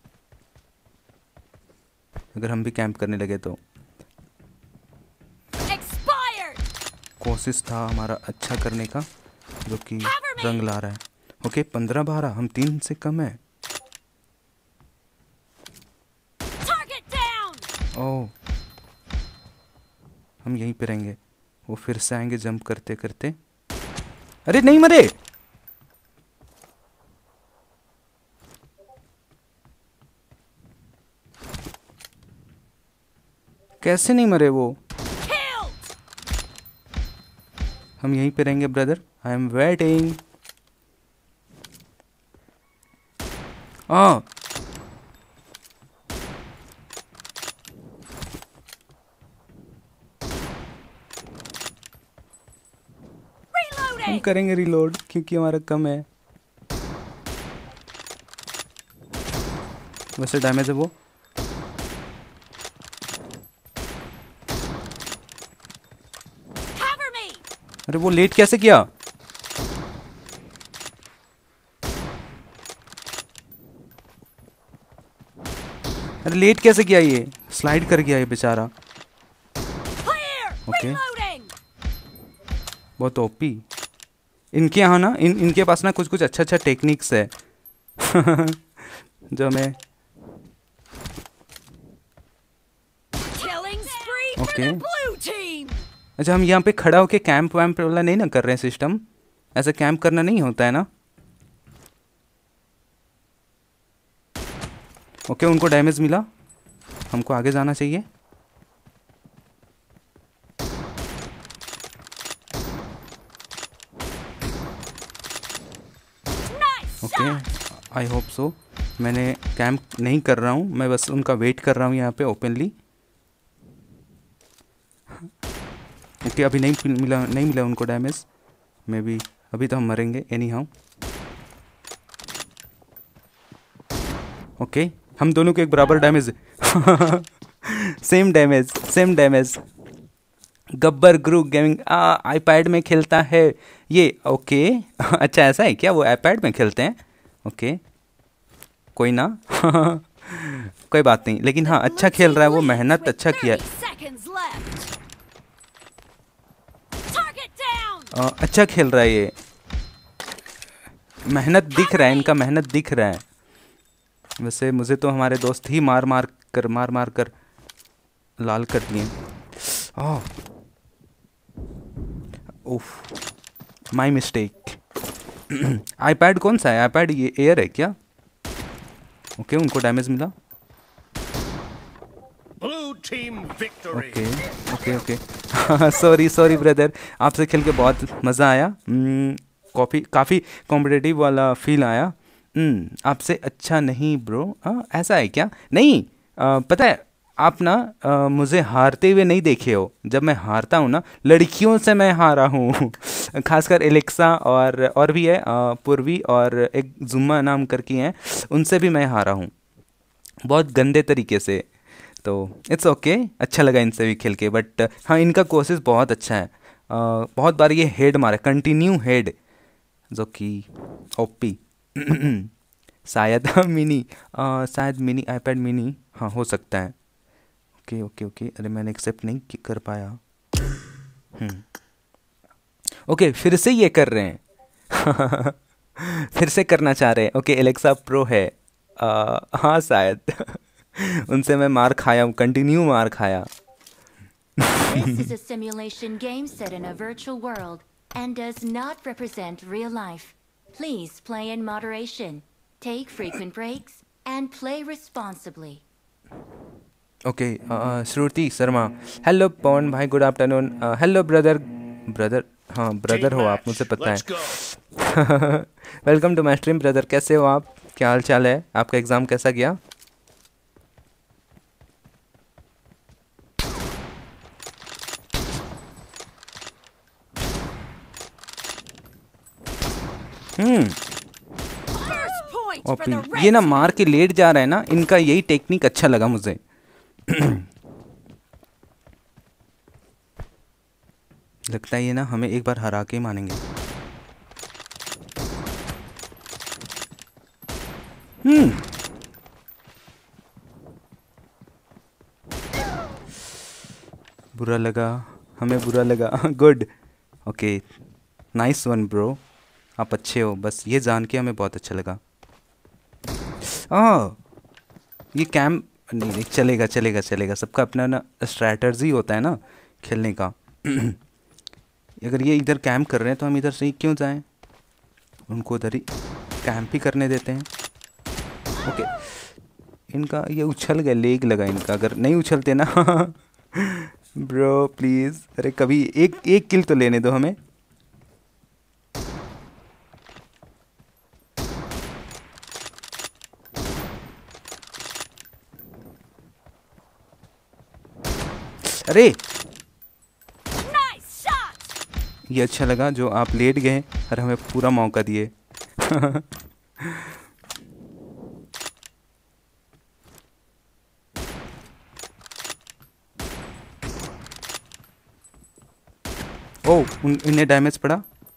A: अगर हम भी कैंप करने लगे तो। कोशिश था हमारा अच्छा करने का, जो कि रंग ला रहा है। ओके पंद्रह बारह, हम तीन से कम है। ओह, हम यहीं पे रहेंगे। वो फिर से आएंगे जंप करते करते। अरे नहीं मरे। कैसे नहीं मरे वो? हम यहीं पे रहेंगे ब्रदर, आई एम वेटिंग। आ हम करेंगे रिलोड क्योंकि हमारा कम है। वैसे डैमेज है वो। अरे वो लेट कैसे किया? अरे लेट कैसे किया? ये स्लाइड कर गया ये बेचारा। ओके बहुत ओपी इनके यहाँ ना। इन इनके पास ना कुछ कुछ अच्छा अच्छा टेक्निक्स है जो हमें। ओके अच्छा, हम यहाँ पे खड़ा होके कैंप वैम्प वाला नहीं ना कर रहे हैं सिस्टम। ऐसा कैंप करना नहीं होता है ना। ओके उनको डैमेज मिला, हमको आगे जाना चाहिए। Okay I hope so. मैंने कैंप नहीं कर रहा हूँ, मैं बस उनका वेट कर रहा हूँ यहाँ पे ओपनली। ओके okay, अभी नहीं मिला, नहीं मिला उनको डैमेज। मे बी अभी तो हम मरेंगे एनी हाउ। ओके हम दोनों को एक बराबर damage same damage same damage. Gabbar group gaming iPad में खेलता है ये। ओके अच्छा ऐसा है क्या? वो आईपैड में खेलते हैं। ओके कोई ना कोई बात नहीं, लेकिन हाँ अच्छा खेल रहा है वो, मेहनत अच्छा किया है। आ, अच्छा खेल रहा है ये, मेहनत दिख रहा है इनका, मेहनत दिख रहा है। वैसे मुझे तो हमारे दोस्त ही मार मार कर मार मार कर लाल कर दिए। ओफ माय मिस्टेक। आईपैड कौन सा है? आईपैड ये एयर है क्या? ओके उनको डैमेज मिला। Okay okay okay sorry sorry brother, आपसे खेल के बहुत मज़ा आया। काफ़ी काफ़ी कॉम्पिटिटिव वाला फील आया। हम्म आपसे अच्छा नहीं ब्रो। हाँ ऐसा है क्या? नहीं, अ, पता है आप ना अ, मुझे हारते हुए नहीं देखे हो। जब मैं हारता हूँ ना, लड़कियों से मैं हारा हूँ खासकर एलेक्सा और और भी है अ, पूर्वी और एक जुम्मा नाम करके हैं, उनसे भी मैं हारा हूँ बहुत गंदे तरीके से। तो इट्स ओके okay, अच्छा लगा इनसे भी खेल के। बट हाँ इनका कोशिश बहुत अच्छा है। अ, बहुत बार ये हेड मारे, कंटिन्यू हेड, जो कि ओपी शायद मिनी, अ, शायद मिनी आईपैड मिनी, हाँ हो सकता है। ओके ओके ओके, अरे मैंने एक्सेप्ट नहीं कि- कर पाया। हम्म ओके फिर से ये कर रहे हैं फिर से करना चाह रहे हैं। ओके एलेक्सा प्रो है, अ, हाँ शायद उनसे मैं मार खाया हूँ, कंटिन्यू मार खाया।
B: This is a simulation game set in a virtual world and does not represent real life. Please play in moderation, take frequent breaks, and play responsibly.
A: Okay Shruti Sharma, hello Pawan भाई, good afternoon. Hello brother, brother हाँ brother हो आप, मुझे पता
C: Let's go.
A: है welcome to my stream brother, कैसे हो आप? क्या हाल चाल है? आपका एग्ज़ाम कैसा गया? Hmm
D: First point for
A: OP,
D: the
A: ये
D: red
A: ना
D: team.
A: मार के लेट जा रहा है ना, इनका यही टेक्निक अच्छा लगा मुझे लगता है ये ना हमें एक बार हरा के ही मानेंगे। हम्म बुरा लगा, हमें बुरा लगा good, okay nice one bro, आप अच्छे हो, बस ये जान के हमें बहुत अच्छा लगा। आ, ये कैम नहीं नहीं चलेगा चलेगा चलेगा, सबका अपना ना स्ट्रैटर्जी होता है ना खेलने का अगर ये इधर कैंप कर रहे हैं तो हम इधर से ही क्यों जाएं, उनको उधर ही कैंप ही करने देते हैं। ओके इनका ये उछल गया, लेग लगा इनका, अगर नहीं उछलते ना ब्रो प्लीज़, अरे कभी एक एक किल तो लेने दो हमें। अरे
D: Nice shot.
A: ये अच्छा लगा जो आप लेट गए और हमें पूरा मौका दिए ओ उन इन्हें डैमेज पड़ा।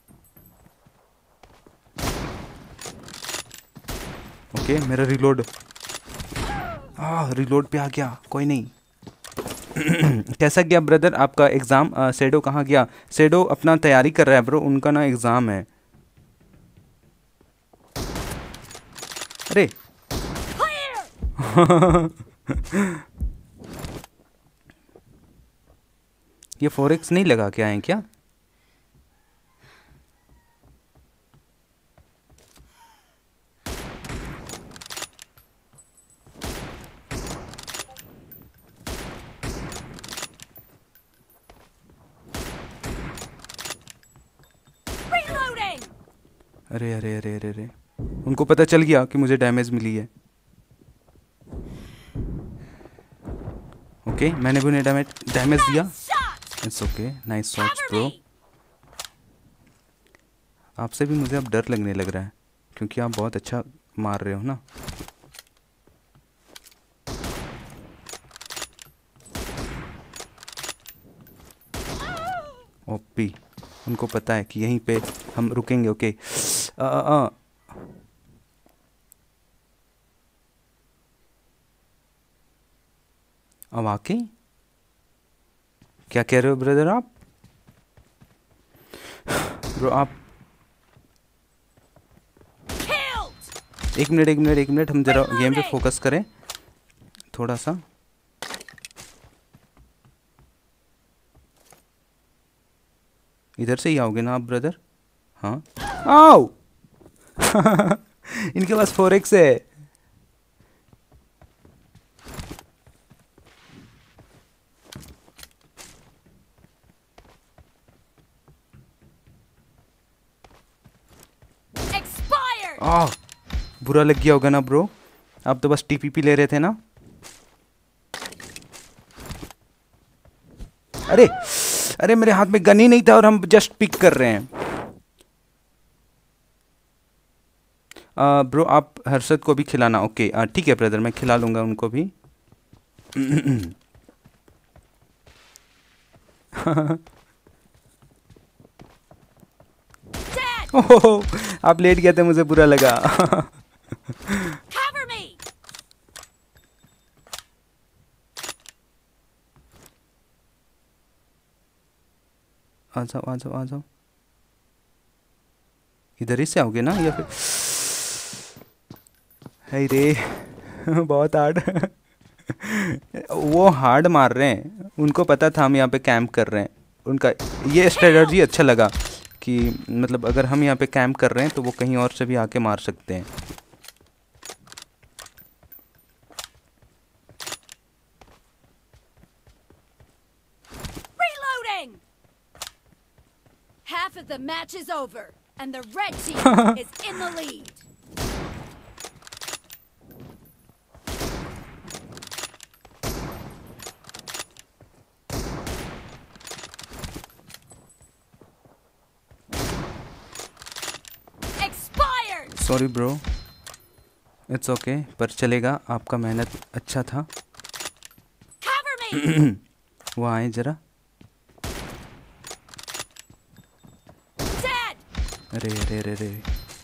A: ओके मेरा रिलोड, आ रिलोड पे आ गया, कोई नहीं कैसा गया ब्रदर आपका एग्ज़ाम? सेडो कहाँ गया? सेडो अपना तैयारी कर रहा है ब्रो, उनका ना एग्ज़ाम है। अरे ये फोर एक्स नहीं लगा के आए क्या?
D: Reloading.
A: अरे अरे अरे अरे अरे उनको पता चल गया कि मुझे डैमेज मिली है। ओके मैंने भी उन्हें डैमेज डैमेज दिया।
D: Shot.
A: It's okay, nice shots
D: Cover
A: bro.
D: me.
A: आपसे भी मुझे अब डर लगने लग रहा है क्योंकि आप बहुत अच्छा मार रहे हो ना। ओपी उनको पता है कि यहीं पे हम रुकेंगे। ओके आ, आ, आ, अब आके क्या कह रहे हो ब्रदर आप? ब्रो आप
D: Killed.
A: एक मिनट एक मिनट एक मिनट हम जरा गेम पे फोकस करें थोड़ा सा। इधर से ही आओगे ना आप ब्रदर? हाँ आओ इनके पास फोर एक्स है।
D: Expired.
A: आ बुरा लग गया होगा ना ब्रो? आप तो बस टीपीपी ले रहे थे ना। अरे अरे मेरे हाथ में गन ही नहीं था और हम जस्ट पिक कर रहे हैं। आ, ब्रो आप हर्षद को भी खिलाना। ओके ठीक है ब्रदर, मैं खिला लूँगा उनको भी। ओह आप लेट गए थे, मुझे बुरा लगा। आ जाओ आ जाओ आ जाओ, इधर ही से आओगे ना या फिर? है रे बहुत हार्ड। वो हार्ड मार रहे हैं, उनको पता था हम यहाँ पे कैंप कर रहे हैं। उनका ये स्ट्रेटजी अच्छा लगा कि मतलब अगर हम यहाँ पे कैंप कर रहे हैं तो वो कहीं और से भी आके मार सकते हैं।
D: Reloading! Half of the match is over and the red team is in the lead.
A: Sorry bro, it's okay, पर चलेगा, आपका मेहनत अच्छा था। वो आए जरा। अरे अरे अरे अरे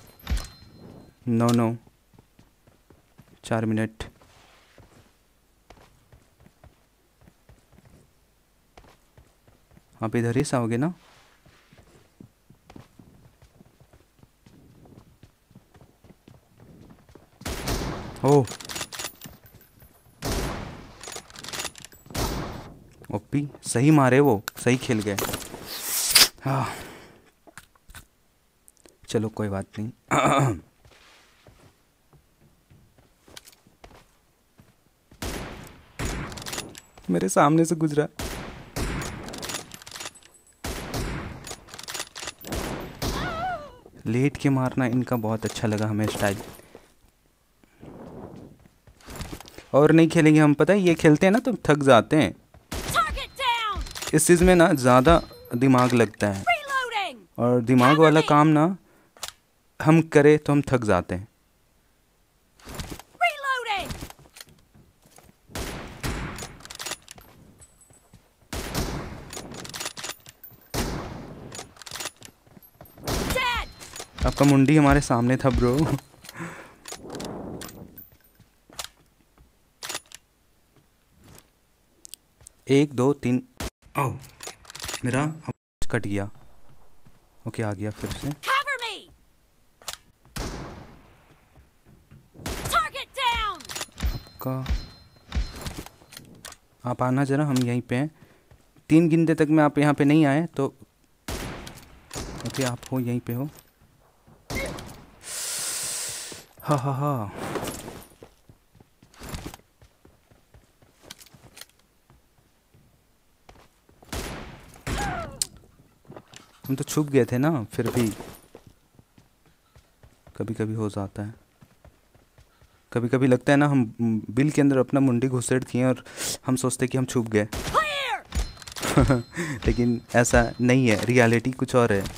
A: नो नो, चार मिनट। आप इधर ही से आओगे ना? ओ ओपी सही मारे, वो सही खेल गए। हाँ चलो कोई बात नहीं। मेरे सामने से गुजरा। लेट के मारना इनका बहुत अच्छा लगा हमें स्टाइल। और नहीं खेलेंगे हम, पता है ये खेलते हैं ना तो थक जाते हैं। इस चीज़ में ना ज़्यादा दिमाग लगता है, और दिमाग वाला काम ना हम करें तो हम थक जाते हैं। आपका मुंडी हमारे सामने था ब्रो। एक दो तीन। ओह मेरा कट गया। ओके आ गया फिर से। आपका आप आना जरा, हम यहीं पे हैं। तीन गिनते तक में आप यहाँ पे नहीं आए तो ओके आप हो यहीं पे हो। हाँ हाँ हाँ हम तो छुप गए थे ना, फिर भी कभी कभी हो जाता है। कभी कभी लगता है ना हम बिल के अंदर अपना मुंडी घुसेड़ दिए और हम सोचते कि हम छुप गए। लेकिन ऐसा नहीं है, रियलिटी कुछ और है।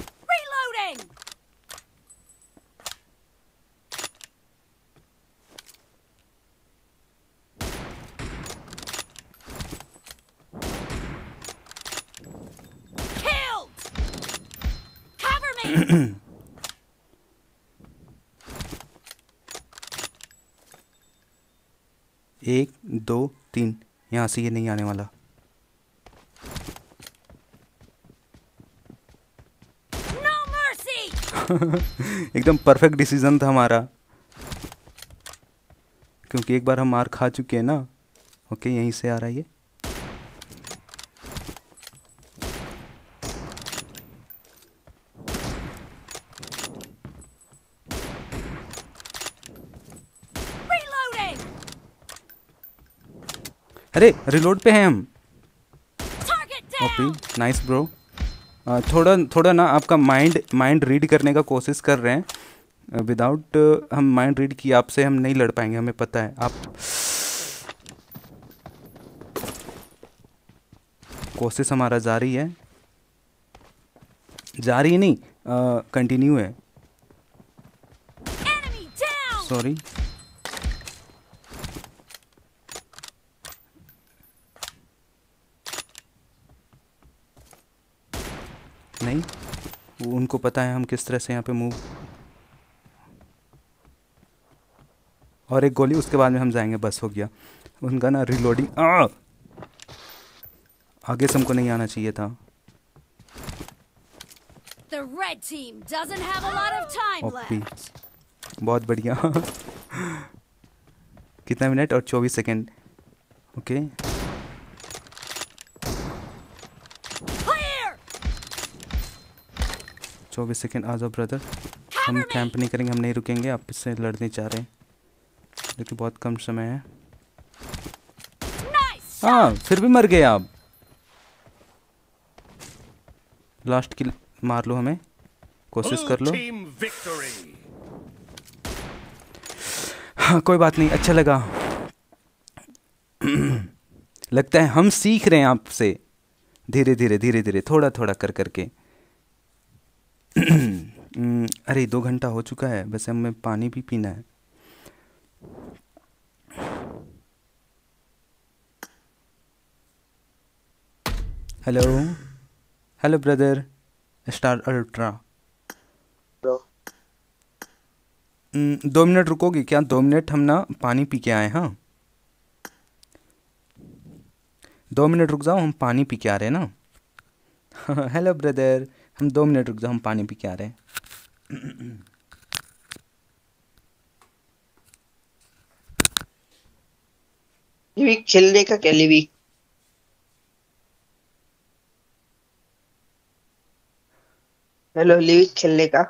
A: एक दो तीन, यहाँ से ये नहीं आने वाला। एकदम परफेक्ट डिसीजन था हमारा, क्योंकि एक बार हम मार खा चुके हैं ना। ओके यहीं से आ रहा है ये। अरे रिलोड पे हैं हम। OP nice bro. थोड़ा थोड़ा ना आपका माइंड माइंड रीड करने का कोशिश कर रहे हैं, विदाउट हम माइंड रीड किए आपसे हम नहीं लड़ पाएंगे, हमें पता है। आप कोशिश हमारा जारी है, जारी नहीं कंटिन्यू है। सॉरी नहीं, वो उनको पता है हम किस तरह से यहाँ पे मूव। और एक गोली, उसके बाद में हम जाएंगे, बस हो गया। उनका ना रिलोडिंग आ! आगे से हमको नहीं आना चाहिए था।
D: The red team doesn't have a lot of time
A: OP,
D: left.
A: बहुत बढ़िया। कितना मिनट और चौबीस सेकेंड। Okay
D: Clear.
A: चौबीस सेकेंड। आ जाओ ब्रदर, हम कैंप नहीं करेंगे, हम नहीं रुकेंगे। आप इससे लड़ने चाह रहे हैं लेकिन बहुत कम समय है।
D: Nice.
A: हाँ फिर भी मर गए आप। लास्ट किल मार लो, हमें कोशिश कर लो।
C: Blue team victory.
A: हाँ कोई बात नहीं, अच्छा लगा। लगता है हम सीख रहे हैं आपसे, धीरे धीरे धीरे धीरे थोड़ा थोड़ा कर करके। अरे दो घंटा हो चुका है, बस हमें पानी भी पीना है। Hello hello brother star ultra. Hmm, दो मिनट रुकोगे क्या? दो मिनट, हम ना पानी पी के आए। हाँ दो मिनट रुक जाओ, हम पानी पी के आ रहे हैं ना। हेलो ब्रदर, हम दो मिनट रुक जाओ, हम पानी पी के आ रहे हैं।
F: लिविक खेलने का क्या? लिविक हेलो, लिविक खेलने का?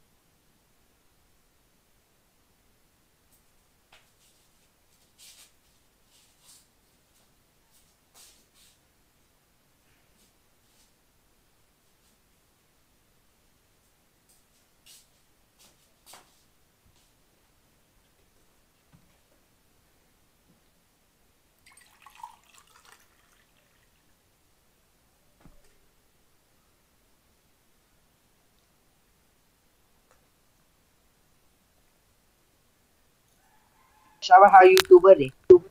F: शाबाश, हाँ यूट्यूबर है।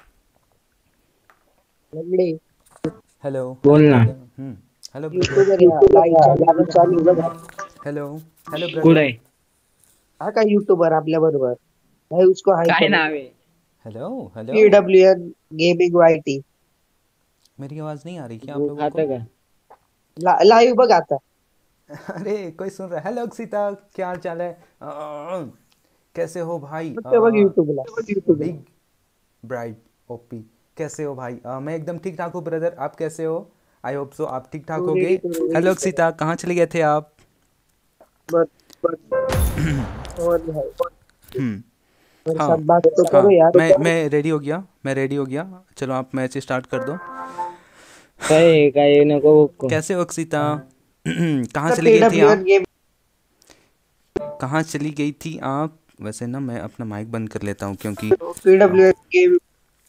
F: लंगड़े
A: हेलो
G: बोलना।
A: हम्म हेलो
F: यूट्यूबर है, लाइव चालू बघा।
A: हेलो हेलो
G: कुठे
A: ब्रदर।
G: आहे?
F: हा का यूट्यूबर आपल्या बरोबर भाई, उसको हाय
G: काय
F: करो।
G: नाव आहे?
A: Hello hello
F: PWN gaming YT
A: मेरी आवाज़ नहीं आ रही क्या आप
G: तू
A: लोगों
G: खाता
A: को?
G: का?
F: लाइव बघ आता।
A: अरे कोई सुन रहा है? हेलो अक्षिता, क्या हाल चाल है? आ, कैसे हो भाई?
F: बघ बघ यूट्यूबला।
A: बिग ब्राइट ओपी, कैसे हो भाई? आ, मैं एकदम ठीक ठाक हूँ ब्रदर, आप कैसे हो? आई होप सो आप ठीक ठाक
F: तो
A: होगे।
F: रेडी तो रेडी
A: हेलो अक्षिता, कहाँ चले गए थे आप?
F: बस बस और भाई
A: हम्म
F: मेरे
A: हाँ
F: साथ बात तो
A: हाँ,
F: करो यार।
A: मैं मैं रेडी हो गया, मैं रेडी हो गया। चलो आप मैच स्टार्ट कर दो।
G: काय काय नको बघू.
A: कैसे हो अक्षिता? कहाँ चली गई थी आप?
F: पीडब्ल्यूएन गेम
A: कहाँ चली गई थी आप? वैसे ना मैं अपना माइक बंद कर लेता हूँ क्योंकि
F: पीडब्ल्यूएन गेम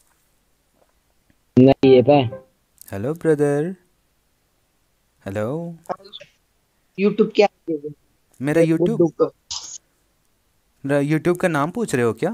G: नाही येत आहे.
A: Hello brother, hello.
F: यूट्यूब क्या है?
A: मेरा यूट्यूब
F: बुड्ढू को
A: मेरा यूट्यूब का नाम पूछ रहे हो क्या?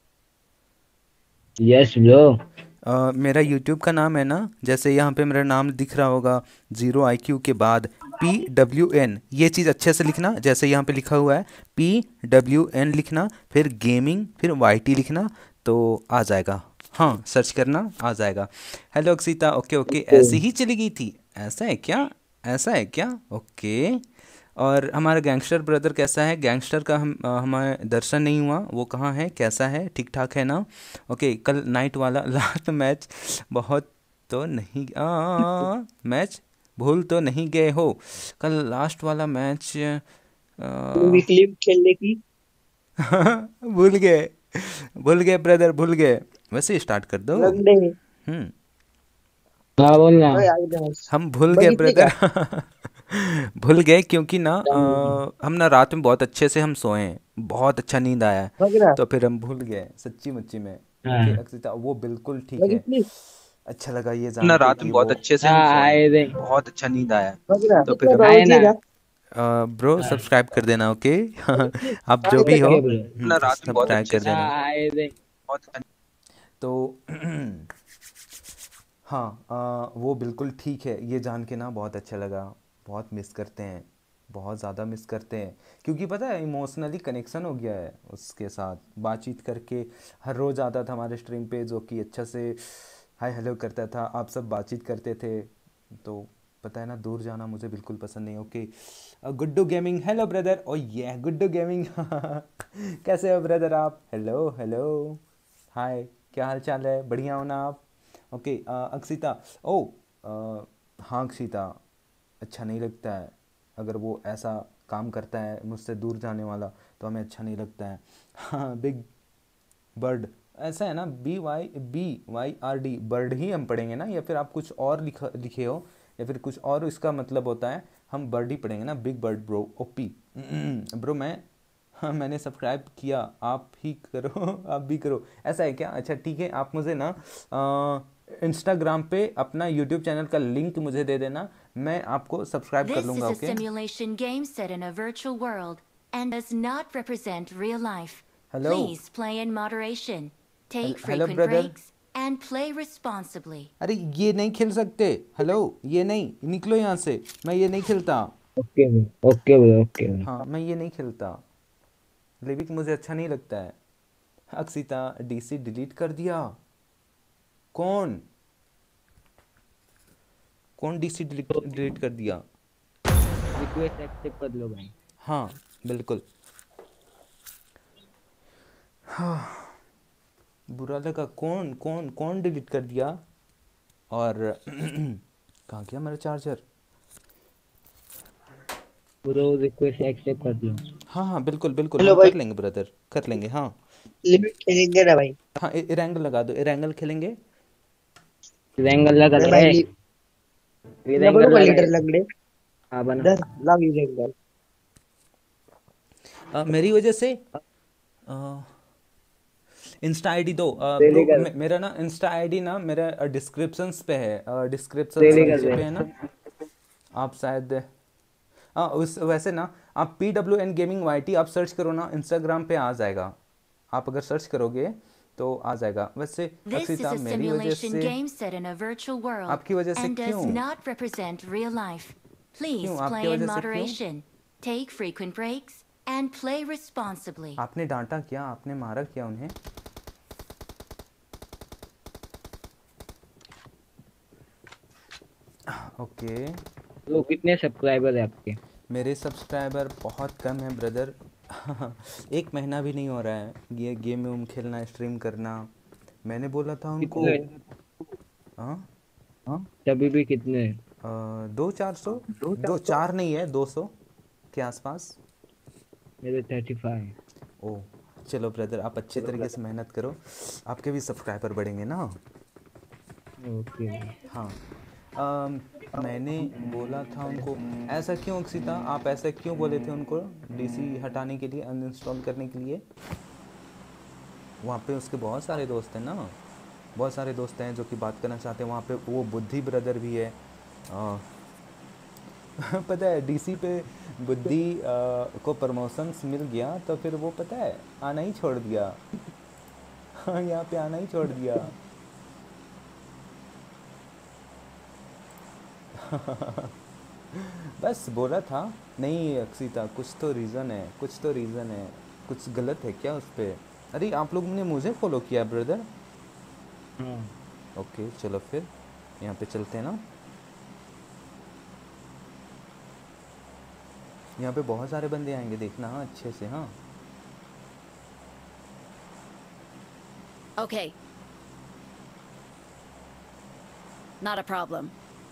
G: Yes bro.
A: अ, मेरा यूट्यूब का नाम है ना, जैसे यहाँ पे मेरा नाम दिख रहा होगा जीरो आई क्यू के बाद पी डब्ल्यू एन, ये चीज़ अच्छे से लिखना। जैसे यहाँ पे लिखा हुआ है पी डब्ल्यू एन लिखना, फिर गेमिंग, फिर वाई टी लिखना, तो आ जाएगा। हाँ सर्च करना, आ जाएगा। हेलो अक्षिता, ओके ओके, ऐसे ही चली गई थी? ऐसा है क्या? ऐसा है क्या? ओके। और हमारा गैंगस्टर ब्रदर कैसा है? गैंगस्टर का हम अ, हमें दर्शन नहीं हुआ, वो कहाँ है, कैसा है, ठीक ठाक है ना? ओके, कल नाइट वाला लास्ट मैच बहुत तो नहीं आ, मैच भूल तो नहीं गए हो? कल लास्ट वाला मैच
F: वीकली खेलने की
A: भूल गए, भूल गए ब्रदर, भूल गए। वैसे स्टार्ट कर दो।
F: लंगड़े
A: हम्म
G: हा बोल ना.
F: ओए, आई ना।
A: हम भूल गए
F: बघितली का?
A: ब्रदर। भूल गए क्योंकि ना अ, हम ना रात में बहुत अच्छे से हम सोए हैं, बहुत अच्छा नींद आया है,
F: वगैरह
A: तो फिर हम भूल गए सच्ची मुच्ची में।
F: हाँ
A: ओके अक्षिता, वो बिल्कुल ठीक है।
F: वगैरह
A: अच्छा लगा ये जान ना के रात में कि बहुत वो अच्छे से हम
G: हाँ
A: सोए
G: आए
A: हैं,
G: थे
A: बहुत अच्छा नींद आया है,
F: वगैरह
A: तो
F: कितना
A: फिर हम
F: था
G: आए ना।
F: उठिएगा
A: ब्रो सब्सक्राइब कर देना। ओके आप जो भी
F: आए
A: हो
G: ओके ब्रो।
A: ना रात में बहुत सब्सक्राइब अच्छे कर से
G: हाँ
A: देना।
G: आए थे।
A: बहुत अच्छा- तो हाँ अ, वो बिल्कुल ठीक है, ये जान के ना बहुत अच्छा लगा। बहुत मिस करते हैं, बहुत ज़्यादा मिस करते हैं, क्योंकि पता है इमोशनली कनेक्शन हो गया है उसके साथ, बातचीत करके। हर रोज़ आता था हमारे स्ट्रीम पे, जो कि अच्छा से हाय हेलो करता था, आप सब बातचीत करते थे। तो पता है ना, दूर जाना मुझे बिल्कुल पसंद नहीं। Okay Guddu gaming, hello brother. ओ ये गुड्डू गेमिंग कैसे हो ब्रदर आप? हेलो हेलो हाय, क्या हाल चाल है? बढ़िया हो ना आप? ओके अक्षिता, ओ अ, हाँ अक्षिता, अच्छा नहीं लगता है अगर वो ऐसा काम करता है मुझसे दूर जाने वाला, तो हमें अच्छा नहीं लगता है। हाँ बिग बर्ड, ऐसा है ना, B Y B Y R D, bird ही हम पढ़ेंगे ना, या फिर आप कुछ और लिख लिखे हो, या फिर कुछ और इसका मतलब होता है, हम बर्ड ही पढ़ेंगे ना। Big bird bro, OP bro. मैं हाँ मैंने सब्सक्राइब किया, आप ही करो आप भी करो, ऐसा है क्या? अच्छा ठीक है, आप मुझे ना इंस्टाग्राम पे अपना यूट्यूब चैनल का लिंक मुझे दे देना, मैं आपको सब्सक्राइब कर
B: This is
A: लूँगा।
B: a
A: okay
B: simulation game set in a virtual world and does not represent real life.
A: Hello
B: Please play in moderation, take
A: hello
B: frequent
A: brother.
B: breaks, and play responsibly.
A: अरे ये नहीं खेल सकते, hello ये नहीं, निकलो यहाँ से, मैं ये नहीं खेलता।
G: Okay bro okay bro okay bro.
A: हाँ मैं ये नहीं खेलता, लिविक मुझे अच्छा नहीं लगता है। अक्षिता डीसी डिलीट कर दिया? कौन कौन डीसी डिलीट डिलीट कर दिया?
G: रिक्वेस्ट एक्सेप्ट कर लो भाई।
A: हाँ बिल्कुल। हाँ बुरा लगा, कौन कौन कौन डिलीट कर दिया? और कहाँ गया मेरा चार्जर?
G: ब्रो रिक्वेस्ट एक्सेप्ट कर लो।
A: हाँ हाँ बिल्कुल बिल्कुल,
F: हेलो
A: हम
F: भाई,
A: कर लेंगे ब्रदर, कर लेंगे। हाँ
F: लिमिट खेलेंगे ना भाई?
A: हाँ इरेंगल लगा दो, इरेंगल खेलेंगे।
G: रेंगल लगा
F: मैं
G: दे
F: भाई
G: रे।
F: लि- मैं
G: रेंगल
F: बनूंगा
G: लगा
F: लीडर
G: दे।
F: लंगड़े।
G: हाँ बना।
F: दर लाग जाएगा।
A: अ, मेरी वजह से अ, इंस्टा आईडी दो
G: रेली
A: ब्रो।
G: कर
A: मे, मेरा ना इंस्टा आईडी ना मेरा डिस्क्रिप्शंस पे है, डिस्क्रिप्शंस
G: रेली कर
A: नीचे
G: दे।
A: पे है ना, आप शायद हाँ उस वैसे ना, आप P W N gaming Y T आप सर्च करो ना, इंस्टाग्राम पे आ जाएगा। आप अगर सर्च करोगे तो आ जाएगा। वैसे
B: This is
A: अक्षिता
B: a
A: मेरी वजह
B: simulation
A: से,
B: game set in a virtual world
A: आपकी वजह से
B: and does
A: क्यों
B: not represent real life. Please
A: क्यों
B: play
A: आपकी
B: in
A: वजह से क्यों?
B: moderation, take frequent breaks, and play responsibly.
A: आपने डांटा क्या? आपने मारा क्या उन्हें? ओके
G: तो कितने सब्सक्राइबर है आपके?
A: मेरे सब्सक्राइबर बहुत कम है ब्रदर। एक महीना भी नहीं हो रहा है ये गेम वेम खेलना, स्ट्रीम करना। मैंने बोला था उनको।
G: कितने?
A: हाँ
G: हाँ तभी भी कितने?
A: अ, दो चार सौ, दो चार नहीं है, दो सौ के आसपास।
G: मेरे थर्टी फाइव।
A: ओह चलो ब्रदर, आप अच्छे तरीके से मेहनत करो, आपके भी सब्सक्राइबर बढ़ेंगे ना।
G: ओके।
A: हाँ अम, मैंने बोला था उनको। ऐसा क्यों अक्षिता, आप ऐसा क्यों बोले थे उनको डीसी हटाने के लिए, अनइंस्टॉल करने के लिए? वहाँ पे उसके बहुत सारे दोस्त हैं ना, बहुत सारे दोस्त हैं जो कि बात करना चाहते हैं वहाँ पे। वो बुद्धि ब्रदर भी है। आ, पता है डीसी पे बुद्धि आ, को प्रमोशंस मिल गया, तो फिर वो पता है आना ही छोड़ दिया। हाँ यहाँ पे आना ही छोड़ दिया। बस बोला था। नहीं अक्षिता, कुछ तो रीज़न है, कुछ तो रीज़न है, कुछ गलत है क्या उस पर? अरे आप लोगों ने मुझे फॉलो किया ब्रदर।
G: हाँ
A: ओके चलो फिर यहाँ पे चलते हैं ना। यहाँ पे बहुत सारे बंदे आएंगे, देखना हाँ अच्छे से। हाँ
D: Okay. Not a problem.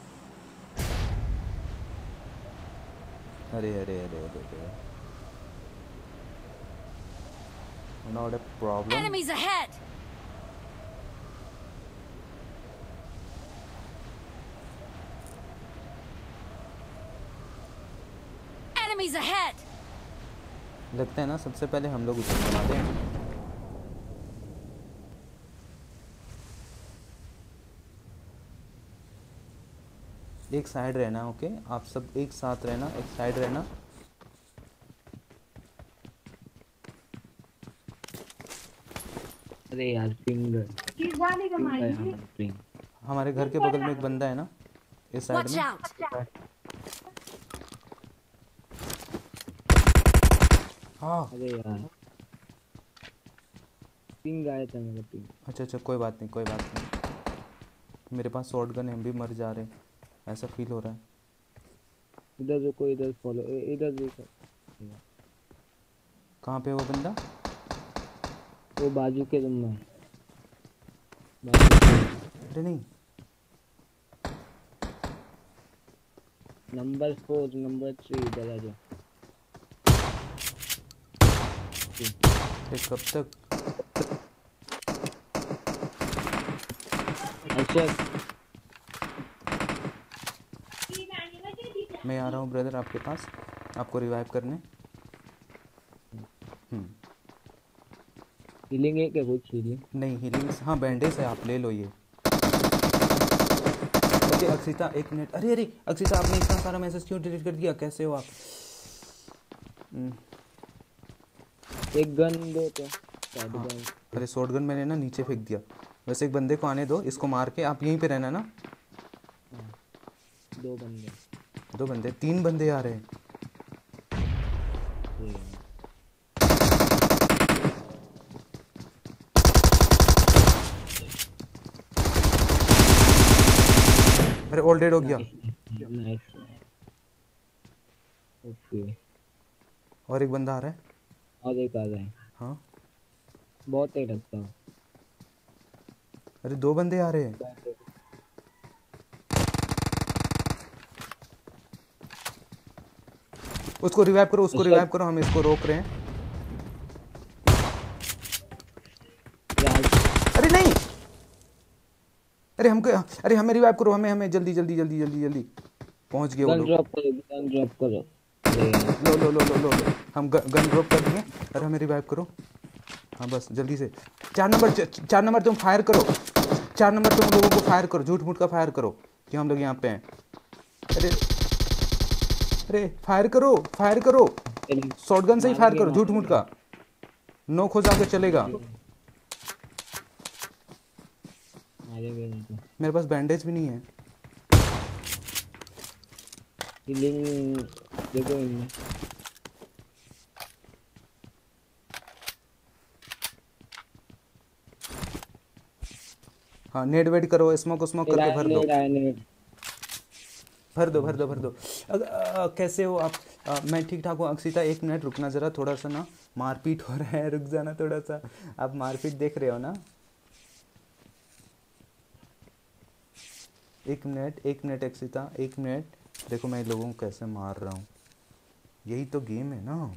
A: अरे अरे अरे अरे अरे not a problem.
D: Enemies ahead! Enemies ahead!
A: लगता है ना सबसे पहले हम लोग उसे बनाते हैं। एक साइड रहना, ओके? आप सब एक साथ रहना, एक साइड रहना।
K: अरे यार पिंग पिंग
A: हमारे घर के बगल में एक बंदा है ना इस साइड
D: Watch
A: में।
D: out!
A: हाँ
K: अरे यार पिंग आया था मेरा पिंग।
A: अच्छा अच्छा, कोई बात नहीं कोई बात नहीं। मेरे पास शॉट गन है, हम भी मर जा रहे हैं, ऐसा फील हो रहा है।
K: इधर रुको, इधर फॉलो, इधर देखो।
A: कहाँ पे है वो बंदा?
K: वो बाजू के रूम में।
A: अरे नहीं,
K: नंबर फोर, नंबर थ्री, इधर आ जाओ।
A: ये कब तक?
K: अच्छा
A: मैं आ रहा हूँ ब्रदर आपके पास, आपको रिवाइव करने। हम्म
K: हीलिंग है क्या कुछ? हीलिंग
A: नहीं, हीलिंग हाँ बैंडेज है, आप ले लो ये। ओके अक्षिता एक मिनट। अरे अरे अक्षिता, आपने इतना सारा मैसेज क्यों डिलीट कर दिया? कैसे हो आप? हम्म,
K: एक गन दो तो शॉट
A: हाँ।
K: गन।
A: अरे शॉट गन मैंने ना नीचे फेंक दिया। वैसे एक बंदे को आने दो, इसको मार के आप यहीं पे रहना ना।
K: दो बंदे,
A: दो बंदे, तीन बंदे आ रहे हैं। अरे ऑल डेड हो गया।
K: नाइस। ओके
A: और एक बंदा आ रहा है।
K: और एक आ रहा है।
A: हाँ
K: बहुत ही लगता है।
A: अरे दो बंदे आ रहे हैं। उसको रिवाइव करो, उसको रिवाइव करो, हम इसको रोक रहे हैं। अरे नहीं, अरे हमको, अरे हमें रिवाइव करो, हमें हमें जल्दी जल्दी जल्दी जल्दी जल्दी। पहुंच गए वो
K: गन
A: लोग।
K: ड्रॉप करो, गन ड्रॉप करो।
A: लो लो लो लो लो लो। हम गन ड्रॉप कर दिए। अरे हमें रिवाइव करो। हाँ बस जल्दी से। चार नंबर, चार नंबर तुम फायर करो। चार नंबर तुम लोगों को फायर करो, झूठ मूठ का फायर करो कि हम लोग यहाँ पे हैं। अरे अरे फायर करो, फायर करो, शॉटगन से ही फायर करो, झूठ मूठ का। नोक हो जाके चलेगा। मेरे पास बैंडेज भी नहीं है।
K: हीलिंग देखो इनमें।
A: हाँ नेट वेट करो, स्मोक स्मोक करके भर दो, भर दो भर दो भर दो। अग, आ, कैसे हो आप? आ, मैं ठीक ठाक हूँ। अक्षिता एक मिनट रुकना जरा, थोड़ा सा ना मारपीट हो रहा है, रुक जाना थोड़ा सा। आप मारपीट देख रहे हो ना? एक मिनट एक मिनट अक्षिता, एक मिनट। देखो मैं लोगों को कैसे मार रहा हूँ, यही तो गेम है ना।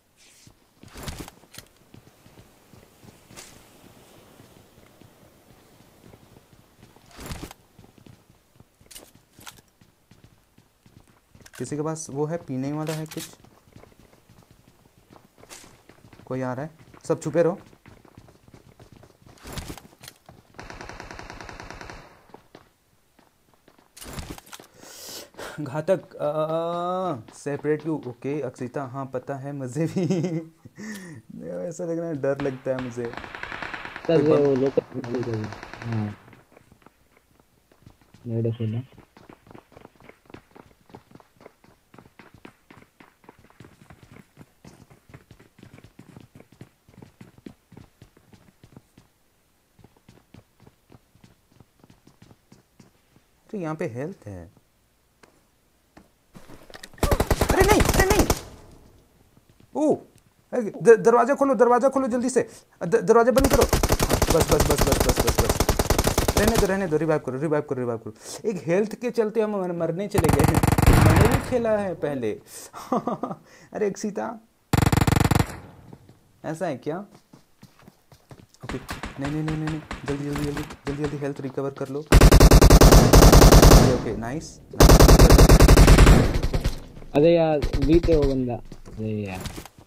A: किसी के पास वो है पीने वाला है कुछ? कोई आ रहा है? सब छुपे रहो। घातक सेपरेट यू। ओके अक्षिता, हाँ पता है मुझे भी। ऐसा लग रहा है, डर लगता है मुझे।
K: वो लोग हाँ नेड खोला।
A: तो यहाँ पे हेल्थ है। अरे नहीं अरे नहीं, ओ द, दरवाजा खोलो, दरवाजा खोलो जल्दी से। द, दरवाजा बंद करो। हाँ, बस बस बस बस बस बस बस रहने दो रहने दो। रिवाइव करो रिवाइव करो रिवाइव करो। एक हेल्थ के चलते हम मरने चले गए। मैंने भी खेला है पहले। अरे अक्षिता ऐसा है क्या? ओके नहीं नहीं नहीं नहीं, जल्दी जल्दी जल्दी जल्दी जल्दी हेल्थ रिकवर कर लो। Okay nice.
K: अरे यार बीते वो बंदा। अरे यार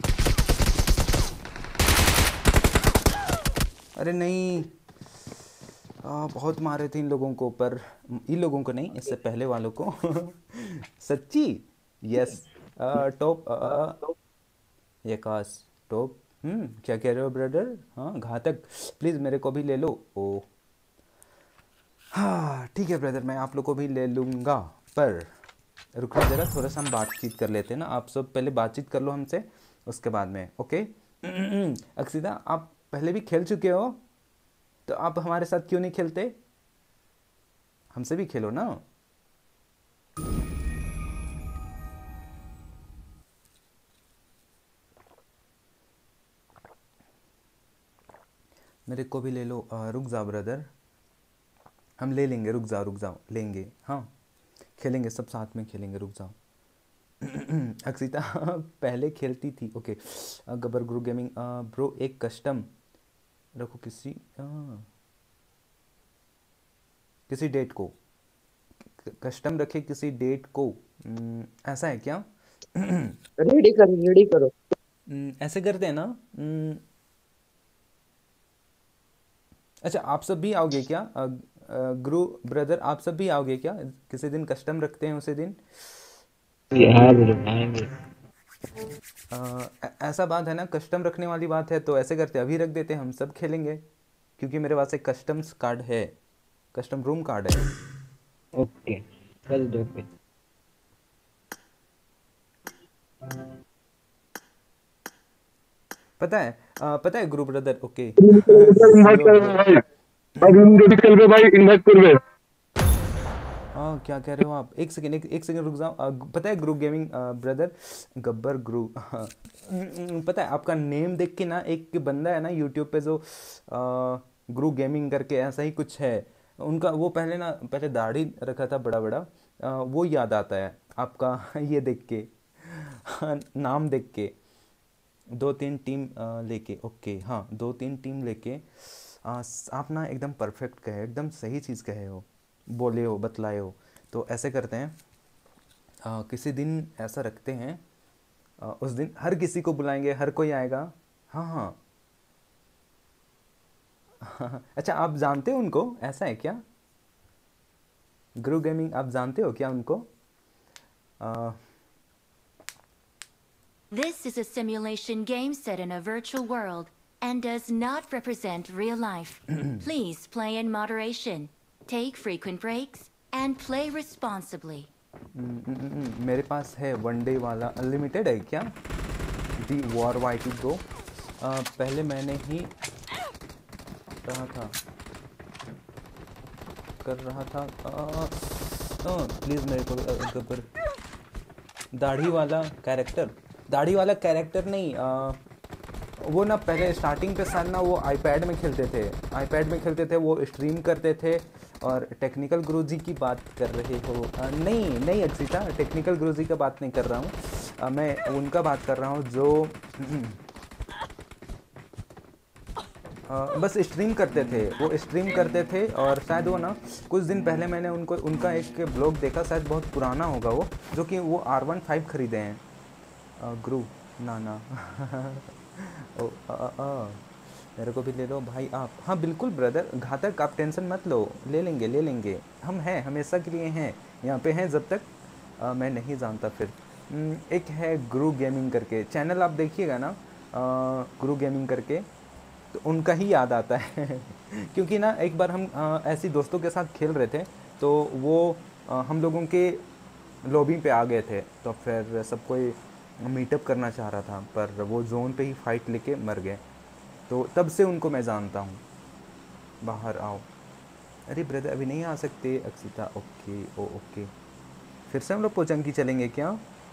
A: अरे नहीं, आ, बहुत मारे थे इन लोगों को, पर इन लोगों को नहीं, इससे पहले वालों को। सच्ची। यस। टॉप यकास टॉप। हम्म क्या कह रहे हो ब्रदर? हाँ घातक, प्लीज़ मेरे को भी ले लो। ओ हाँ ठीक है ब्रदर, मैं आप लोग को भी ले लूँगा, पर रुको जरा, थोड़ा सा हम बातचीत कर लेते हैं ना। आप सब पहले बातचीत कर लो हमसे, उसके बाद में। ओके। अक्षिता, आप पहले भी खेल चुके हो, तो आप हमारे साथ क्यों नहीं खेलते? हमसे भी खेलो ना। मेरे को भी ले लो। आ, रुक जाओ ब्रदर, हम ले लेंगे, रुक जाओ रुक जाओ, लेंगे, हाँ खेलेंगे, सब साथ में खेलेंगे, रुक जाओ। अक्षिता पहले खेलती थी। Okay. Gabbar group gaming bro, एक कस्टम रखो किसी आ, किसी डेट को, कस्टम रखे किसी डेट को। न, ऐसा है क्या?
F: रेडी करो रेडी करो।
A: न, ऐसे करते हैं ना। न, अच्छा आप सब भी आओगे क्या? गुरु ब्रदर, आप सब भी आओगे क्या? किसी दिन कस्टम रखते हैं, उसी दिन।
K: हाँ ब्रो आएंगे।
A: आ, ऐसा बात है ना, कस्टम रखने वाली बात है, तो ऐसे करते हैं, अभी रख देते हैं, हम सब खेलेंगे, क्योंकि मेरे पास एक कस्टम्स कार्ड है, कस्टम रूम कार्ड है।
K: ओके चल दो पे।
A: पता है आ, पता है गुरु ब्रदर। ओके।
E: इनवाइट कर भाई, भाई रूम रेडी कर भाई, इनवाइट कर बे।
A: हाँ क्या कह रहे हो आप? एक सेकेंड, एक, एक सेकेंड रुक जाओ। आ, पता है ग्रुप गेमिंग ब्रदर, गब्बर ग्रू, हाँ पता है आपका नेम देख के ना, एक बंदा है ना यूट्यूब पे जो ग्रुप गेमिंग करके ऐसा ही कुछ है उनका, वो पहले ना, पहले दाढ़ी रखा था बड़ा बड़ा, आ, वो याद आता है आपका ये देख के, नाम देख के। दो तीन टीम आ, लेके। ओके हाँ, दो तीन टीम लेके। आ, आप ना एकदम परफेक्ट कहे, एकदम सही चीज़ कहे हो, बोले हो, बतलाए हो। तो ऐसे करते हैं, आ, किसी दिन ऐसा रखते हैं, आ, उस दिन हर किसी को बुलाएंगे, हर कोई आएगा। हाँ हाँ अच्छा आप जानते हो उनको? ऐसा है क्या? ग्रुप गेमिंग आप जानते हो क्या उनको? आ,
B: This is a simulation game set in a virtual world and does not represent real life. Please play in moderation, take frequent breaks, and play responsibly.
A: मेरे पास है वन डे वाला, अनलिमिटेड है क्या? दी वॉर वाइटी दो। पहले मैंने ही रहा था कर रहा था। प्लीज़ मेरे को गब्बर, दाढ़ी वाला कैरेक्टर, दाढ़ी वाला कैरेक्टर नहीं, आ, वो ना पहले स्टार्टिंग पे साल ना वो आईपैड में खेलते थे, आईपैड में खेलते थे, वो स्ट्रीम करते थे। और टेक्निकल गुरुजी की बात कर रहे हो? आ, नहीं नहीं अक्षिता, टेक्निकल गुरुजी का बात नहीं कर रहा हूँ, मैं उनका बात कर रहा हूँ जो आ, बस स्ट्रीम करते थे, वो स्ट्रीम करते थे। और शायद वो ना कुछ दिन पहले मैंने उनको, उनका एक ब्लॉग देखा, शायद बहुत पुराना होगा वो, जो कि वो आर वन फाइव खरीदे हैं। ग्रू ना ना ओ आ, आ, आ, मेरे को भी ले लो भाई आप। हाँ बिल्कुल ब्रदर, घातक आप टेंशन मत लो, ले लेंगे ले लेंगे, हम हैं, हमेशा के लिए हैं, यहाँ पे हैं जब तक आ, मैं नहीं जानता। फिर एक है ग्रू गेमिंग करके चैनल, आप देखिएगा ना ग्रू गेमिंग करके, तो उनका ही याद आता है क्योंकि ना एक बार हम ऐसी दोस्तों के साथ खेल रहे थे, तो वो आ, हम लोगों के लॉबी पे आ गए थे, तो फिर सब कोई मीटअप करना चाह रहा था, पर वो जोन पे ही फाइट लेके मर गए, तो तब से उनको मैं जानता हूँ। बाहर आओ। अरे ब्रदर अभी नहीं आ सकते अक्षिता। ओके ओ ओके, फिर से हम लोग पोचंकी चलेंगे क्या?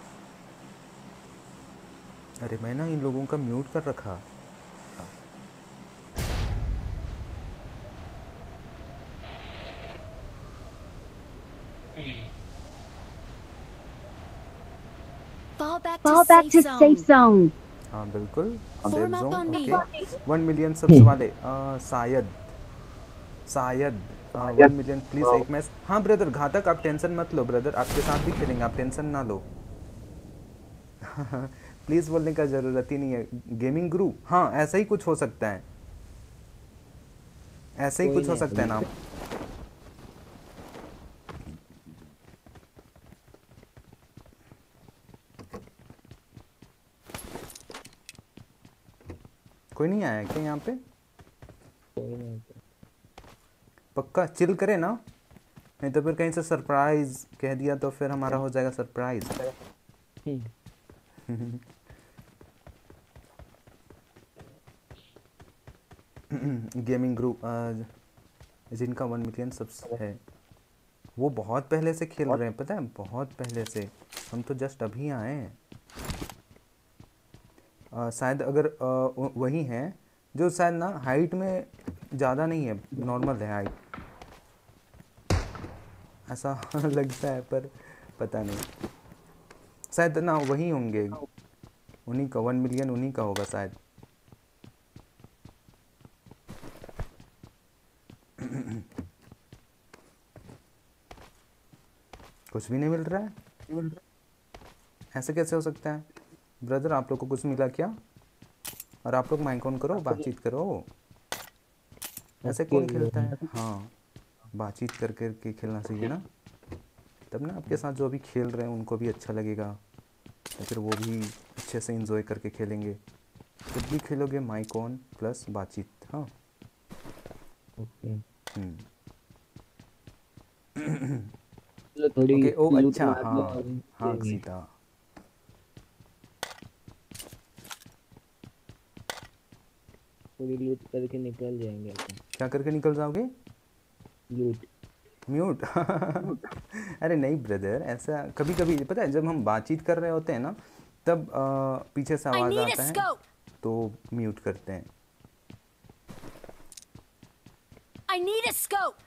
A: अरे मैं ना इन लोगों का म्यूट कर रखा।
B: Fall back
I: Fall
B: to
I: back
B: safe
I: to
B: zone.
I: safe zone.
A: हाँ बिल्कुल, safe
B: Form up
A: zone.
B: on me.
A: Okay, one million subs वाले, आ, शायद शायद वन मिलियन प्लीज एक मैच। हाँ ब्रदर घातक आप टेंशन मत लो ब्रदर, आपके साथ भी खेलेंगे, आप टेंशन ना लो। प्लीज़ बोलने का ज़रूरत ही नहीं है। गेमिंग गुरु, हाँ ऐसा ही कुछ हो सकता है, ऐसा ही
K: कोई
A: कुछ हो
K: नहीं
A: सकता है नाम। कोई नहीं आया क्या यहाँ पे?
K: कोई नहीं।
A: पक्का चिल करे ना, नहीं तो फिर कहीं से सरप्राइज कह दिया तो फिर हमारा हो जाएगा सरप्राइज। गेमिंग ग्रुप जिनका वन मिलियन सब्स है वो बहुत पहले से खेल रहे हैं, पता है, बहुत पहले से। हम तो जस्ट अभी आए हैं। आ, शायद अगर आ, वही हैं जो शायद ना हाइट में ज़्यादा नहीं है, नॉर्मल है हाइट, ऐसा लगता है, पर पता नहीं, शायद ना वही होंगे, उन्हीं का वन मिलियन उन्हीं का होगा शायद। कुछ भी नहीं मिल रहा है, ऐसे कैसे हो सकता है ब्रदर? आप लोग को कुछ मिला क्या? और आप लोग माइक ऑन करो, बातचीत करो। ऐसे कौन खेलता है? हाँ, बातचीत कर कर के खेलना चाहिए ना, तब ना आपके साथ जो अभी खेल रहे हैं उनको भी अच्छा लगेगा, तो फिर वो भी अच्छे से एंजॉय करके खेलेंगे। जब भी खेलोगे माइक ऑन प्लस बातचीत। हाँ
K: ओके
G: थोड़ी
A: ओके। ओ
G: लूट
A: अच्छा,
G: मार लो
A: हाँ
G: और
A: हाँ
G: खेलेंगे।
A: सीता,
K: थोड़ी लूट करके निकल जाएंगे अपन।
A: क्या करके निकल जाओगे?
K: लूट
A: म्यूट। अरे नहीं ब्रदर, ऐसा कभी कभी पता है, जब हम बातचीत कर रहे होते हैं ना तब आ, पीछे से
D: I
A: आवाज़
D: need a
A: आता है
D: scope.
A: तो म्यूट करते हैं।
D: I need a scope.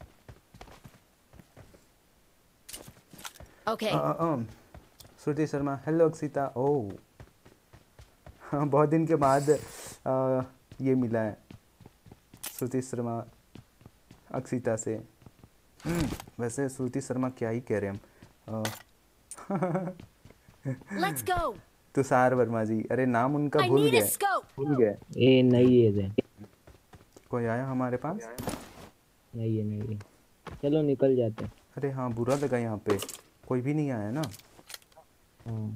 D: Okay.
A: Uh, uh, uh, Shruti Sharma, hello Akshita. Oh हाँ, बहुत दिन के बाद आ, ये मिला है श्रुति शर्मा अक्षिता से। हम्म, वैसे श्रुति शर्मा क्या ही कह रहे हैं हम।
D: Let's go.
A: तुषार वर्मा जी, अरे नाम उनका
D: I
A: भूल
D: need a
A: गए,
D: scope.
A: भूल गए।
K: ये नहीं है दे
A: कोई आया हमारे पास?
K: नहीं है नहीं है। चलो निकल जाते हैं।
A: अरे हाँ, बुरा लगा, यहाँ पे कोई भी नहीं आया ना।
K: हाँ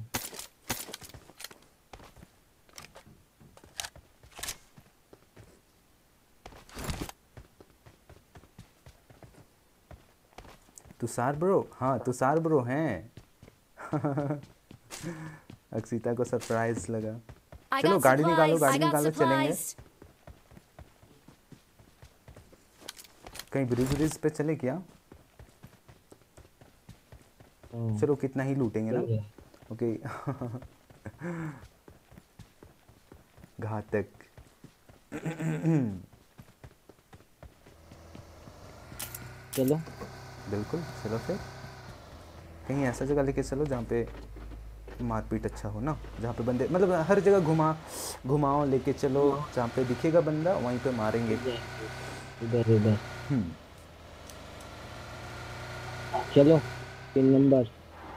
A: तुषार ब्रो, हाँ तुषार ब्रो हैं। अक्षिता को सरप्राइज लगा।
D: I
A: चलो
D: got
A: गाड़ी निकालो,
D: supplies.
A: गाड़ी
D: I got
A: निकालो, चलेंगे
D: supplies.
A: कहीं ब्रिज ब्रिज पे चले क्या?
K: हाँ।
A: चलो कितना ही लूटेंगे ना।
K: सही है।
A: ओके। घातक।
K: चलो
A: बिल्कुल, चलो फिर कहीं ऐसा जगह लेके चलो जहाँ पे मारपीट अच्छा हो ना, जहाँ पे बंदे, मतलब हर जगह घुमा घुमाओ लेके चलो, जहाँ पे दिखेगा बंदा वहीं पे मारेंगे।
K: इधर इधर
A: हम्म,
K: चलो तीन नंबर।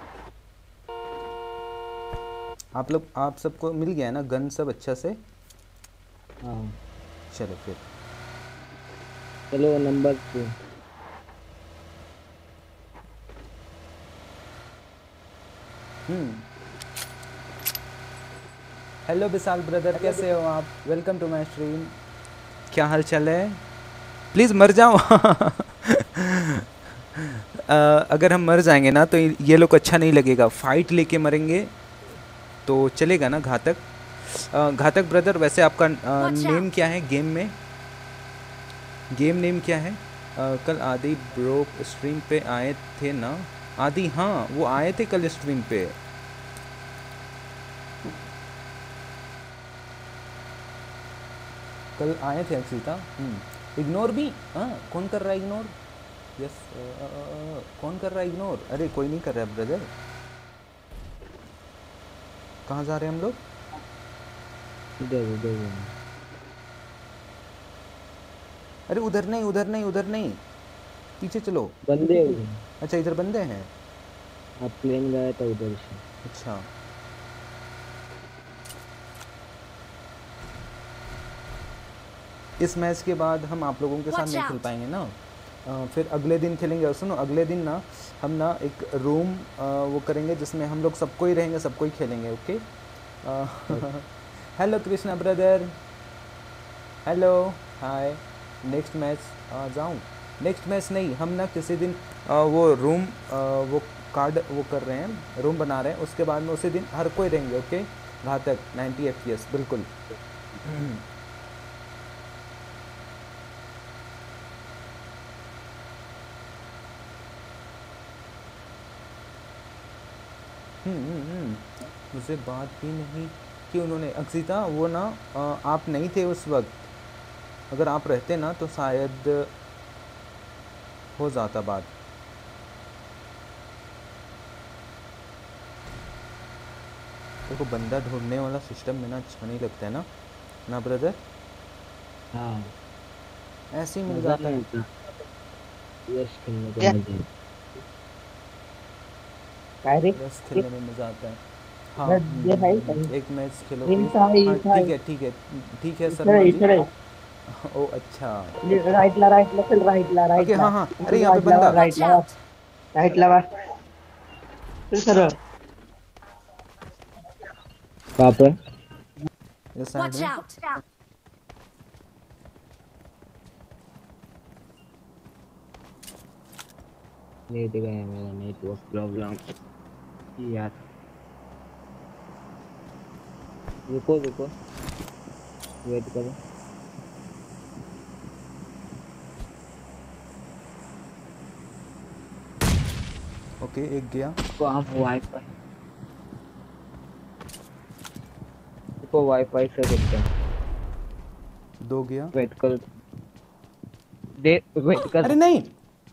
A: आप लोग, आप सबको मिल गया है ना गन सब अच्छा से?
K: हाँ
A: चलो फिर
K: चलो number two.
A: Hmm hello Vishal brother, कैसे हो आप? Welcome to my stream. क्या हाल चाल है? प्लीज़ मर जाओ। अ, अगर हम मर जाएंगे ना तो ये लोग अच्छा नहीं लगेगा, फाइट लेके मरेंगे तो चलेगा ना। घातक अ, घातक ब्रदर, वैसे आपका अ, नेम क्या है गेम में? गेम नेम क्या है? अ, कल आदि ब्रो स्ट्रीम पे आए थे ना? आदि, हाँ वो आए थे कल स्ट्रीम पे। कल आए थे अक्षिता। इग्नोर भी, हाँ कौन कर रहा है इग्नोर? यस, कौन कर रहा है इग्नोर? अरे कोई नहीं कर रहा है ब्रदर। कहाँ जा रहे हैं हम लोग?
K: इधर इधर
A: अरे उधर नहीं, उधर नहीं, उधर नहीं, पीछे चलो।
K: बंदे
A: अच्छा इधर बंदे हैं।
K: आप प्लेन गया था उधर से।
A: अच्छा इस मैच के बाद हम आप लोगों के साथ
D: Watch
A: नहीं खेल
D: out.
A: पाएंगे ना, अ, फिर अगले दिन खेलेंगे। और सुनो, अगले दिन ना हम ना एक रूम वो करेंगे जिसमें हम लोग सबको ही रहेंगे, सबको ही खेलेंगे। Okay. Hello Krishna brother, hello, hi. Next match आ जाऊँ? नेक्स्ट मैच नहीं, हम ना किसी दिन आ, वो रूम आ, वो कार्ड वो कर रहे हैं, रूम बना रहे हैं, उसके बाद में उसी दिन हर कोई रहेंगे। ओके। घातक नाइन्टी एफ पी एस बिल्कुल। हम्म हम्म, हम्म। मुझसे बात भी नहीं की उन्होंने। अक्षिता वो ना आ, आप नहीं थे उस वक्त, अगर आप रहते ना तो शायद हो जाता बात। देखो बंदा ढूंढने वाला सिस्टम में ना अच्छा नहीं लगता है ना, ना ब्रदर?
K: हाँ
A: ऐसे ही मिल
K: मजा
A: जाता
K: नहीं
A: है।
K: आता यस खेलने का मजा
L: काय रे
A: रस खेलने में मज़ा आता है। हाँ।
L: ये
A: हम्म,
L: ये
A: हम्म,
L: भाई
A: हम्म, एक मैच खेलो
L: ये
A: प्लीज़।
L: साई
A: हाँ
L: साई
A: ठीक है ठीक है ठीक है
L: इथं
A: शर्मा जी।
L: इथं
A: ओ अच्छा।
L: राईटला राईटला चल राईटला
A: ओके
L: राईटला
A: हाँ हाँ, अरे यहाँ पे
L: राईटला
A: बंदा।
D: Watch
L: राईटला
D: out.
L: राईटला चल सरळ
K: कहाँ पे
A: इस साइड
D: Watch
A: में।
D: out.
K: नेट गया मेरा नेटवर्क प्रॉब्लम यार रुको रुको वेट करो
A: ओके एक गया।
K: तो हम वाईफाई रुको वाईफाई से देखते हैं
A: दो गया।
K: वेट कर दे वेट कर
A: अरे नहीं,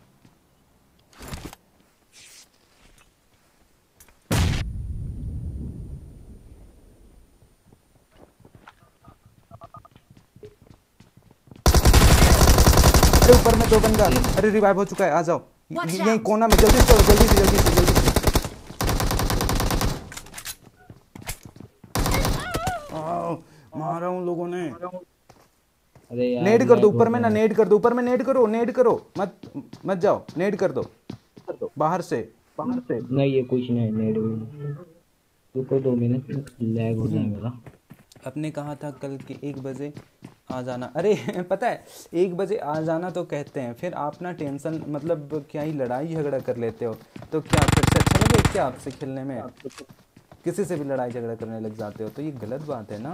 A: अरे ऊपर में दो बंदा। अरे रिवाइव हो चुका है, आ जाओ।
D: Watch
A: य- यहीं
D: out.
A: कोना में, जल्दी से चलो, जल्दी से जल्दी से जल्दी से। आओ, मारा उन लोगों ने।
K: अरे यार
A: नेड कर दो
K: लैग हो
A: ऊपर में ना,
K: गया
A: नेड कर दो ऊपर में, नेड करो, नेड करो, मत मत जाओ, नेड कर दो बाहर से।
K: नहीं ये कुछ नहीं नेट भी रुको दो मिनट लैग हो जाए मेरा
A: अपने कहा था कल कि एक बजे आ जाना। अरे पता है, एक बजे आ जाना तो कहते हैं, फिर आप ना टेंशन, मतलब क्या ही लड़ाई झगड़ा कर लेते हो, तो क्या फिर से अच्छा लगे क्या आपसे खेलने में? किसी से भी लड़ाई झगड़ा करने लग जाते हो, तो ये गलत बात है ना।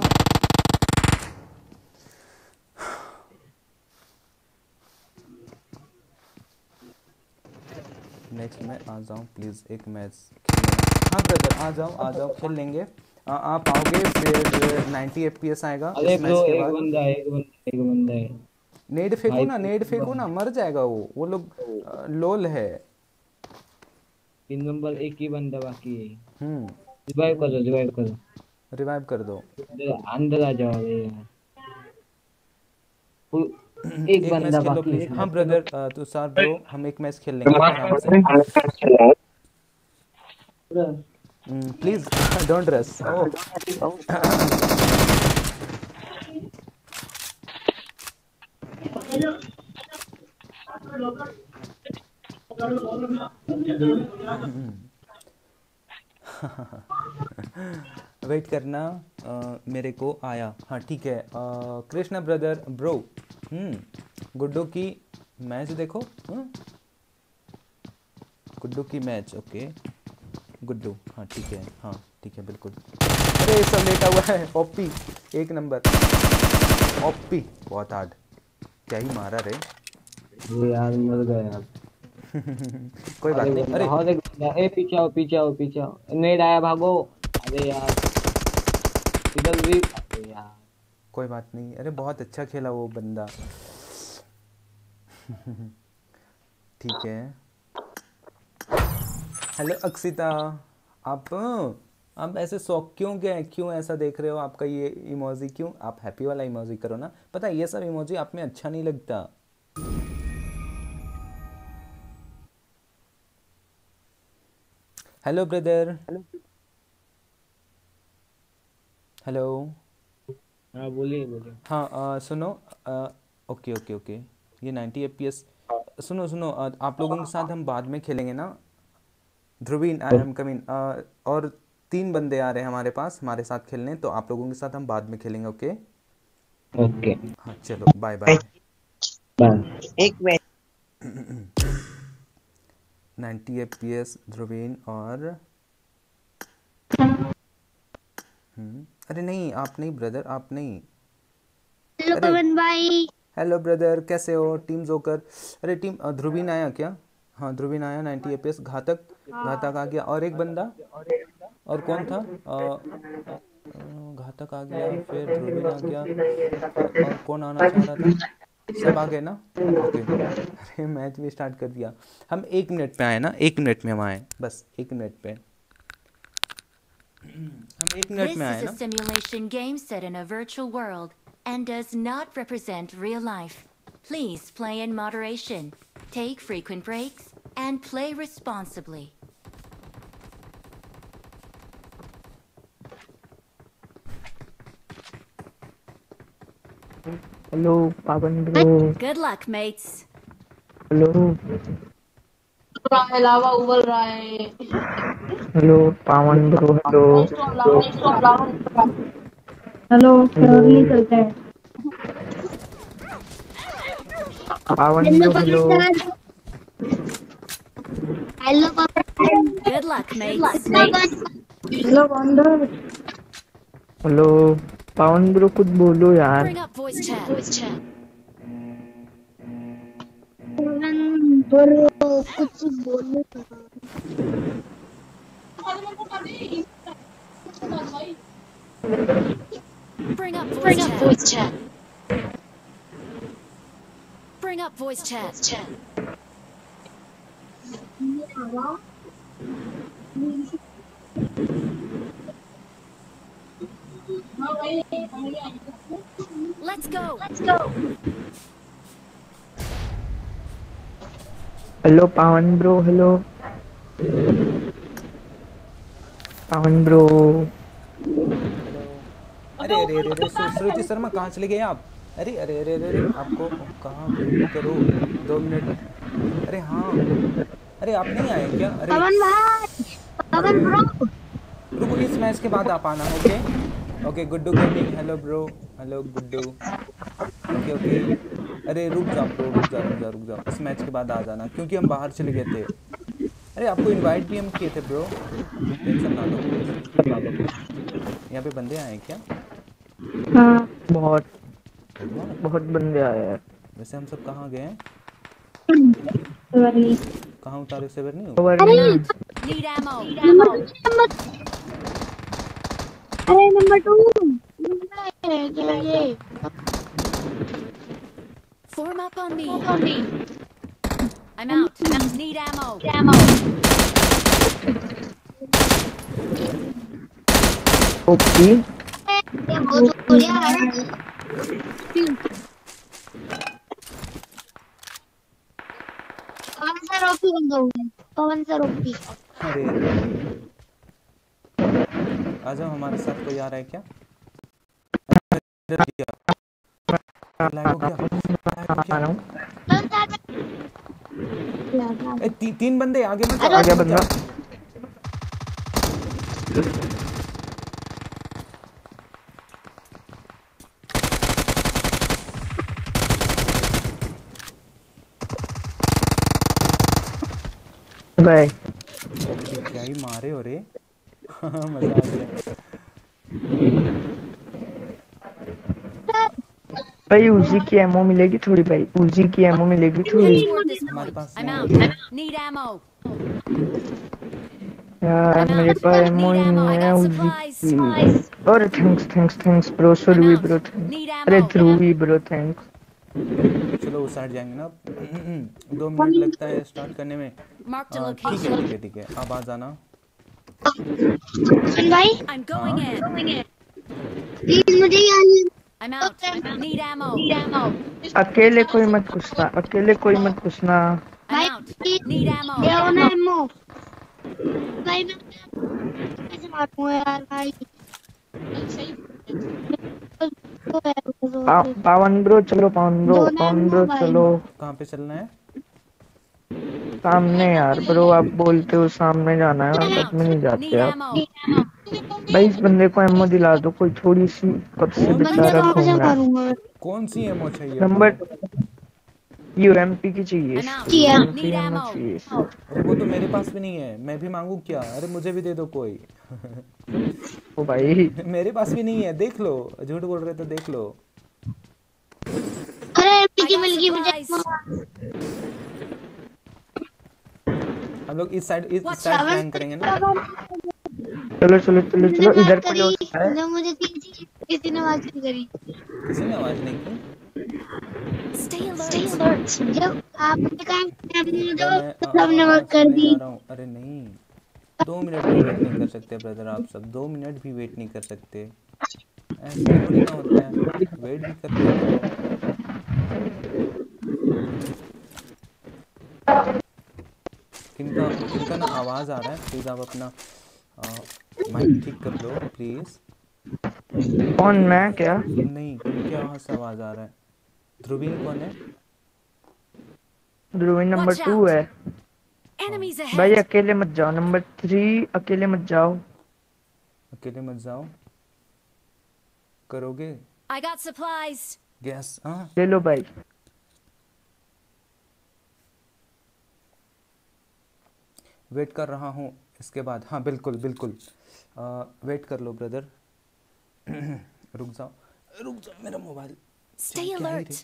A: नेक्स्ट मैं आ जाऊँ प्लीज़, एक मैच खेलने। हाँ ब्रदर आ जाओ आ जाओ, खेल लेंगे। आ, आप आओगे फिर नाइन्टी एफ पी एस आएगा
K: अरे
A: इस मैच
K: ब्रो
A: के
K: एक
A: बाद।
K: बंदा है एक बंदा एक बंदा है
A: नेड फेंको
K: भाई
A: ना, नेड फेंको ना, मर जाएगा वो वो लोग अ, लोल है।
K: तीन नंबर एक ही बंदा बाकी है
A: हम्म
K: रिवाइव करो रिवाइव करो
A: रिवाइव कर दो।
K: अंदर अंदर आ जाओ अरे यार कोई- एक
A: एक मैच
K: बंदा
A: खेल लो
K: बाकी
A: प्लीज।
K: है
A: हाँ ब्रदर तुषार ब्रो, हम एक मैच खेल लेंगे आराम से। Please don't rush. वेट करना, अ, मेरे को आया। हाँ ठीक है। अ, कृष्णा ब्रदर ब्रो, हम्म गुड्डू की मैच देखो। हम्म गुड्डू की मैच, ओके गुड्डू, हाँ ठीक है, हाँ ठीक है बिल्कुल। अरे सब लेटा हुआ है। ओपी एक नंबर, ओपी बहुत हार्ड, क्या ही मारा रे।
K: वो यार मर गया यार
A: कोई बात
K: अरे
A: नहीं।
K: बंदा
A: अरे
K: और एक बंदा ए पीछे आओ पीछे आओ पीछे आओ नेड आया भागो अरे यार इधर भी अरे यार
A: कोई बात नहीं, अरे बहुत अच्छा खेला वो बंदा। ठीक है। हेलो अक्षिता, आप आप ऐसे शौक क्यों गए, क्यों ऐसा देख रहे हो? आपका ये इमोजी क्यों? आप हैप्पी वाला इमोजी करो ना, पता है ये सब इमोजी आप में अच्छा नहीं लगता। Hello brother, hello.
K: हाँ बोलिए बोलिए
A: हाँ अ, सुनो, अ, ओके ओके ओके, ये नाइन्टी एफ पी एस। सुनो सुनो, अ, आप लोगों के साथ हम बाद में खेलेंगे ना। ध्रुवीन आई एम कमिंग, और तीन बंदे आ रहे हैं हमारे पास हमारे साथ खेलने, तो आप लोगों के साथ हम बाद में खेलेंगे। ओके
L: ओके
A: हाँ चलो, बाय बाय।
L: एक minute,
A: ninety F P S Dhruvin और हम्म अरे नहीं, आप नहीं ब्रदर, आप नहीं।
I: हेलो
A: अरे
I: पवन भाई।
A: हेलो ब्रदर, कैसे हो? टीम जोकर, अरे टीम अ, ध्रुवीन आया क्या? हाँ ध्रुवीन आया, नाइन्टी एफ पी एस। घातक घातक आ गया, और एक बंदा, और कौन था? अ, अ, घातक आ गया, फिर ध्रुवीन आ गया, फिर और कौन आना चाह रहा था? सब आ गए ना? ओके, अरे मैच भी स्टार्ट कर दिया। हम एक मिनट पे आए ना, एक मिनट में हम आए, बस एक मिनट पे, हम एक मिनट
B: This
A: में आए
B: is a
A: ना।
B: simulation game set in a virtual world and does not represent real life. Please play in moderation, take frequent breaks, and play responsibly.
F: Hello Pawan bro.
D: Good luck, mates.
F: Hello
M: lava उबल रहा है।
F: Hello Pawan bro. Hello
I: hello नहीं चलता है।
F: Pawan bro. Hello
I: hello Pawan.
D: Good luck, mates.
I: Hello बंदर।
F: Hello Pawan bro, कुछ बोलो यार।
D: Bring up voice chat. Voice chat.
I: Pawan bro कुछ बोलो।
D: Bring up voice chat. Voice chat. Bring up voice chat. Let's go. Let's go.
F: Hello Pawan bro. Hello Pawan bro.
A: अरे अरे अरे अरे सु- श्रुति शर्मा कहाँ चले गए आप? अरे अरे अरे अरे अरे, आपको कहाँ करो, दो मिनट। अरे हाँ, अरे आप नहीं आए क्या? अरे
I: पवन भाई, पवन ब्रो।
A: रुको, इस मैच के बाद आप आना। Okay okay, Guddu gaming, hello bro, hello Guddu. Okay okay, अरे रुक जाओ ब्रो, रुक जाओ रुक जाओ रुक जाओ, इस मैच के बाद आ जाना, क्योंकि हम बाहर चले गए थे। अरे आपको इनवाइट भी हम किए थे ब्रो, टेंशन ना लो। यहाँ पे बंदे आए हैं क्या?
F: हाँ बहुत बहुत बंदे आए हैं।
A: वैसे हम सब कहाँ गए हैं? कहाँ उतारे? सेवर नहीं हो?
D: Need ammo.
I: अरे number two.
D: Form up on me. I'm out. Need ammo. Ammo.
F: Okay
I: ये बहुत बढ़िया है। पवन सर ओपी बन गए। Pawan sir OP.
A: अरे आ जाओ, हमारे साथ कोई आ रहा है क्या? लैग हो गया, लैग हो गया। ए, ती, तीन बंदे आगे मत जाओ,
F: आगे
A: मत
F: बंदा।
A: जाओ।
F: गए।
A: ओके, क्या ही मारे हो रे। मजा आ गया।
F: भाई उसी की एमओ मिलेगी थोड़ी, भाई उसी की एमओ मिलेगी थोड़ी।
A: हमारे पास
D: I'm
A: नहीं है।
D: out. Need ammo.
F: यार मेरे पास एमओ ही नहीं है उसी की। और thanks thanks thanks bro, Survi bro thanks. अरे ध्रुवी ब्रो थैंक्स।
A: चलो उस साइड जाएंगे ना। दो मिनट लगता है स्टार्ट करने में।
D: Mark the
A: हाँ, ठीक है
D: location.
A: ठीक है ठीक है, अब आ जाना।
I: भाई
D: I'm going in. Going in.
I: Please मुझे यहाँ
D: I'm out. Need ammo. Need ammo.
F: अकेले कोई मत घुसना, अकेले कोई मत घुसना।
D: I'm out. Need ammo.
I: ये होना है मो। भाई मैं कैसे मारूं यार भाई?
F: पा, पावन ब्रो चलो, पावन ब्रो, पावन ब्रो चलो।
A: कहाँ पे चलना है?
F: सामने यार ब्रो, आप बोलते हो सामने जाना है, बट में नहीं जाते आप। भाई इस बंदे को एमओ दिला दो कोई थोड़ी सी, कब से बेचारा घूम रहा है।
A: कौन सी एमओ चाहिए?
F: नंबर यूएमपी की चाहिए, यूएमपी एमओ चाहिए।
A: वो तो मेरे पास भी नहीं है, मैं भी मांगू क्या? अरे मुझे भी दे दो कोई।
F: ओ भाई
A: मेरे पास भी नहीं है, देख लो, झूठ बोल रहे तो देख लो।
I: अरे मिल मिल गई मुझे।
A: हम लोग इस साइड इस साइड प्लान करेंगे ना।
F: चलो चलो चलो चलो इधर पे जो
I: है मुझे किसी ने आवाज नहीं करी।
A: किसी ने आवाज नहीं की?
I: Stay alert. जब आपने कहा सबने वर्क कर दी।
A: अरे नहीं, दो मिनट भी वेट नहीं कर सकते ब्रदर, आप सब दो मिनट भी वेट नहीं कर सकते, ऐसा थोड़ी ना होता है, वेट भी करते हैं। किनका किनका ना आवाज आ रहा है, प्लीज आप अपना माइक ठीक कर लो प्लीज।
F: कौन, मैं क्या?
A: नहीं, क्या वहाँ से आवाज आ रहा है? ध्रुवीन कौन है?
F: ध्रुवीन नंबर टू है भाई, अकेले मत जाओ। नंबर थ्री अकेले मत जाओ,
A: अकेले मत जाओ। करोगे?
D: I got supplies.
A: यस, हाँ
F: ले लो भाई।
A: वेट कर रहा हूँ इसके बाद। हाँ बिल्कुल बिल्कुल, आ, वेट कर लो ब्रदर। रुक जाओ रुक जाओ, मेरा मोबाइल।
D: Stay alert.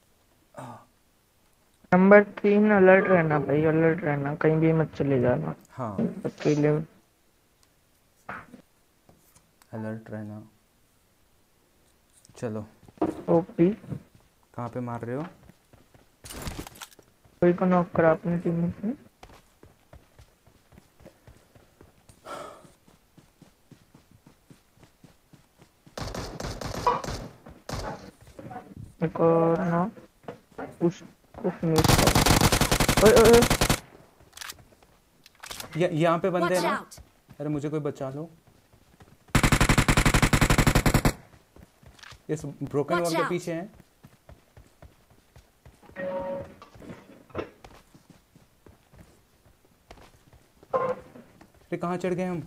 F: नंबर तीन अलर्ट रहना भाई, अलर्ट रहना, कहीं भी मत चले जाना।
A: हाँ
F: अकेले
A: अलर्ट रहना। चलो
F: ओपी
A: कहाँ पे मार रहे हो?
F: कोई को नॉक करा अपनी टीम में। एक और ना उसको फिनिश कर। ओए ओए
A: ये यहाँ पे बंदे हैं ना। अरे मुझे कोई बचा लो, इस ब्रोकन वॉल के पीछे हैं। अरे कहाँ चढ़ गए हम?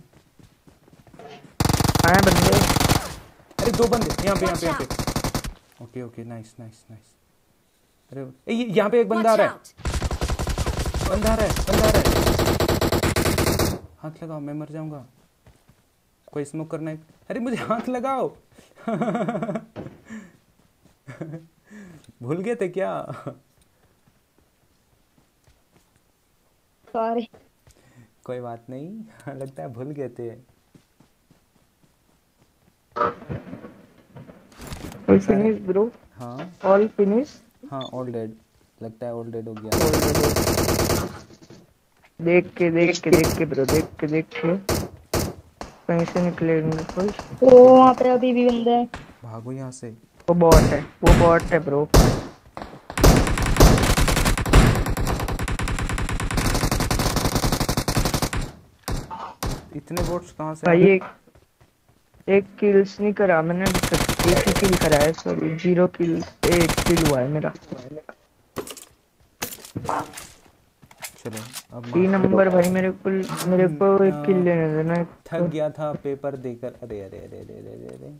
F: आए बंदे।
A: अरे दो बंदे यहाँ पे यहाँ पे यहाँ पे। Okay okay, nice nice nice. अरे ए, यहाँ पे एक बंदा आ रहा है, बंदा आ रहा है, बंदा आ रहा है। हाथ लगाओ, मैं मर जाऊंगा। कोई स्मोक करना है? अरे मुझे हाथ लगाओ। भूल गए थे क्या?
I: सॉरी।
A: कोई बात नहीं, लगता है भूल गए थे।
F: All finish bro.
A: हाँ
F: ऑल फिनिश।
A: हाँ ऑल डेड, लगता है ऑल डेड हो गया।
F: देख के देख के देख के ब्रो, देख के देख के कहीं से निकलेंगे कोई।
I: ओ वहाँ पे अभी भी बंदा है।
A: भागो यहाँ से।
F: वो बॉट है, वो बॉट है ब्रो।
A: इतने बॉट्स कहाँ से?
F: भाई एक एक किल्स नहीं करा मैंने, एक ही किल करा है, सॉरी जीरो किल, एक किल हुआ है मेरा।
A: चलो अब
F: तीन नंबर भाई, मेरे को मेरे को एक किल लेने देना।
A: थक गया था पेपर देकर। अरे अरे अरे अरे अरे अरे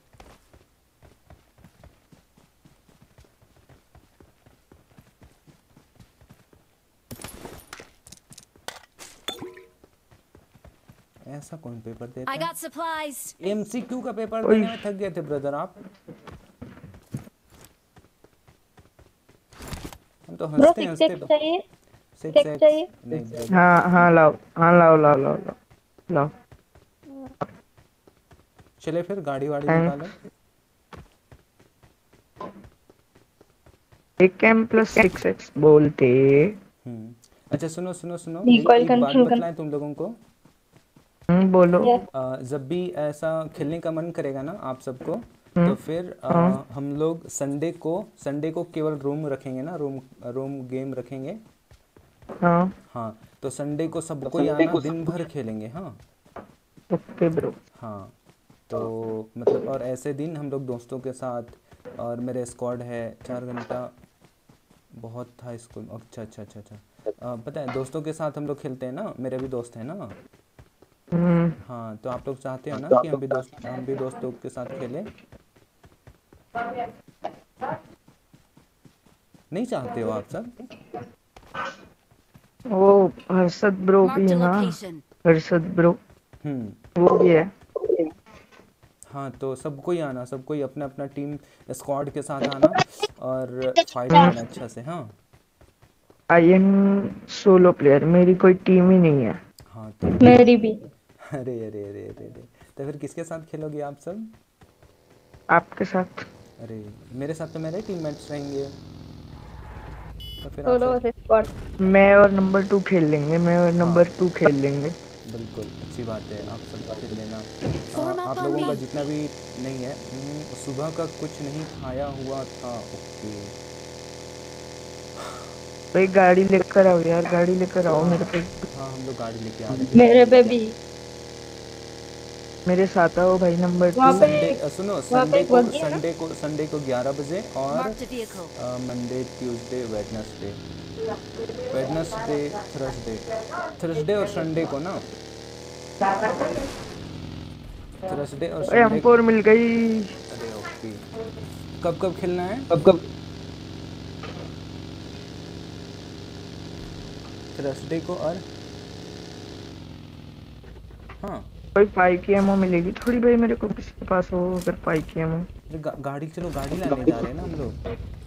A: ऐसा कौन पेपर देता है? एमसीक्यू का पेपर देने में थक गए थे ब्रदर आप। हम तो हंसते हंसते तो सिक्स एक्स चाहिए।
F: हाँ हाँ लाओ, हाँ लाओ लाओ लाओ लाओ लाओ।
A: चले फिर गाड़ी वाड़ी निकालो।
F: एक एम प्लस सिक्स एक्स बोलते।
A: हम्म अच्छा सुनो सुनो सुनो, एक, एक बात बतलाएं तुम लोगों को।
F: हम्म बोलो।
A: आ, जब भी ऐसा खेलने का मन करेगा ना आप सबको, तो फिर आ, हम लोग संडे को संडे को केवल रूम रखेंगे ना, रूम रूम गेम रखेंगे।
F: हाँ
A: हाँ तो संडे को सबको आना, दिन भर खेलेंगे। हाँ
F: ओके ब्रो।
A: हाँ तो मतलब और ऐसे दिन हम लोग दोस्तों के साथ और मेरे स्क्वाड है चार घंटा बहुत था स्कूल। अच्छा अच्छा अच्छा अच्छा अ, पता है दोस्तों के साथ हम लोग खेलते हैं ना, मेरे भी दोस्त हैं ना।
F: हम्म।
A: हाँ तो आप लोग चाहते हो ना कि हम भी दोस्त हम भी दोस्तों के साथ खेलें? नहीं चाहते हो आप सब?
F: वो हर्षद ब्रो भी
D: Marked
F: है
D: a
F: ना,
D: location.
F: हर्षद ब्रो
A: हम्म
F: वो भी है।
A: हाँ तो सबको ही आना, सबको ही अपना अपना टीम स्क्वाड के साथ आना और फाइट करना अच्छा से। हाँ
F: आई एम सोलो प्लेयर, मेरी कोई टीम ही नहीं है।
A: हाँ तो
F: मेरी भी।
A: अरे अरे अरे अरे अरे तो फिर किसके साथ खेलोगे आप सब?
F: आपके साथ।
A: अरे मेरे साथ तो मेरे टीममेट्स रहेंगे, तो फिर आप
F: सोलो
A: सब
F: स्क्वाड। मैं और नंबर टू खेल लेंगे, मैं और नंबर टू खेल लेंगे।
A: बिल्कुल अच्छी बात है, आप सब खेल लेना।
D: Form
A: आ,
D: up
A: आप
D: on
A: लोगों का
D: me.
A: जितना भी नहीं है, हम्म, सुबह का कुछ नहीं खाया हुआ था। ओके
F: भाई गाड़ी लेकर आओ यार, गाड़ी लेकर आओ मेरे पे।
A: हाँ हम लोग गाड़ी लेके आ रहे हैं।
F: मेरे पे भी मेरे साथ आओ भाई नंबर टू।
A: संडे अ, सुनो संडे को संडे को संडे को ग्यारह बजे और
D: Marked a vehicle.
A: Monday Tuesday Wednesday Wednesday Thursday Thursday और संडे को ना, थर्सडे और
F: एम
A: संडे।
F: फोर मिल गई।
A: अरे ओके कब कब खेलना है?
F: कब कब
A: थर्सडे को और हाँ
F: भाई फाइव की एमओ मिलेगी थोड़ी भाई मेरे को, किसी के पास हो अगर फाइव की एमओ।
A: अरे गा, गाड़ी चलो गाड़ी लाने जा रहे हैं ना हम लोग।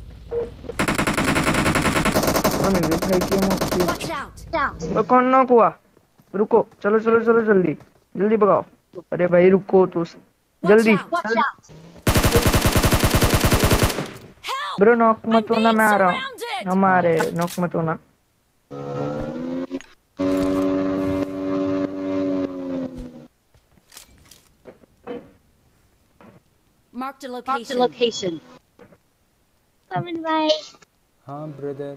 F: मिल गई फाइव की एमओ।
D: Watch out.
F: वो कौन नॉक हुआ? रुको चलो चलो चलो जल्दी जल्दी भगाओ। अरे भाई रुको तो जल्दी। ब्रो नॉक मत होना, मैं आ रहा हूँ। हमारे नॉक मत होना।
D: Marked a location. location.
I: Coming भाई।
A: हाँ ब्रदर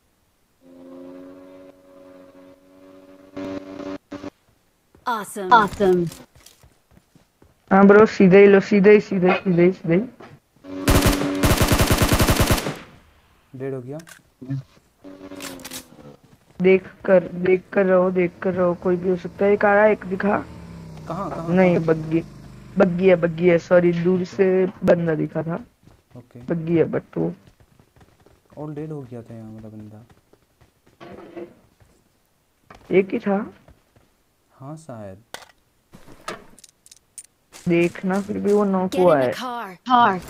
D: Awesome.
I: Awesome.
F: हाँ ब्रो सीधे ही लो, सीधे ही सीधे ही सीधे ही सीधे ही।
A: डेड हो गया।
F: देख कर देख कर रहो देख कर रहो, कोई भी हो सकता है। एक आ रहा है, एक दिखा।
A: कहाँ कहाँ?
F: नहीं बग्गी बग्गी है बग्गी है सॉरी, दूर से बंदा दिखा था।
A: ओके
F: बग्गी है बट वो
A: ऑल डेड हो गया था यहाँ वाला बंदा।
F: एक ही था।
A: हाँ शायद।
F: देखना फिर भी वो नॉक
D: Get
F: हुआ
D: in
F: है।
D: the car.
I: Car.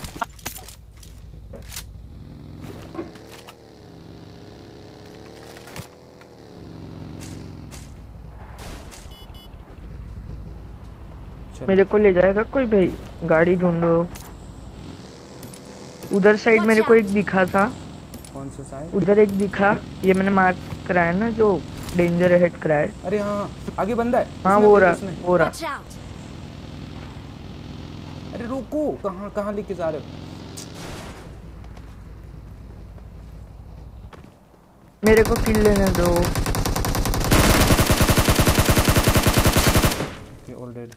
F: मेरे को ले जाएगा कोई भाई? गाड़ी ढूंढो। उधर साइड मेरे को एक दिखा था।
A: कौन सा साइड?
F: उधर एक दिखा, ये मैंने मार्क कराया ना जो डेंजर हेड कराया।
A: अरे हाँ आगे बंदा है।
F: हाँ
A: इसमें
F: वो
A: अपने
F: रहा
A: इसमें।
F: वो रहा।
D: Watch out.
A: अरे रुको, कहाँ कहाँ लेके जा रहे हो?
F: मेरे को किल लेने दो।
A: Okay all dead.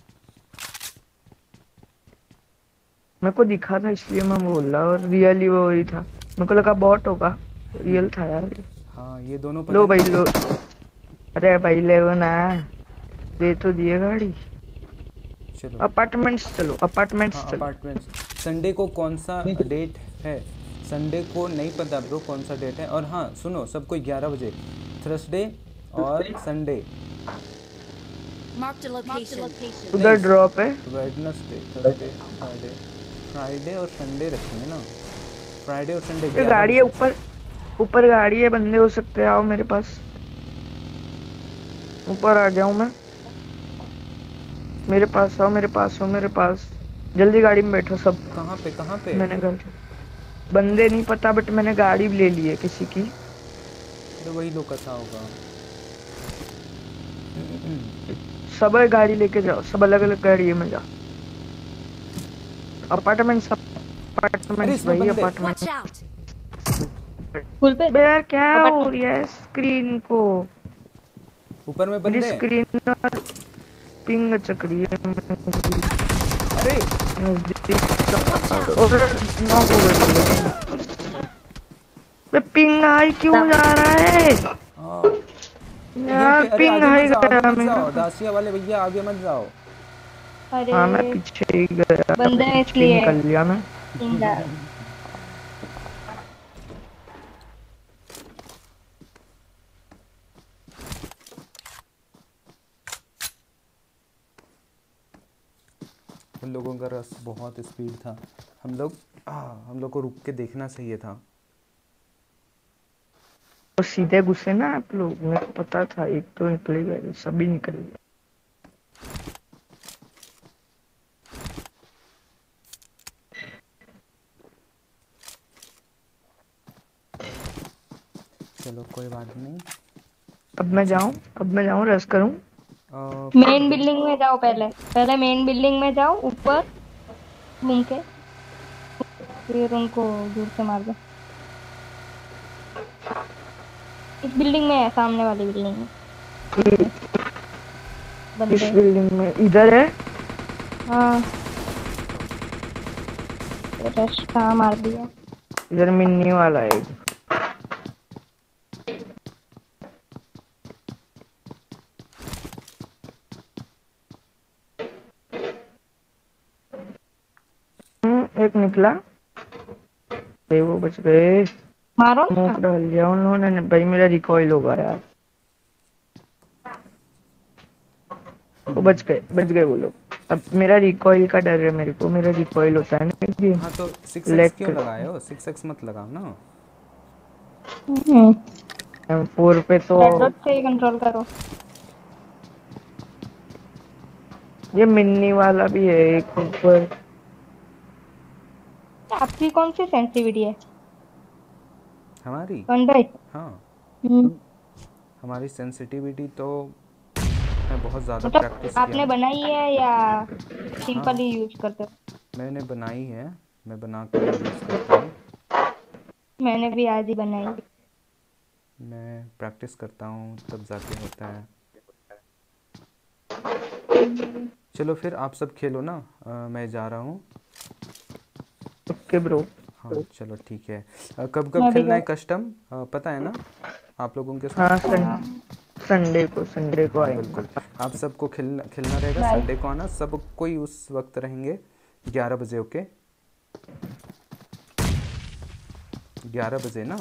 F: मेरे को दिखा था इसलिए मैं बोल रहा, और रियली वो ही था। मेरे को लगा बॉट होगा, रियल था यार।
A: हाँ ये दोनों पता
F: लो
A: नहीं-
F: भाई लो। अरे भाई ले वो ना, दे तो दिए गाड़ी।
A: चलो
F: अपार्टमेंट्स चलो, अपार्टमेंट्स
A: हाँ
F: चलो।
A: अपार्टमेंट्स। संडे को कौन सा डेट है? संडे को नहीं पता ब्रो कौन सा डेट है। और हाँ सुनो सबको ग्यारह बजे थर्सडे और संडे।
D: Marked a location.
F: उधर ड्रॉप है।
A: वेडनेसडे थर्सडे फ्राइडे फ्राइडे और संडे रखेंगे ना। फ्राइडे और संडे
F: ये गाड़ी है ऊपर, ऊपर गाड़ी है, बंदे हो सकते हैं। आओ मेरे पास, ऊपर आ जाऊं मैं। मेरे पास आओ, मेरे पास आओ, मेरे पास। जल्दी गाड़ी में बैठो सब।
A: कहाँ पे कहाँ पे?
F: मैंने घर बंदे नहीं पता बट मैंने गाड़ी भी ले ली है किसी की।
A: अरे वही लोग कथा होगा।
F: सब गाड़ी लेके जाओ, सब अलग अलग गाड़ी में जाओ। अपार्टमेंट्स अपार्टमेंट्स भाई अपार्टमेंट।
D: Watch out.
I: फुल पे
F: यार क्या हो रहा है स्क्रीन को?
A: ऊपर में
F: मेरी
A: बंदे।
F: स्क्रीन पिंग चक रही है।
A: अरे
F: पिंग हाई क्यों जा रहा है यार?
A: अरे
F: पिंग
A: आगे
F: हाई
A: मत जाओ, आगे
F: गया
A: मत जाओ
F: मेरा।
A: दासिया वाले भैया, आगे मत जाओ।
M: अरे
F: हाँ मैं पीछे ही गया,
M: बंदे हैं इसलिए
F: पिंग कर लिया मैं।
A: उन लोगों का रस बहुत स्पीड था, हम लोग आ, हम लोग को रुक के देखना चाहिए था।
F: तो सीधे घुसे ना आप लोग, मेरे को पता था एक तो निकल गए, सभी निकल गए।
A: चलो कोई बात नहीं।
F: अब मैं जाऊं, अब मैं जाऊं रेस्ट करूं।
M: मेन बिल्डिंग में जाओ, पहले पहले मेन बिल्डिंग में जाओ, ऊपर घूम के फिर उनको दूर से मार दो। इस बिल्डिंग में है, सामने वाली बिल्डिंग में
F: इस बिल्डिंग में इधर है।
M: हाँ रश कहाँ मार दिया।
F: इधर मिन्नी वाला है। एक निकला, वो बच गए।
M: मारो
F: स्मोक डाल दिया उन्होंने भाई, मेरा रिकॉइल होगा यार। वो बच गए, बच गए वो लोग। अब मेरा रिकॉइल का डर है मेरे को, मेरा रिकॉइल होता है ना कि
A: हाँ तो सिक्स एक्स क्यों लगाए हो? सिक्स एक्स मत लगाओ ना।
F: एम फोर पे तो
M: रेड डॉट से ही कंट्रोल करो।
F: ये मिन्नी वाला भी है एक ऊपर।
M: आपकी कौन सी सेंसिटिविटी है?
A: हमारी
M: भाई
A: हाँ
M: हम्म
A: हमारी सेंसिटिविटी तो मैं बहुत ज़्यादा प्रैक्टिस
M: मतलब आपने
A: किया।
M: बनाई है या सिंपल ही यूज करते हो?
A: मैंने बनाई है, मैं बना कर यूज़ करता हूँ।
M: मैंने भी आज ही बनाई।
A: मैं प्रैक्टिस करता हूँ तब जाके होता है। चलो फिर आप सब खेलो ना, आ, मैं जा रहा हूँ।
F: Okay bro.
A: हाँ चलो ठीक है। आ, कब कब खेलना है कस्टम पता है ना आप लोगों के साथ?
F: हाँ संडे को, संडे को
A: हाँ
F: आएंगे।
A: बिल्कुल, आप सबको खेलना खेलना रहेगा। संडे को आना, सब कोई उस वक्त रहेंगे ग्यारह बजे। ओके ग्यारह बजे ना।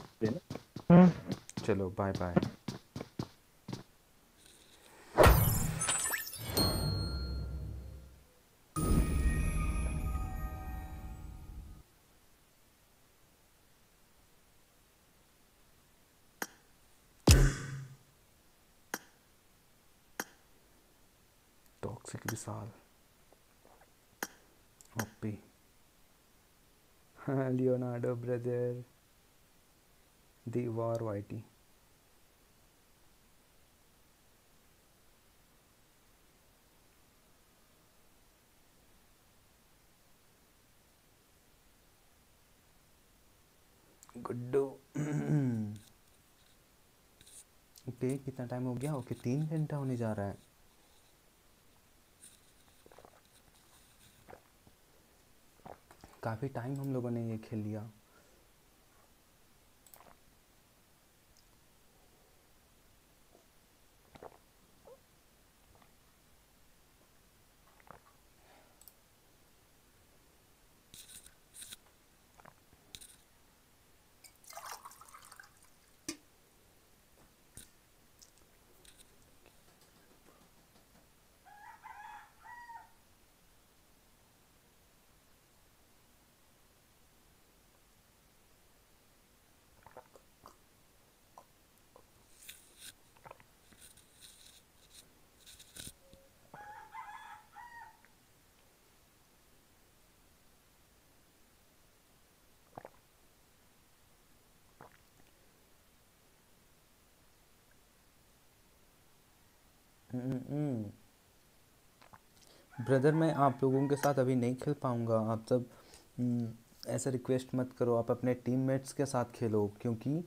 A: चलो bye bye. Toxic Vishal OP Leonardo brother दी वॉर वाइटी। गुड्डू ओके कितना टाइम हो गया? ओके तीन घंटा होने जा रहा है। काफ़ी टाइम हम लोगों ने ये खेल लिया। ब्रदर मैं आप लोगों के साथ अभी नहीं खेल पाऊँगा। आप सब ऐसा रिक्वेस्ट मत करो, आप अपने टीममेट्स के साथ खेलो, क्योंकि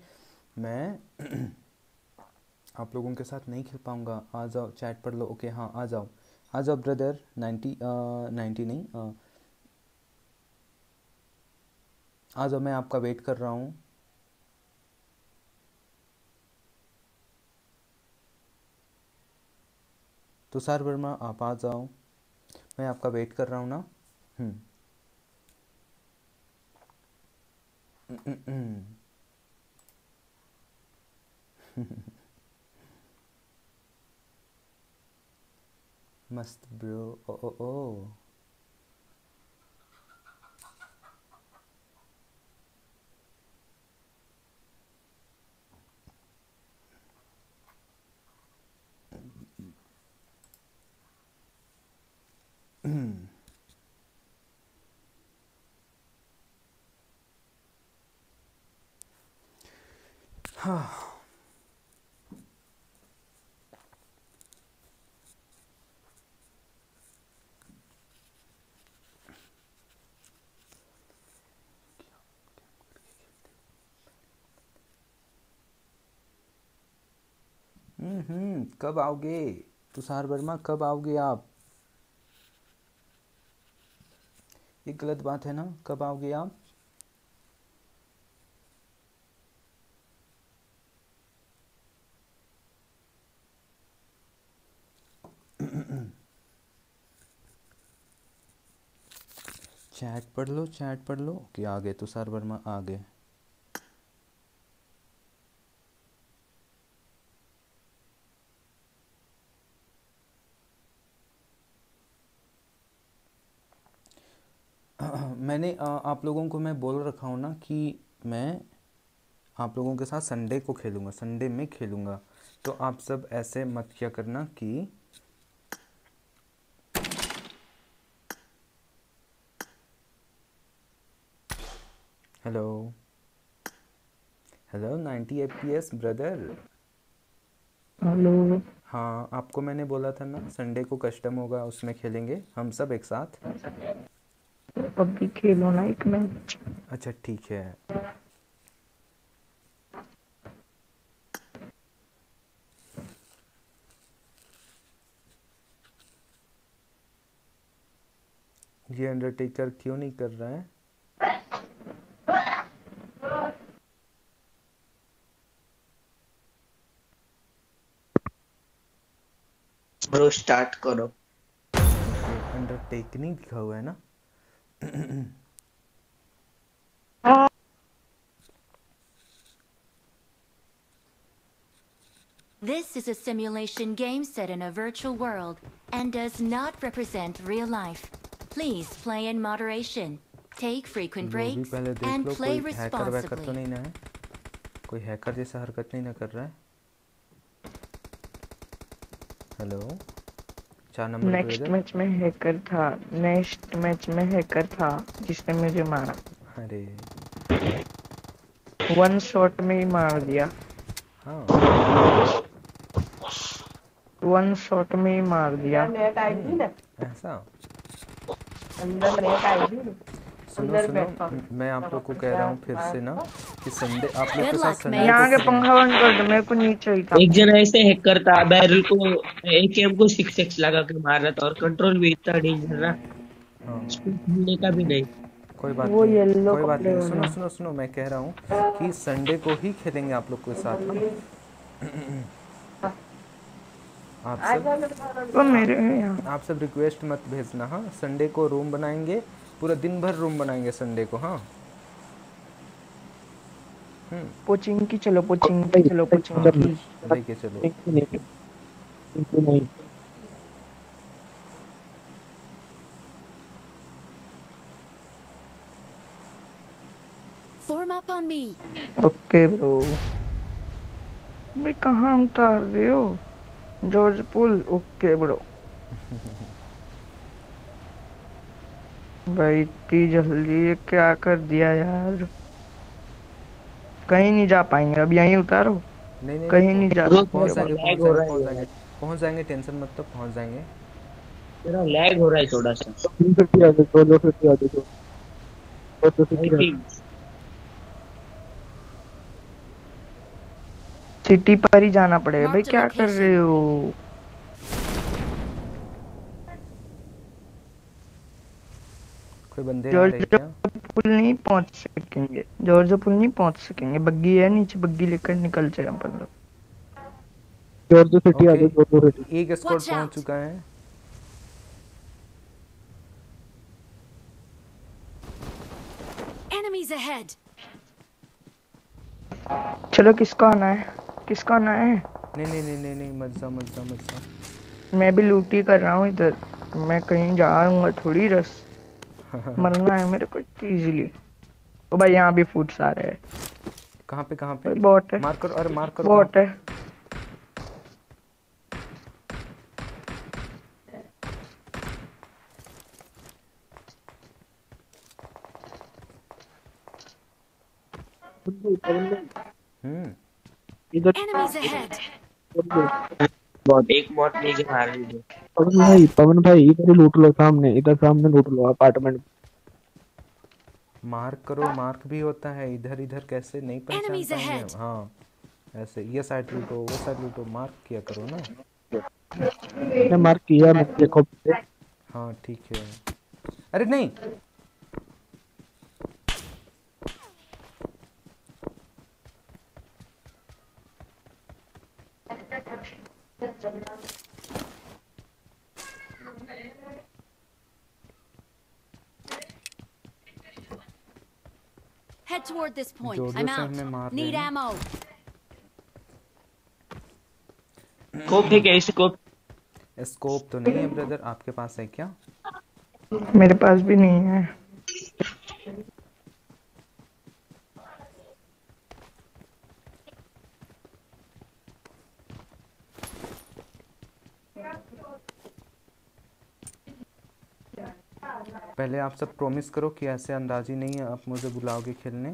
A: मैं आप लोगों के साथ नहीं खेल पाऊँगा। आ जाओ, चैट पढ़ लो। ओके हाँ आ जाओ, आ जाओ ब्रदर। नाइन्टी नाइन्टी नहीं, आ, आ जाओ, मैं आपका वेट कर रहा हूँ। तुषार वर्मा आप आ जाओ, मैं आपका वेट कर रहा हूँ ना। हम्म मस्त ब्रो। ओ ओ ओ हाँ। हम्म हम्म कब आओगे तुषार वर्मा, कब आओगे आप? ये गलत बात है ना, कब आओगे आप? चैट पढ़ लो, चैट पढ़ लो कि आ गए तुषार वर्मा, आ गए। मैंने आ, आप लोगों को मैं बोल रखा हूँ ना कि मैं आप लोगों के साथ संडे को खेलूँगा, संडे में खेलूँगा। तो आप सब ऐसे मत किया करना कि hello hello ninety F P S brother.
F: Hello.
A: हाँ, आपको मैंने बोला था ना संडे को कस्टम होगा, उसमें खेलेंगे हम सब एक साथ।
F: अभी खेलो ना एक मैच।
A: अच्छा ठीक है। ये अंडरटेकर क्यों नहीं कर रहा है?
L: ब्रो स्टार्ट करो।
A: अंडरटेक नहीं लिखा हुआ है ना?
B: This is a simulation game set in a virtual world and does not represent real life. Please play in moderation, take frequent
A: वो भी
B: breaks,
A: पहले देख
B: and
A: लो
B: play
A: कोई हैकर वैकर तो
B: responsibly.
A: नहीं ना है, कोई हैकर जैसा हरकत नहीं ना कर रहा है। हेलो, चार नंबर
F: नेक्स्ट मैच में हैकर था, नेक्स्ट मैच में हैकर था जिसने मुझे मारा।
A: अरे
F: वन शॉट में ही मार दिया।
A: हाँ,
F: वन शॉट में ही मार दिया।
A: ऐसा।
F: अंदर नेट आएगी।
A: सुनो सुनो, मैं आप लोग को कह रहा हूँ फिर से ना कि संडे आप लोग के साथ संडे
F: यहाँ के पंखा बंद कर दो, मेरे को नीचे ही था।
L: एक जन ऐसे हैकर था, बैरल को एकेएम को सिक्स एक्स लगा के मार रहा था और कंट्रोल भी इतना डेंजर रहा, मिलने का भी नहीं।
A: कोई बात
F: वो
A: नहीं,
F: येलो
A: कोई बात
F: कपड़े
A: नहीं। सुनो
F: वाला।
A: सुनो सुनो, मैं कह रहा हूँ कि संडे को ही खेलेंगे आप लोग के साथ हम। आप सब
F: वो मेरे यहाँ
A: आप सब रिक्वेस्ट मत भेजना। हाँ, संडे को रूम बनाएंगे, पूरा दिन भर रूम बनाएंगे संडे को। हाँ हम्म
F: कोचिंग की, चलो कोचिंग की, चलो कोचिंग
A: हाँ,
F: की।
A: लेके चलो।
D: Form up on me.
F: Okay bro. भाई कहाँ उतार रहे हो? Georgopol. Okay bro. भाई इतनी जल्दी ये क्या कर दिया यार, कहीं नहीं जा पाएंगे। अब यहीं उतारो।
A: नहीं नहीं,
F: कहीं नहीं जा
A: पहुंच
F: सकते।
A: जाएंगे, पहुंच जाएंगे, पहुंच जाएंगे, पहुंच जाएंगे, टेंशन मत तो, पहुंच जाएंगे।
L: तेरा लैग हो रहा है थोड़ा सा।
F: सिटी पर ही जाना पड़ेगा। भाई क्या कर रहे हो?
A: कोई बंदे आ
F: जॉर्ज
A: रहे क्या?
F: पुल नहीं पहुंच सकेंगे, जॉर्ज पुल नहीं पहुंच सकेंगे, बग्गी है नीचे, बग्गी लेकर निकल जाए अपन लोग।
G: जॉर्ज सिटी आ
A: ओके,
G: जाओ, जॉर्ज सिटी।
A: एक स्क्वाड
D: Watch
A: पहुंच
D: out!
A: चुका है।
D: Enemies ahead!
F: चलो किसको आना है, किसको आना है?
A: नहीं नहीं नहीं नहीं नहीं, मत जा मत जा मत जा।
F: मैं भी लूटी कर रहा हूँ इधर, मैं कहीं जाऊंगा थोड़ी, रस मरना है मेरे को इजीली। ओ भाई यहाँ भी फूड्स आ रहे हैं।
A: कहाँ पे कहाँ पे?
F: बॉट है,
A: मार करो, अरे मार करो।
F: बॉट है।
A: हम्म
G: इधर
D: Enemies ahead!
L: बहुत एक मौत लेके मार रही है।
G: पवन भाई, पवन भाई इधर ही लूट लो, सामने इधर सामने लूट लो अपार्टमेंट।
A: मार्क करो, मार्क भी होता है इधर, इधर कैसे नहीं पहचान
D: Enemies
A: पाएंगे हम?
D: ahead!
A: हाँ ऐसे, ये साइड लूटो वो साइड लूटो, मार्क किया करो ना।
G: मैंने मार्क किया, मैं देखो।
A: हाँ ठीक है। अरे नहीं,
D: Head toward this point.
A: जोर
D: I'm
A: जोर से
D: out.
A: हमें मार रहे
D: Need
A: हैं।
D: ammo.
L: स्कोप है क्या? स्कोप
A: स्कोप तो नहीं है ब्रदर, आपके पास है क्या?
F: मेरे पास भी नहीं है।
A: पहले आप सब प्रॉमिस करो कि ऐसे अंदाजी नहीं है आप मुझे बुलाओगे खेलने।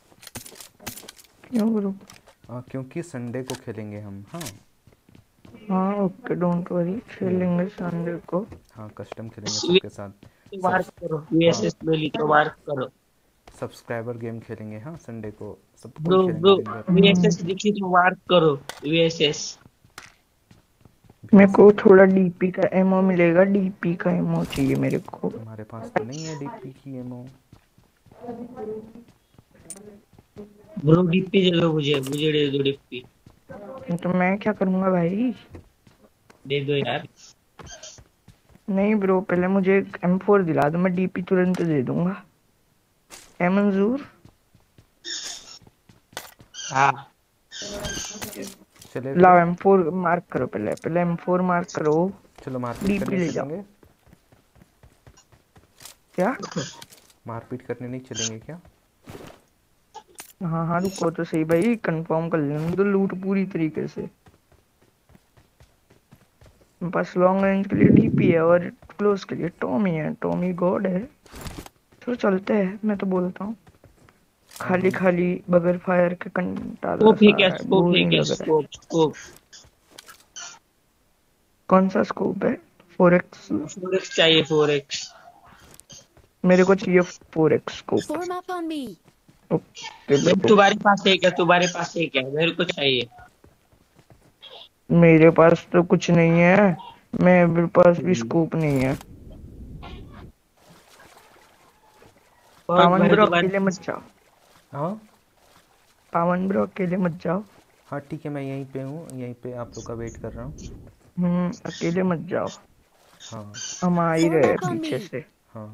F: क्यों ब्रो?
A: आ, क्योंकि संडे को खेलेंगे हम। हाँ
F: हाँ ओके, डोंट वरी, खेलेंगे संडे को।
A: हाँ कस्टम खेलेंगे सबके साथ।
L: मार्क करो, वीएसएस में लिखो, मार्क करो।
A: सब्सक्राइबर गेम खेलेंगे हाँ संडे को, सब
L: ब्रो
A: कोई
L: ब्रो
A: खेलेंगे दिन भर।
L: वीएसएस लिखी तो मार्क करो, वीएसएस।
F: मेरे को थोड़ा डीपी का एमओ मिलेगा, डीपी का एमओ चाहिए मेरे को।
A: तुम्हारे पास तो नहीं है डीपी की एमओ।
L: ब्रो डीपी दे दो मुझे, मुझे दे दो डीपी।
F: तो मैं क्या करूंगा भाई?
L: दे दो यार।
F: नहीं ब्रो, पहले मुझे एम फोर दिला दो, मैं डीपी तुरंत दे दूंगा। है मंजूर?
L: हाँ
A: चले
F: लाओ एम फोर मार्क करो, पहले पहले एम फोर मार्क करो।
A: चलो मारपीट
F: डीपी
A: करने
F: ले जाओ।
A: चलेंगे
F: क्या?
A: मारपीट करने नहीं चलेंगे क्या?
F: हाँ हाँ रुको तो सही भाई, कंफर्म कर लेंगे तो लूट पूरी तरीके से। मेरे पास लॉन्ग रेंज के लिए डीपी है और क्लोज के लिए टॉमी है, टॉमी गॉड है। तो चलते हैं, मैं तो बोलता हूँ। खाली खाली बगैर फायर के कंटाला
L: स्कोप है क्या?
F: सा है,
L: स्कोप है
F: बोरिंग
L: क्या?
F: लग रहा है।
L: स्कोप स्कोप
F: कौन सा स्कोप है? फोर एक्स
L: फोर एक्स चाहिए, फोर एक्स।
F: मेरे को चाहिए four X scope.
D: Form up on me.
F: Okay bro,
L: तुम्हारे पास है क्या? तुम्हारे पास है क्या? मेरे को चाहिए।
F: मेरे पास तो कुछ नहीं है, मेरे पास भी स्कोप नहीं है। पावन ब्रो अकेले मत जाओ।
A: हाँ
F: पावन ब्रो अकेले मत जाओ।
A: हाँ ठीक है, मैं यहीं पे हूँ, यहीं पे आप लोग का वेट कर रहा हूँ।
F: हम्म अकेले मत जाओ,
A: हाँ
F: हम आ ही रहे हैं पीछे से।
A: हाँ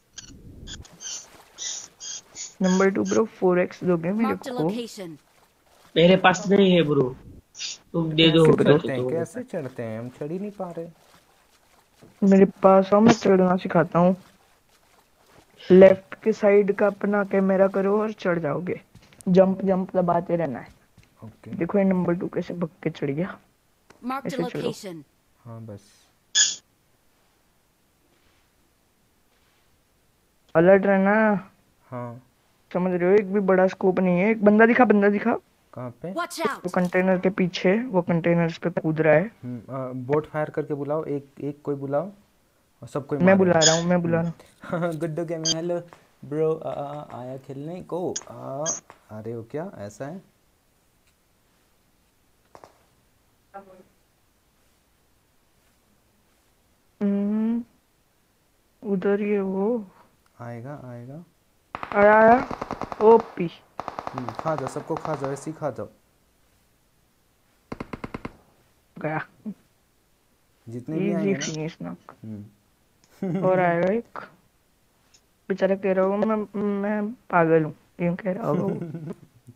F: number two bro, four X दोगे मेरे
D: Marked a
F: को?
D: location.
L: मेरे पास नहीं है ब्रो, तुम दे दो।
A: कैसे
L: फिर
A: चढ़ते हैं,
L: तो
A: कैसे चढ़ते हैं, हम चढ़ ही नहीं पा रहे।
F: मेरे पास आओ, मैं चढ़ना सिखाता हूँ। लेफ्ट के साइड का अपना कैमरा करो और चढ़ जाओगे। जंप जंप दबाते रहना है।
A: ओके
F: देखो ये नंबर टू कैसे भग के चढ़ गया।
D: Marked a
F: ऐसे चलो।
D: location.
A: हाँ बस
F: अलर्ट रहना,
A: हाँ।
F: समझ रहे हो? एक भी बड़ा स्कोप नहीं है। एक बंदा दिखा, बंदा दिखा।
A: कहाँ पे?
D: Watch out.
F: वो कंटेनर के पीछे, वो कंटेनर्स पे कूद रहा है।
A: हम्म, बोट फायर करके बुलाओ, एक एक कोई बुलाओ और सब कोई
F: मैं
A: मारे।
F: बुला रहा हूँ, मैं बुला रहा हूँ।
A: गुड्डू गेमिंग, हेलो ब्रो, आया खेलने को? आ, आ रहे हो क्या? ऐसा है
F: हम्म, उधर ये वो
A: आएगा आएगा।
F: आया आया। ओपी।
A: हम्म, खा जाओ, सबको खा जाओ, ऐसे ही खा जाओ।
F: गया।
A: जितने भी
F: इजी
A: आएंगे ना।
F: फिनिश ना।
A: हम्म।
F: और आएगा एक। बेचारा कह रहा होगा मैं मैं पागल हूँ, यूं कह रहा होगा वो।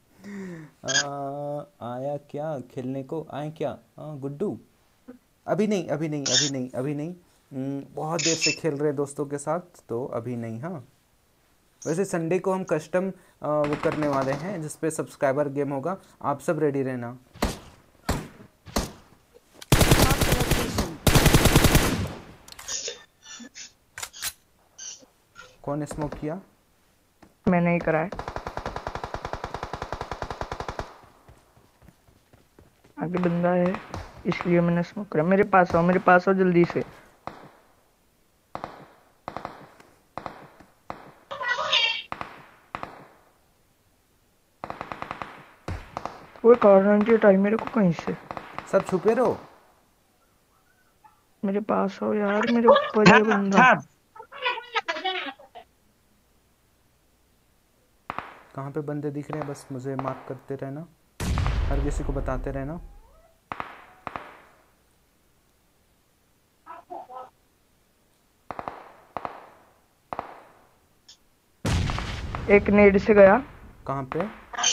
A: आ, आया क्या खेलने को, आए क्या? हाँ गुड्डू। अभी नहीं अभी नहीं अभी नहीं अभी नहीं। हम्म, बहुत देर से खेल रहे हैं दोस्तों के साथ, तो अभी नहीं। हाँ वैसे संडे को हम कस्टम वो करने वाले हैं जिसपे सब्सक्राइबर गेम होगा, आप सब रेडी रहना। कौन स्मोक किया?
F: मैंने ही करा है। आगे बंदा है इसलिए मैंने स्मोक करा। मेरे पास आओ, मेरे पास आओ जल्दी से। वो कॉर्नर टाइम मेरे को कहीं से।
A: सब छुपे रहो।
F: मेरे पास आओ यार, मेरे ऊपर ये बंदा।
A: कहाँ पे बंदे दिख रहे हैं बस मुझे मार्क करते रहना, हर किसी को बताते रहना।
F: एक नेड से गया।
A: कहाँ पे?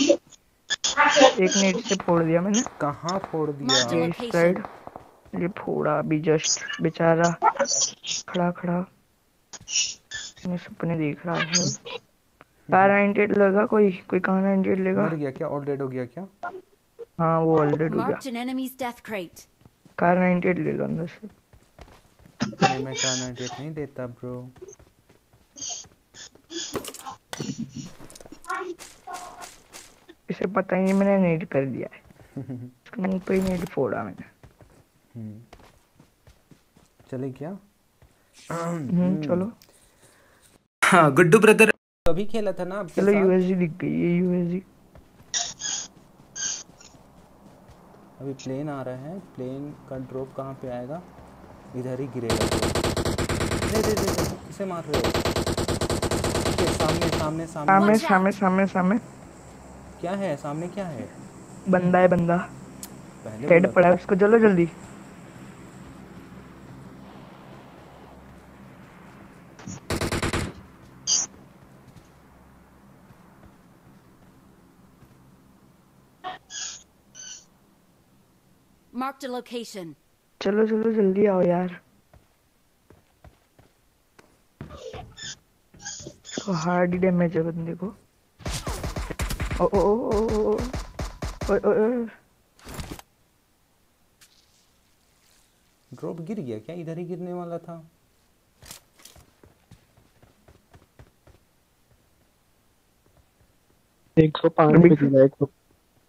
F: एक नेड से फोड़ दिया मैंने।
A: कहाँ फोड़ दिया?
F: इस साइड ये फोड़ा अभी जस्ट। बेचारा खड़ा खड़ा मैं सपने देख रहा है। कार नाइनटी लगा कोई कोई कहाँ नाइनटी लेगा?
A: मर गया क्या? ऑल डेड हो गया क्या?
F: हाँ वो ऑल डेड हो गया।
D: Marked an enemy's death crate.
F: Kar ninety ले लो अंदर से।
A: नहीं मैं कार नाइनटी नहीं देता ब्रो।
F: इसे पता ही नहीं मैंने नेड कर दिया है। मुंह पे नेड फोड़ा मैंने।
A: चले क्या?
F: हम्म चलो।
A: हाँ गुड्डू ब्रदर अभी खेला था ना आपके
F: चलो
A: साथ।
F: यूएसजी दिख गई है यूएसजी।
A: अभी प्लेन आ रहा है, प्लेन का ड्रॉप कहाँ पे आएगा? इधर ही गिरेगा। दे दे दे दे इसे मार रहे हो। okay, सामने सामने
F: सामने सामने सामने सामने
A: क्या है? सामने क्या है?
F: बंदा है बंदा।
A: पहले
F: हेड पड़ा है उसको, चलो जल्दी।
D: Marked a location.
F: चलो चलो जल्दी आओ यार। तो हार्ड डैमेज है बंदे को। ओ ओ ओ ओ ओ ओ ओ
A: ड्रॉप गिर गया क्या? इधर ही गिरने वाला था।
G: एक सौ पाँच पे गिरा एक सौ।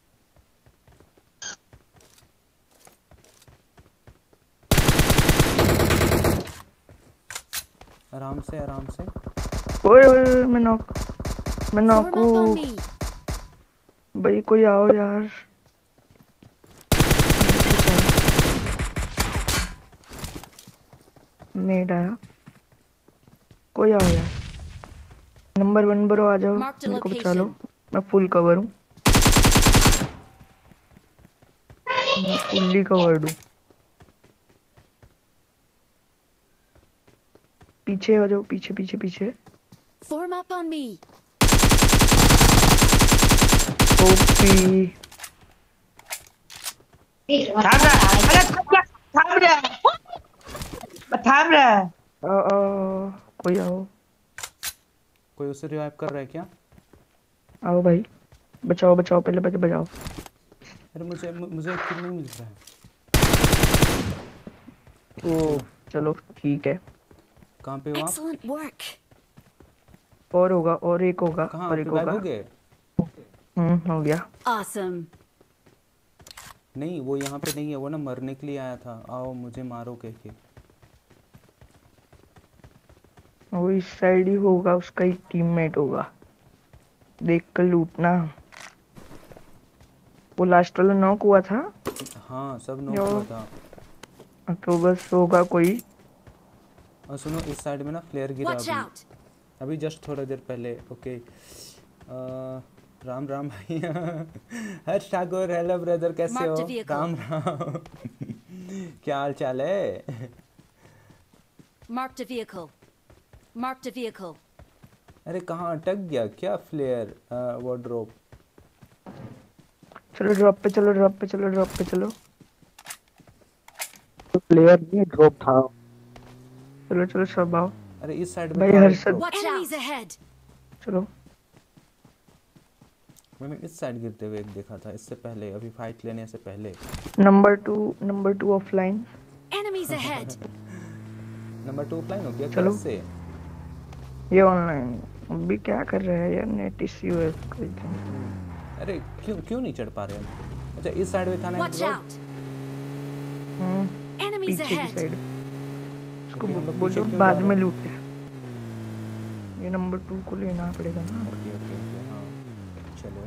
A: आराम से आराम से।
F: ओए ओए मैं नॉक मैं नॉक हूँ भाई। कोई आओ यार। नेट आया। कोई आओ यार। नंबर वन बरो आ जाओ, मेरे को बचा लो। मैं फुल कवर हूँ, मैं फुल्ली कवर्ड हूँ। पीछे आ जाओ, पीछे पीछे पीछे।
D: Form up on me.
F: OP
L: थाम रहा, अरे थाम रहा, थाम रहा, थाम रहा।
F: आ, आ, कोई आओ।
A: कोई उसे रिवाइव कर रहा है क्या?
F: आओ भाई, बचाओ बचाओ, पहले पहले बचाओ।
A: अरे मुझे मुझे किल नहीं मिल रहा है।
F: ओ चलो ठीक है।
A: कहाँ पे हो आप?
D: Excellent work.
F: और होगा और एक होगा
A: कहाँ
F: और एक होगा।
A: हो गए?
F: हम्म हो गया।
D: Awesome.
A: नहीं वो यहाँ पे नहीं है, वो ना मरने के लिए आया था। आओ मुझे मारो कह के।
F: वो इस साइड ही होगा, उसका ही टीममेट होगा। देख कर लूटना। वो लास्ट वाला नॉक हुआ था।
A: हाँ सब नॉक हुआ था।
F: तो बस होगा कोई।
A: और सुनो इस साइड में ना फ्लेयर गिरा
D: Watch
A: अभी।
D: out.
A: अभी जस्ट थोड़ा देर पहले। ओके आ, राम राम भाई। हर्ष ठाकुर हेलो ब्रदर, कैसे
D: Marked a
A: हो?
D: vehicle.
A: राम राम। क्या हाल चाल है?
D: Marked a vehicle. Marked a vehicle.
A: अरे कहाँ अटक गया क्या फ्लेयर वार्डरोब?
F: चलो ड्रॉप पे चलो, ड्रॉप पे चलो, ड्रॉप पे चलो।
G: प्लेयर नहीं ड्रॉप था।
F: चलो चलो सब आओ।
A: अरे इस साइड में
F: भाई
A: था
F: हर्षद
A: drop।
D: Enemies ahead.
F: चलो।
A: मैंने इस साइड गिरते हुए एक देखा था इससे पहले, अभी फाइट लेने से पहले।
F: Number two number two offline.
D: Enemies ahead.
A: Number two offline हो गया
F: चलो।
A: कैसे?
F: ये ऑनलाइन अभी क्या कर रहे हैं यार, नेट इश्यू है कोई तो।
A: अरे क्यों क्यों नहीं चढ़ पा रहे हम? अच्छा इस साइड में था ना
D: Watch
A: drop?
D: out.
F: हम्म
D: Enemies
F: पीछे की
D: ahead.
F: साइड। उसको
A: ओके, हम लोग
F: बोलो
A: पीछे क्यों
F: बाद
A: जा
F: में
A: रहे हैं?
F: लूटे। ये नंबर टू को लेना पड़ेगा ना।
A: ओके ओके ओके हाँ चलो।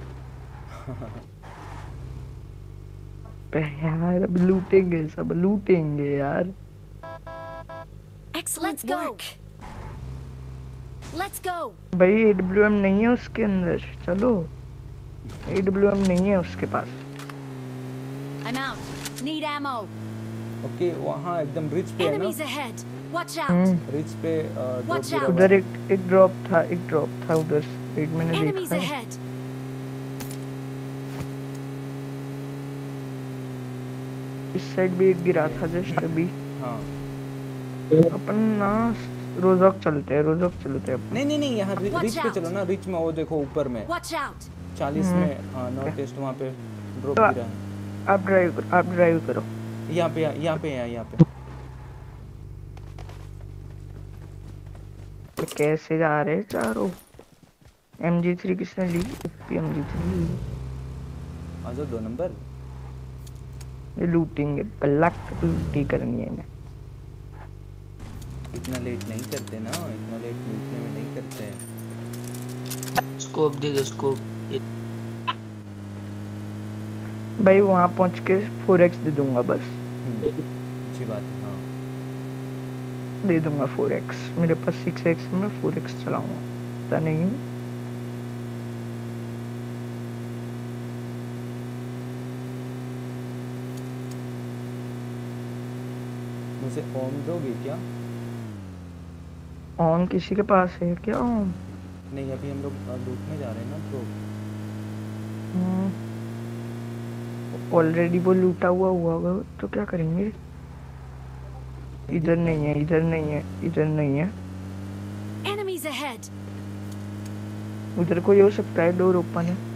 F: पे यार अब लूटेंगे, सब लूटेंगे यार।
D: Excellent work. Let's go.
F: भाई एडब्ल्यूएम नहीं है उसके अंदर, चलो। एडब्ल्यूएम नहीं है उसके पास।
D: I'm out. Need ammo.
A: Okay वहाँ एकदम रिच पे है ना?
D: Enemies ahead. Watch out.
F: हम्म
A: रिच पे ड्रॉप
D: Watch
A: गिरा
D: out.
A: हुआ
F: उधर
A: है।
F: एक एक ड्रॉप था, एक ड्रॉप था उधर। एक मैंने
D: Enemies
F: देखा है।
D: ahead.
F: इस साइड भी एक गिरा था जस्ट अभी।
A: हाँ
F: अपन ना रोजॉक चलते हैं, रोजॉक चलते हैं अपन।
A: नहीं नहीं नहीं यहाँ
D: Watch
A: रिच पे
D: out.
A: चलो ना, रिच में वो देखो ऊपर में
D: Watch out.
A: चालीस
F: हम्म।
A: में हाँ नॉर्थ ईस्ट वहाँ पे ड्रॉप
F: तो
A: गिरा है।
F: आप ड्राइव करो, आप ड्राइव करो।
A: यहाँ पे यहाँ पे है यहाँ पे।
F: तो कैसे जा रहे हैं चारों? एम जी थ्री किसने ली? एम जी थ्री ली।
A: आजा दो नंबर।
F: ये लूटेंगे, ब्लैक लूटी करनी है इन्हें।
A: इतना लेट नहीं करते ना, इतना लेट लूटने में नहीं करते हैं।
L: स्कोप दे दो स्कोप।
F: भाई वहाँ पहुँच के फोर एक्स दे दूंगा बस।
A: हम्म, अच्छी बात है हाँ।
F: दे दूंगा फोर एक्स। मेरे पास सिक्स एक्स में फोर एक्स चलाऊंगा, पता नहीं।
A: मुझे ओम दोगे क्या?
F: ऑन किसी के पास है क्या ऑन?
A: नहीं अभी हम लोग लूटने जा रहे हैं ना तो।
F: ऑलरेडी वो लूटा हुआ हुआ होगा तो क्या करेंगे? इधर नहीं है, इधर नहीं है, इधर नहीं है।
D: Enemies ahead.
F: उधर कोई हो सकता है, डोर ओपन है।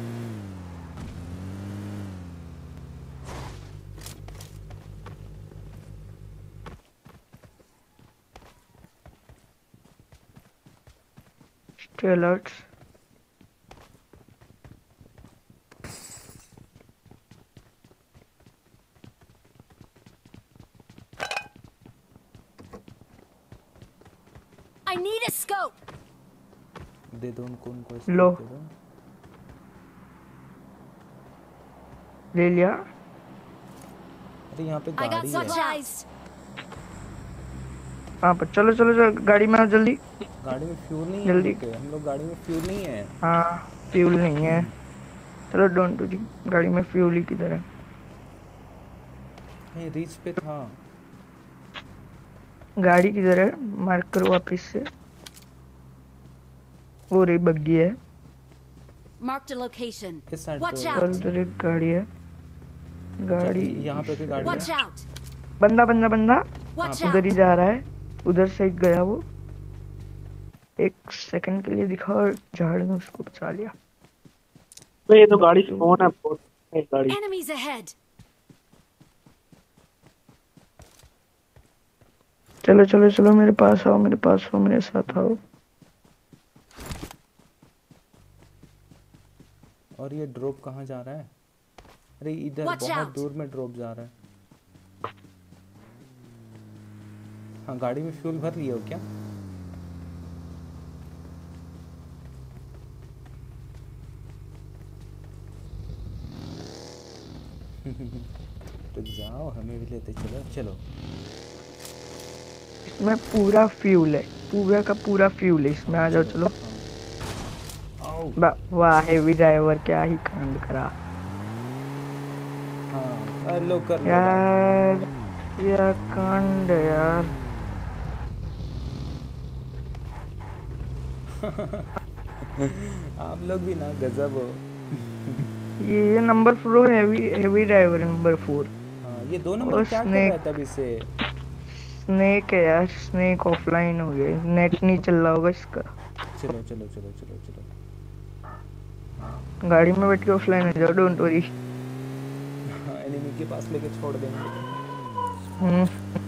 F: Stay alert.
D: I need a scope.
A: दे दो उनको उनको
F: लो।
A: स्कोप दे दो।
F: ले लिया।
A: अरे यहाँ पे
D: I got
A: गाड़ी है।
D: supplies.
F: हाँ पर चलो चलो चलो गाड़ी में आओ जल्दी।
A: गाड़ी में फ्यूल नहीं है
F: जल्दी।
A: हम लोग के, हम लोग गाड़ी में फ्यूल नहीं है।
F: हाँ फ्यूल नहीं है। चलो डोंट टू जी, गाड़ी में फ्यूल ही किधर है?
A: नहीं रीच पे था।
F: गाड़ी किधर है? मार्क करो वापिस से। वो रही बग्गी है।
D: Marked a location.
A: इस साइड
D: Watch
A: पे।
F: और
D: out.
F: उधर एक गाड़ी है। गाड़ी
A: यहाँ पे भी गाड़ी
D: Watch
A: है।
D: out.
F: बंदा बंदा बंदा
D: Watch
F: उधर ही
D: out.
F: जा रहा है, उधर साइड गया वो। एक सेकंड के लिए दिखा और झाड़ में उसको बचा लिया।
G: ये तो गाड़ी स्पॉन है, बहुत है गाड़ी।
D: Enemies ahead.
F: चलो चलो चलो मेरे पास आओ, मेरे पास आओ, मेरे साथ आओ।
A: और ये ड्रॉप कहाँ जा रहा है? अरे इधर
D: Watch
A: बहुत
D: out.
A: दूर में ड्रॉप जा रहा है। हाँ गाड़ी में फ्यूल भर लिया हो क्या? तो जाओ हमें भी लेते चलो चलो।
F: इसमें पूरा फ्यूल है। पूरा का पूरा फ्यूल है इसमें, आ जाओ चलो। वाह हेवी ड्राइवर क्या ही कांड करा।
A: हाँ लो कर लो
F: यार यार कांड है यार।
A: आप लोग भी ना गजब हो।
F: ये ये number four heavy heavy driver number four.
A: हाँ ये दो नंबर क्या कर रहा है तब इसे।
F: स्नेक है यार, स्नेक ऑफलाइन हो गया, नेट नहीं चल रहा होगा इसका।
A: चलो चलो चलो चलो चलो
F: गाड़ी में बैठ के ऑफलाइन हो जाओ, डोंट वरी।
A: एनिमी के पास लेके छोड़ देंगे।
F: हम्म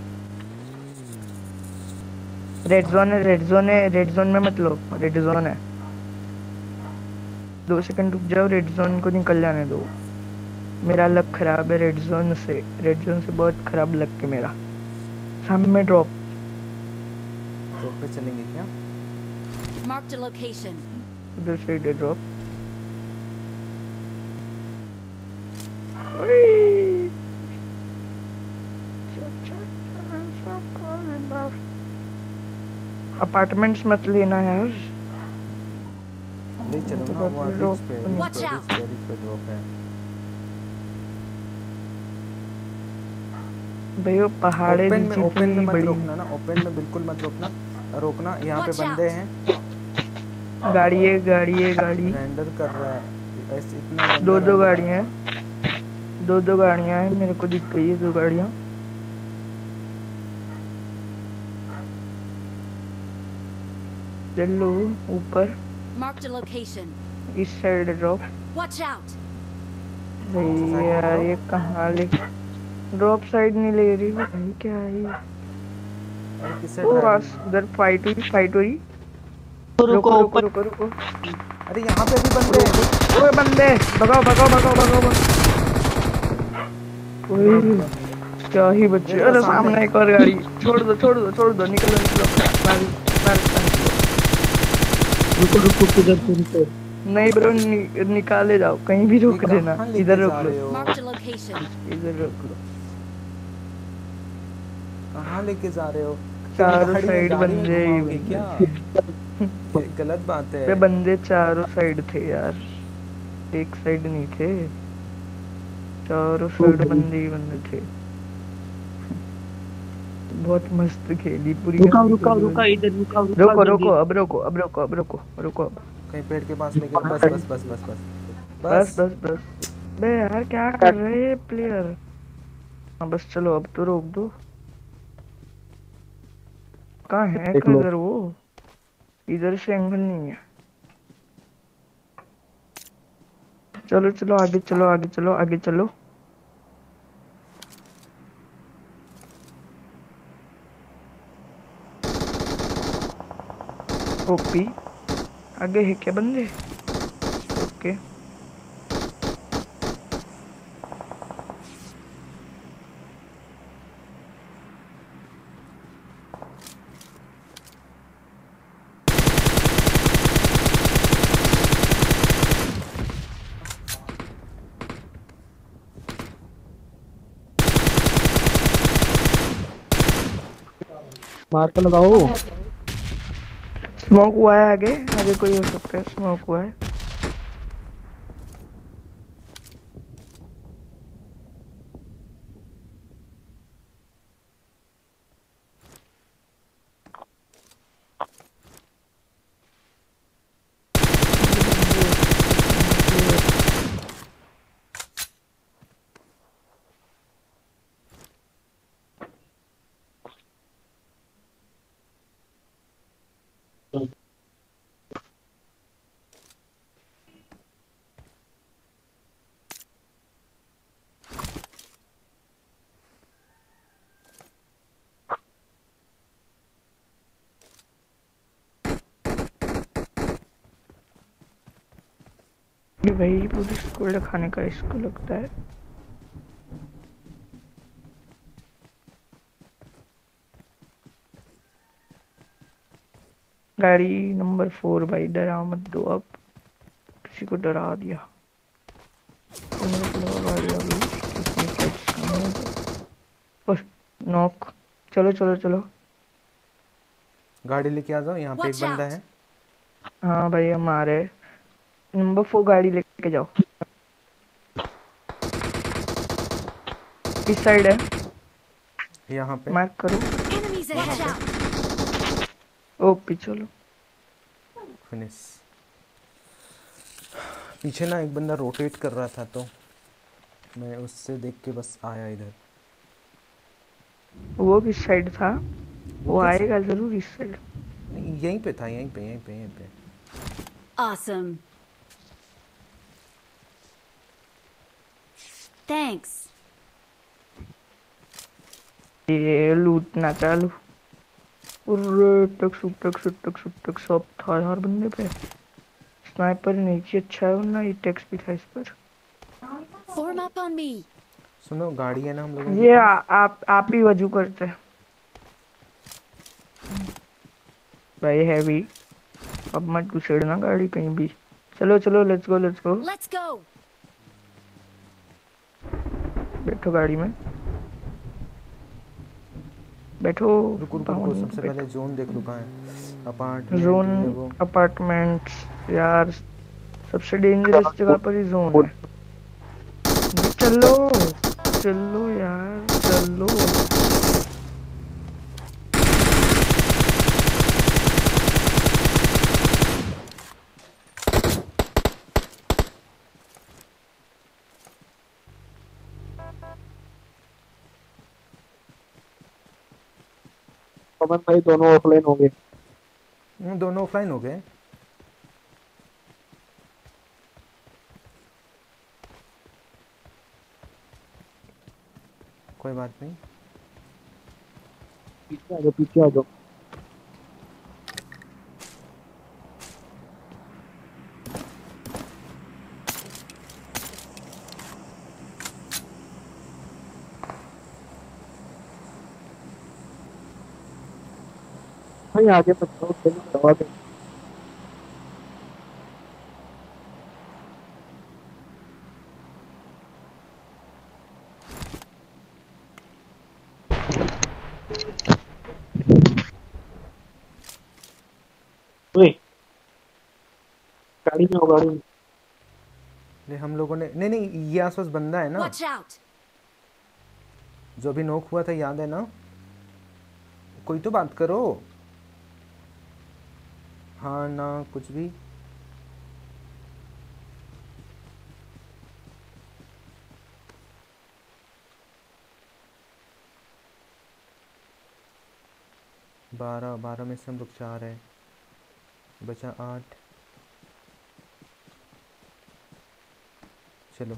F: रेड जोन है, रेड जोन है, रेड जोन में मत लो, रेड जोन है। दो सेकंड रुक जाओ, रेड जोन को निकल जाने दो। मेरा लक खराब है रेड जोन से, रेड जोन से बहुत खराब लक है मेरा। सामने ड्रॉप
A: ड्रॉप पे चलेंगे क्या?
D: Mark the location.
F: उधर से ड्रॉप। अपार्टमेंट्स मत लेना यार।
A: ले चलो ना वहाँ रिच पे, रिच पे, रिच पे ड्रॉप है।
F: भैया पहाड़े
A: ओपन में ओपन में मत रोकना ना, ओपन में बिल्कुल मत रोकना रोकना यहाँ पे बंदे हैं।
F: गाड़ी है गाड़ी है गाड़ी
A: रेंडर कर रहा है ऐसे इतना।
F: दो दो गाड़ियाँ हैं, दो दो गाड़ियाँ हैं, मेरे को दिख गई है दो गाड़ियाँ। चलो ऊपर।
D: Mark the location.
F: इस साइड ड्रॉप।
D: Watch out.
F: भाई यार ये कहाँ ले ड्रॉप साइड नहीं ले रही भाई, क्या है
A: अरे किससे
F: ओ बस उधर फाइट हुई फाइट हुई।
L: रुको
F: रुको रुको रुको।
A: अरे यहाँ पे भी बंदे हैं।
F: ओए बंदे भगाओ भगाओ भगाओ भगाओ। ओए क्या ही बच्चे। अरे सामने एक और गाड़ी। छोड़ दो छोड़ दो छोड़ दो, निकलो निकलो।
L: रुको रुको किधर से रुको।
F: नहीं ब्रो नि, निकाले जाओ, कहीं भी रोक देना। इधर रोक लो, इधर रोक लो।
A: कहाँ लेके जा रहे हो?
F: चारों साइड बंदे ही
A: क्या? गलत बात है।
F: पे बंदे चारों साइड थे यार, एक साइड नहीं थे, चारों साइड बंदे ही बंदे थे। बहुत मस्त खेली पूरी।
L: रुका रुका रुका इधर रुका
F: रुको रुको अब रुको अब रुको अब रुको रुको
A: कहीं पेड़ के पास लेके बस बस बस बस बस
F: बस बस बस। बे यार क्या कर रहे हैं प्लेयर। हाँ बस चलो अब तो रोक दो। कहाँ है किधर वो? इधर से एंगल नहीं है। चलो चलो आगे चलो आगे चलो आगे चलो। ओपी आगे है क्या बंदे? ओके
G: मार तो लगाओ।
F: स्मोक हुआ है आगे, आगे कोई हो सकता है। स्मोक हुआ है। ये भाई पुलिस को खाने का इसको लगता है। गाड़ी नंबर फोर भाई, डरा मत दो अब, किसी को डरा दिया। नॉक। चलो चलो चलो
A: गाड़ी लेके आ जाओ, यहाँ पे एक
D: Watch
A: बंदा
D: out.
A: है।
F: हाँ भाई हम आ रहे हैं। नंबर फोर गाड़ी लेके जाओ। इस साइड है,
A: यहाँ पे
F: मार्क करो।
D: Enemies ahead.
F: ओ पीछे लो।
A: फिनिश। पीछे ना एक बंदा रोटेट कर रहा था तो मैं उससे देख के बस आया इधर।
F: वो किस साइड था? वो
A: किस
F: आएगा जरूर इस साइड।
A: नहीं, यहीं पे था, यहीं पे यहीं पे यहीं पे।
D: Awesome. Thanks.
F: ये लूटना चालू। अरे टक सुट टक सुट टक सुट टक सब था यार बंदे पे। स्नाइपर नीचे अच्छा है वरना ये टैक्स भी था इस पर।
D: Form up on me.
A: सुनो गाड़ी है ना हम लोगों
F: ये आ, आप आप ही वजू करते हैं भाई हैवी। अब मत घुसेड़ना गाड़ी कहीं भी। चलो चलो let's go let's go.
D: Let's go.
F: बैठो गाड़ी में बैठो।
A: रुको रुको रुको, सबसे पहले जोन देख लो कहाँ है। अपार्टमेंट ये
F: जोन
A: वो।
F: अपार्टमेंट्स यार सबसे डेंजरस जगह पर ही जोन है। चलो चलो यार चलो।
N: पवन भाई दोनों ऑफलाइन हो गए।
A: हम्म, दोनों ऑफलाइन हो गए। कोई बात नहीं।
N: पीछे आ जाओ पीछे आ जाओ। भाई आगे मत जाओ, खेलो दबा दो। ओए गाड़ी में हो गाड़ी में।
A: नहीं हम लोगों ने नहीं नहीं ये आसपास बंदा है ना
D: Watch out.
A: जो अभी नोक हुआ था, याद है ना? कोई तो बात करो। हाँ ना कुछ भी। बारह बारह में से हम लोग चार है, बचा आठ। चलो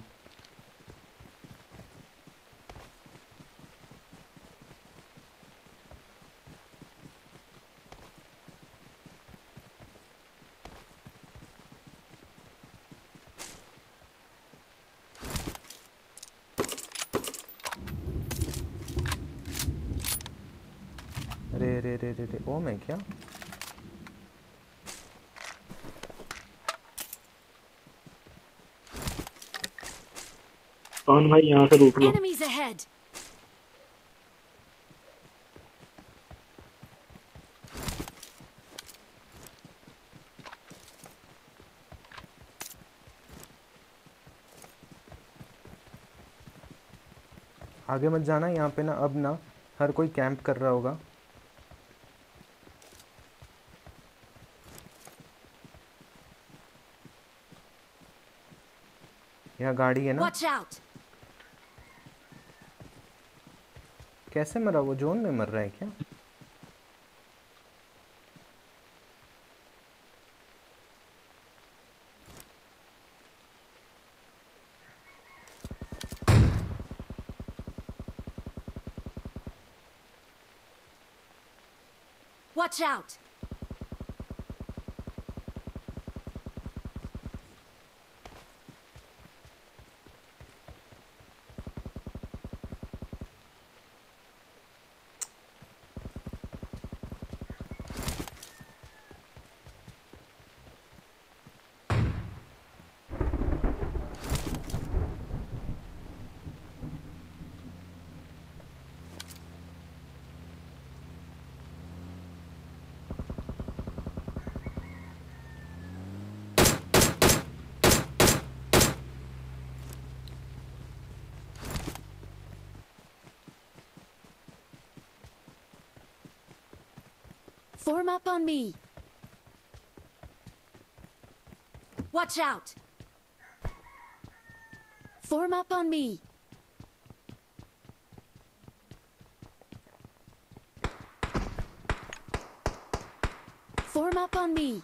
A: रे रे रे रे रे ओ मैं क्या
N: कौन भाई यहाँ से रोक लो।
D: Enemies ahead.
A: आगे मत जाना। यहाँ पे ना अब ना हर कोई कैंप कर रहा होगा। यहाँ गाड़ी है ना।
D: Watch out.
A: कैसे मरा वो? जोन में मर रहा है क्या?
D: Watch out. Form up on me. Watch out. Form up on me. Form up on me.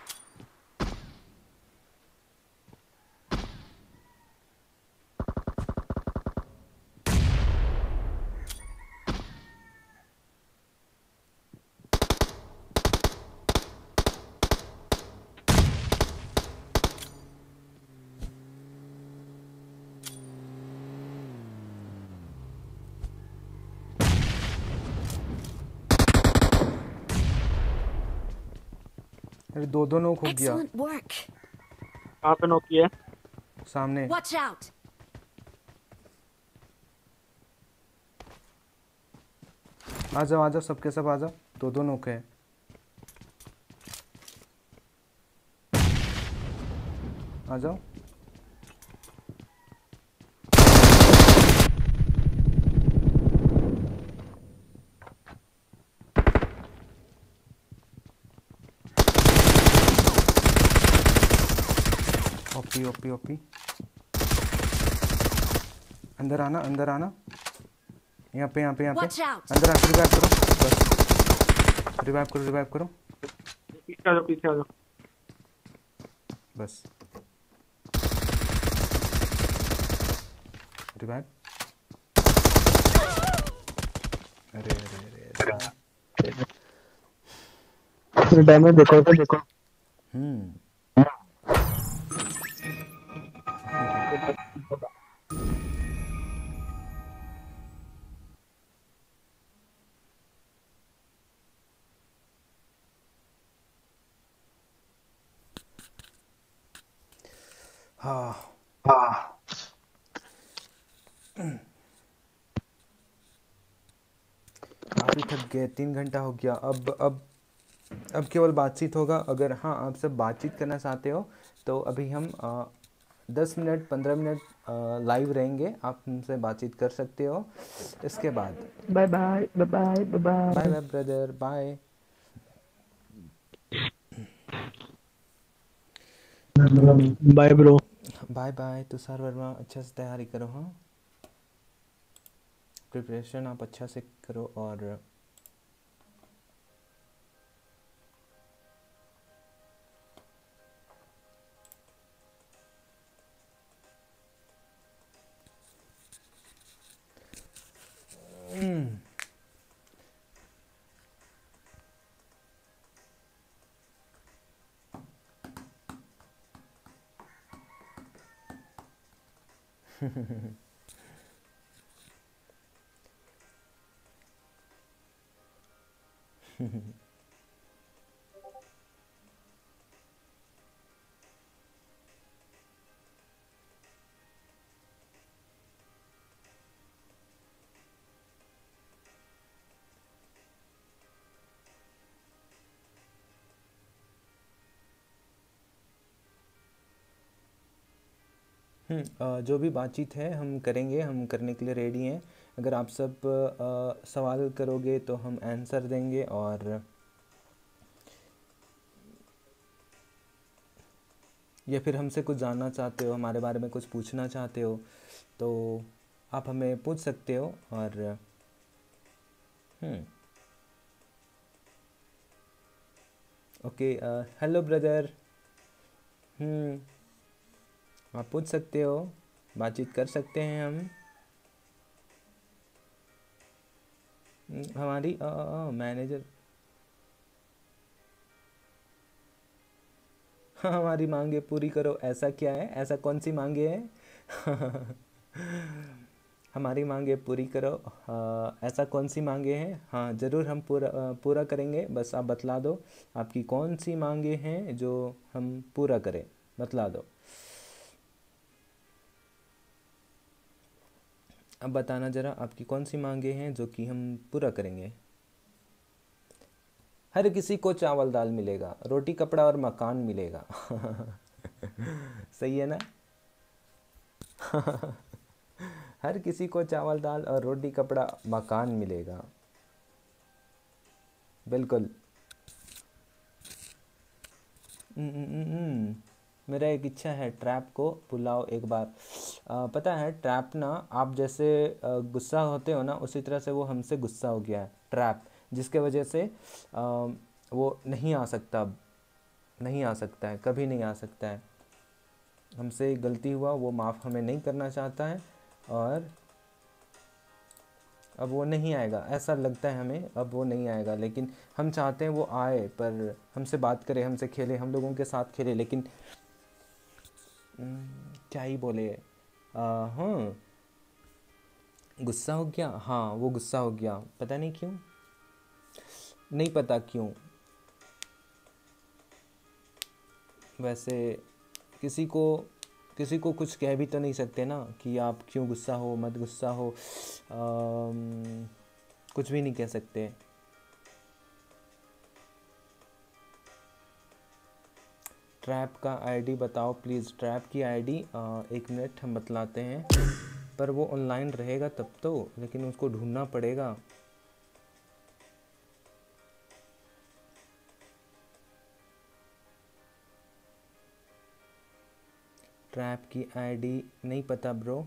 A: अरे दो दो नोक हो गया।
D: Excellent work.
N: कहाँ पे नॉक किया है?
A: सामने।
D: Watch out.
A: आ जाओ आ जाओ सबके सब आ जाओ, दो दो नोक है। आ जाओ। OP OP OP. अंदर आना अंदर आना, यहाँ पे यहाँ पे यहाँ पे
D: Watch out.
A: अंदर आके रिवाइव करो, बस रिवाइव करो रिवाइव करो,
N: पीछे आ जाओ पीछे आ जाओ।
A: बस रिवाइव। अरे अरे अरे
N: डैमेज देखो तो देखो।
A: हम्म हाँ
N: हाँ
A: काफी थक गए, तीन घंटा हो गया। अब अब अब केवल बातचीत होगा। अगर हाँ आप सब बातचीत करना चाहते हो तो अभी हम आ, दस मिनट पंद्रह मिनट लाइव रहेंगे, आप हमसे बातचीत कर सकते हो। इसके बाद
F: bye bye bye bye bye
A: bye
F: bye.
A: Bye brother, bye
N: bye bro.
A: Bye bye. Tushar Varma अच्छे से तैयारी करो, हाँ प्रिपरेशन आप अच्छा से करो। और हम्म, अ, जो भी बातचीत है हम करेंगे, हम करने के लिए रेडी हैं। अगर आप सब अ, सवाल करोगे तो हम आंसर देंगे, और या फिर हमसे कुछ जानना चाहते हो, हमारे बारे में कुछ पूछना चाहते हो तो आप हमें पूछ सकते हो। और hmm okay, hello brother. Hmm आप पूछ सकते हो, बातचीत कर सकते हैं हम। हम्म, हमारी मैनेजर हाँ हमारी मांगे पूरी करो। ऐसा क्या है, ऐसा कौन सी मांगे हैं? हमारी मांगे पूरी करो। हाँ, ऐसा कौन सी मांगे हैं? हाँ ज़रूर हम पूरा अ, पूरा करेंगे। बस आप बतला दो आपकी कौन सी मांगे हैं जो हम पूरा करें, बतला दो। अब बताना ज़रा आपकी कौन सी मांगे हैं जो कि हम पूरा करेंगे। हर किसी को चावल दाल मिलेगा, रोटी कपड़ा और मकान मिलेगा। सही है ना? हर किसी को चावल दाल और रोटी कपड़ा मकान मिलेगा। बिल्कुल हम्म, हम्म, हम्म, मेरा एक इच्छा है, ट्रैप को बुलाओ एक बार। आ, पता है ट्रैप ना, आप जैसे आ, गुस्सा होते हो ना, उसी तरह से वो हमसे गुस्सा हो गया है ट्रैप, जिसके वजह से आ, वो नहीं आ सकता अब, नहीं आ सकता है, कभी नहीं आ सकता है। हमसे गलती हुआ, वो माफ़ हमें नहीं करना चाहता है, और अब वो नहीं आएगा, ऐसा लगता है हमें, अब वो नहीं आएगा। लेकिन हम चाहते हैं वो आए, पर हमसे बात करे, हमसे खेले, हम लोगों के साथ खेले, लेकिन हम्म, क्या ही बोले। आ, हाँ, गुस्सा हो गया, हाँ वो गुस्सा हो गया, पता नहीं क्यों, नहीं पता क्यों। वैसे किसी को किसी को कुछ कह भी तो नहीं सकते ना कि आप क्यों गुस्सा हो, मत गुस्सा हो, अम, कुछ भी नहीं कह सकते। ट्रैप का आईडी बताओ प्लीज़। ट्रैप की आईडी एक मिनट हम बतलाते हैं, पर वो ऑनलाइन रहेगा तब तो, लेकिन उसको ढूंढना पड़ेगा। ट्रैप की आईडी नहीं पता ब्रो।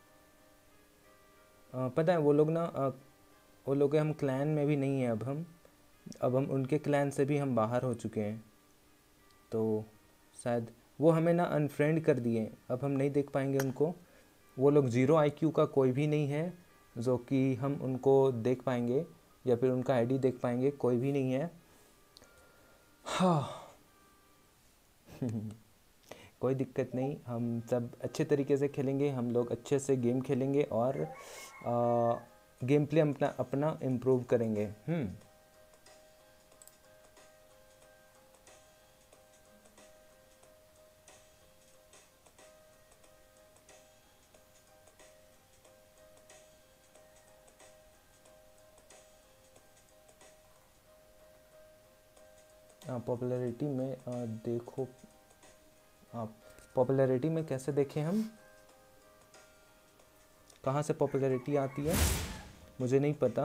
A: अ, पता है वो लोग ना, अ, वो लोग हम क्लैन में भी नहीं हैं अब हम अब हम उनके क्लैन से भी हम बाहर हो चुके हैं, तो शायद वो हमें ना अनफ्रेंड कर दिए, अब हम नहीं देख पाएंगे उनको। वो लोग ज़ीरो आईक्यू का कोई भी नहीं है जो कि हम उनको देख पाएंगे या फिर उनका आईडी देख पाएंगे, कोई भी नहीं है। हाँ कोई दिक्कत नहीं, हम सब अच्छे तरीके से खेलेंगे, हम लोग अच्छे से गेम खेलेंगे और गेम प्ले अपना अपना इम्प्रूव करेंगे। हम्म पॉपुलैरिटी में आ, देखो आप, पॉपुलैरिटी में कैसे देखें हम, कहाँ से पॉपुलैरिटी आती है मुझे नहीं पता।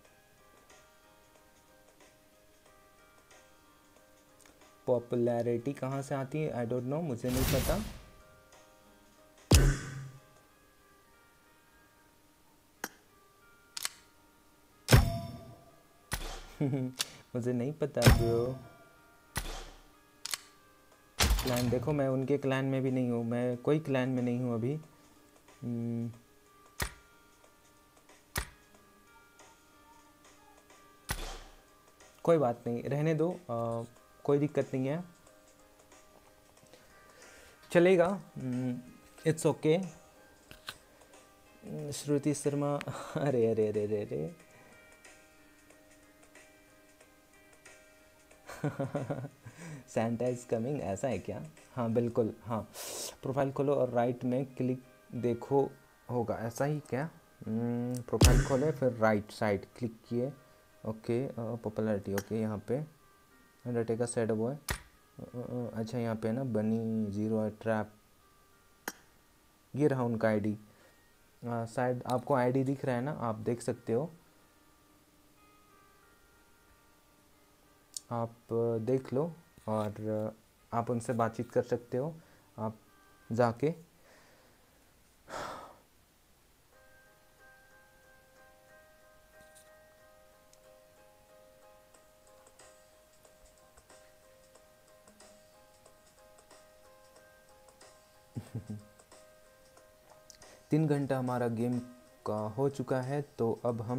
A: पॉपुलैरिटी कहाँ से आती है आई डोंट नो, मुझे नहीं पता। मुझे नहीं पता ब्रो। क्लैन देखो, मैं उनके क्लैन में भी नहीं हूँ, मैं कोई क्लैन में नहीं हूँ अभी। hmm. कोई बात नहीं, रहने दो, आ, कोई दिक्कत नहीं है, चलेगा, इट्स ओके। श्रुति शर्मा अरे अरे अरे अरे अरे सैंटा इज कमिंग, ऐसा है क्या? हाँ बिल्कुल, हाँ प्रोफाइल खोलो और राइट में क्लिक देखो होगा, ऐसा ही क्या? प्रोफाइल खोले फिर राइट साइड क्लिक किए, ओके पॉपुलैरिटी, ओके यहाँ पे अंडरटेकर सैड बॉय, अच्छा यहाँ पे ना बनी जीरो है ट्रैप, ये रहा उनका आईडी, शायद आपको आईडी दिख रहा है ना, आप देख सकते हो, आप देख लो और आप उनसे बातचीत कर सकते हो, आप जाके तीन घंटा हमारा गेम का हो चुका है, तो अब हम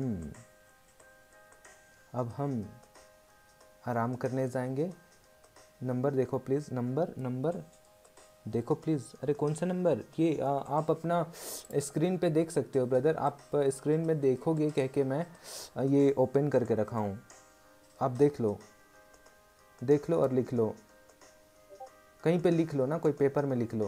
A: अब हम आराम करने जाएंगे। नंबर देखो प्लीज़, नंबर नंबर देखो प्लीज़, अरे कौन सा नंबर ये? आ, आप अपना स्क्रीन पे देख सकते हो ब्रदर, आप स्क्रीन में देखोगे कह के मैं ये ओपन करके रखा हूँ, आप देख लो, देख लो और लिख लो, कहीं पे लिख लो ना, कोई पेपर में लिख लो।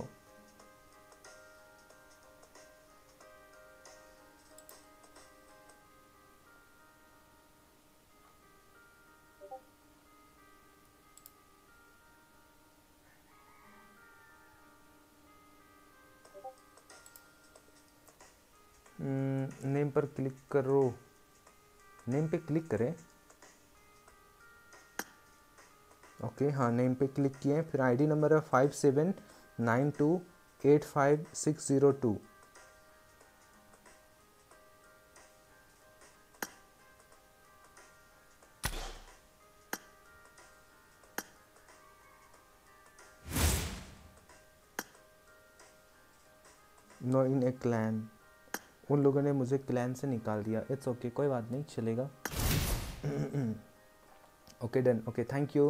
A: नेम पर क्लिक करो, नेम पे क्लिक करें, ओके हाँ, नेम पे क्लिक किए, फिर आईडी नंबर है five seven nine two eight five six zero two. No in a clan, उन लोगों ने मुझे क्लैन से निकाल दिया। इट्स ओके, कोई बात नहीं, चलेगा। Okay done, okay thank you.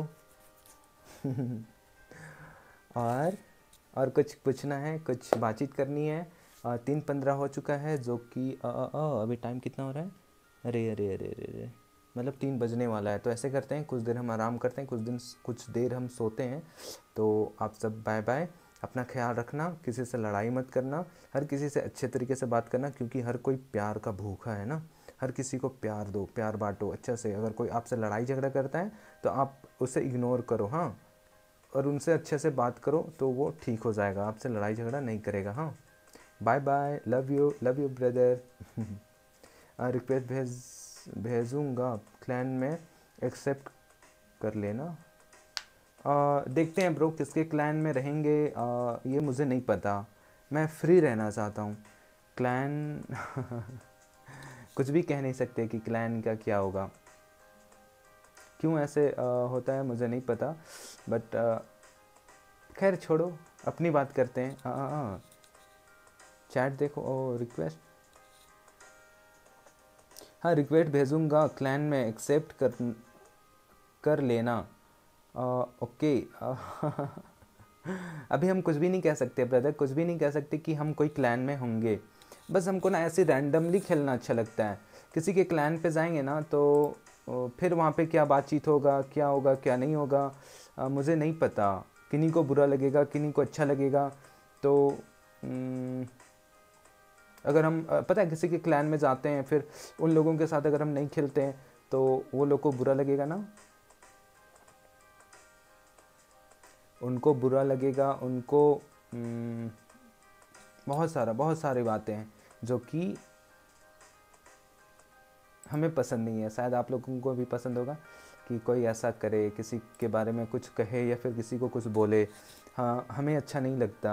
A: और और कुछ पूछना है, कुछ बातचीत करनी है? आ, तीन पंद्रह हो चुका है, जो कि अभी टाइम कितना हो रहा है? अरे अरे अरे अरे अरे मतलब तीन बजने वाला है। तो ऐसे करते हैं, कुछ देर हम आराम करते हैं, कुछ दिन कुछ देर हम सोते हैं। तो आप सब बाय बाय, अपना ख्याल रखना, किसी से लड़ाई मत करना, हर किसी से अच्छे तरीके से बात करना, क्योंकि हर कोई प्यार का भूखा है ना। हर किसी को प्यार दो, प्यार बांटो अच्छे से। अगर कोई आपसे लड़ाई झगड़ा करता है तो आप उसे इग्नोर करो, हाँ, और उनसे अच्छे से बात करो तो वो ठीक हो जाएगा, आपसे लड़ाई झगड़ा नहीं करेगा। हाँ, bye bye, love you, love you brother. Request भेज भेजूँगा क्लैन में, एक्सेप्ट कर लेना। आ, देखते हैं ब्रो किसके क्लैन में रहेंगे, आ, ये मुझे नहीं पता, मैं फ्री रहना चाहता हूँ। क्लैन कुछ भी कह नहीं सकते कि क्लैन का क्या होगा, क्यों ऐसे आ, होता है मुझे नहीं पता, बट खैर छोड़ो, अपनी बात करते हैं। हाँ हाँ, चैट देखो। ओ रिक्वेस्ट, हाँ रिक्वेस्ट भेजूँगा क्लैन में, एक्सेप्ट कर कर लेना। आ, ओके। अभी हम कुछ भी नहीं कह सकते ब्रदर, कुछ भी नहीं कह सकते कि हम कोई क्लैन में होंगे। बस हमको ना ऐसे रैंडमली खेलना अच्छा लगता है। किसी के क्लैन पे जाएंगे ना तो फिर वहाँ पे क्या बातचीत होगा, क्या होगा क्या नहीं होगा, आ, मुझे नहीं पता। किन्हीं को बुरा लगेगा, किन्हीं को अच्छा लगेगा। तो न, अगर हम पता है किसी के क्लैन में जाते हैं, फिर उन लोगों के साथ अगर हम नहीं खेलते हैं तो वो लोग को बुरा लगेगा ना, उनको बुरा लगेगा, उनको न, बहुत सारा बहुत सारी बातें हैं जो कि हमें पसंद नहीं है। शायद आप लोगों को भी पसंद होगा कि कोई ऐसा करे, किसी के बारे में कुछ कहे या फिर किसी को कुछ बोले। हाँ, हमें अच्छा नहीं लगता।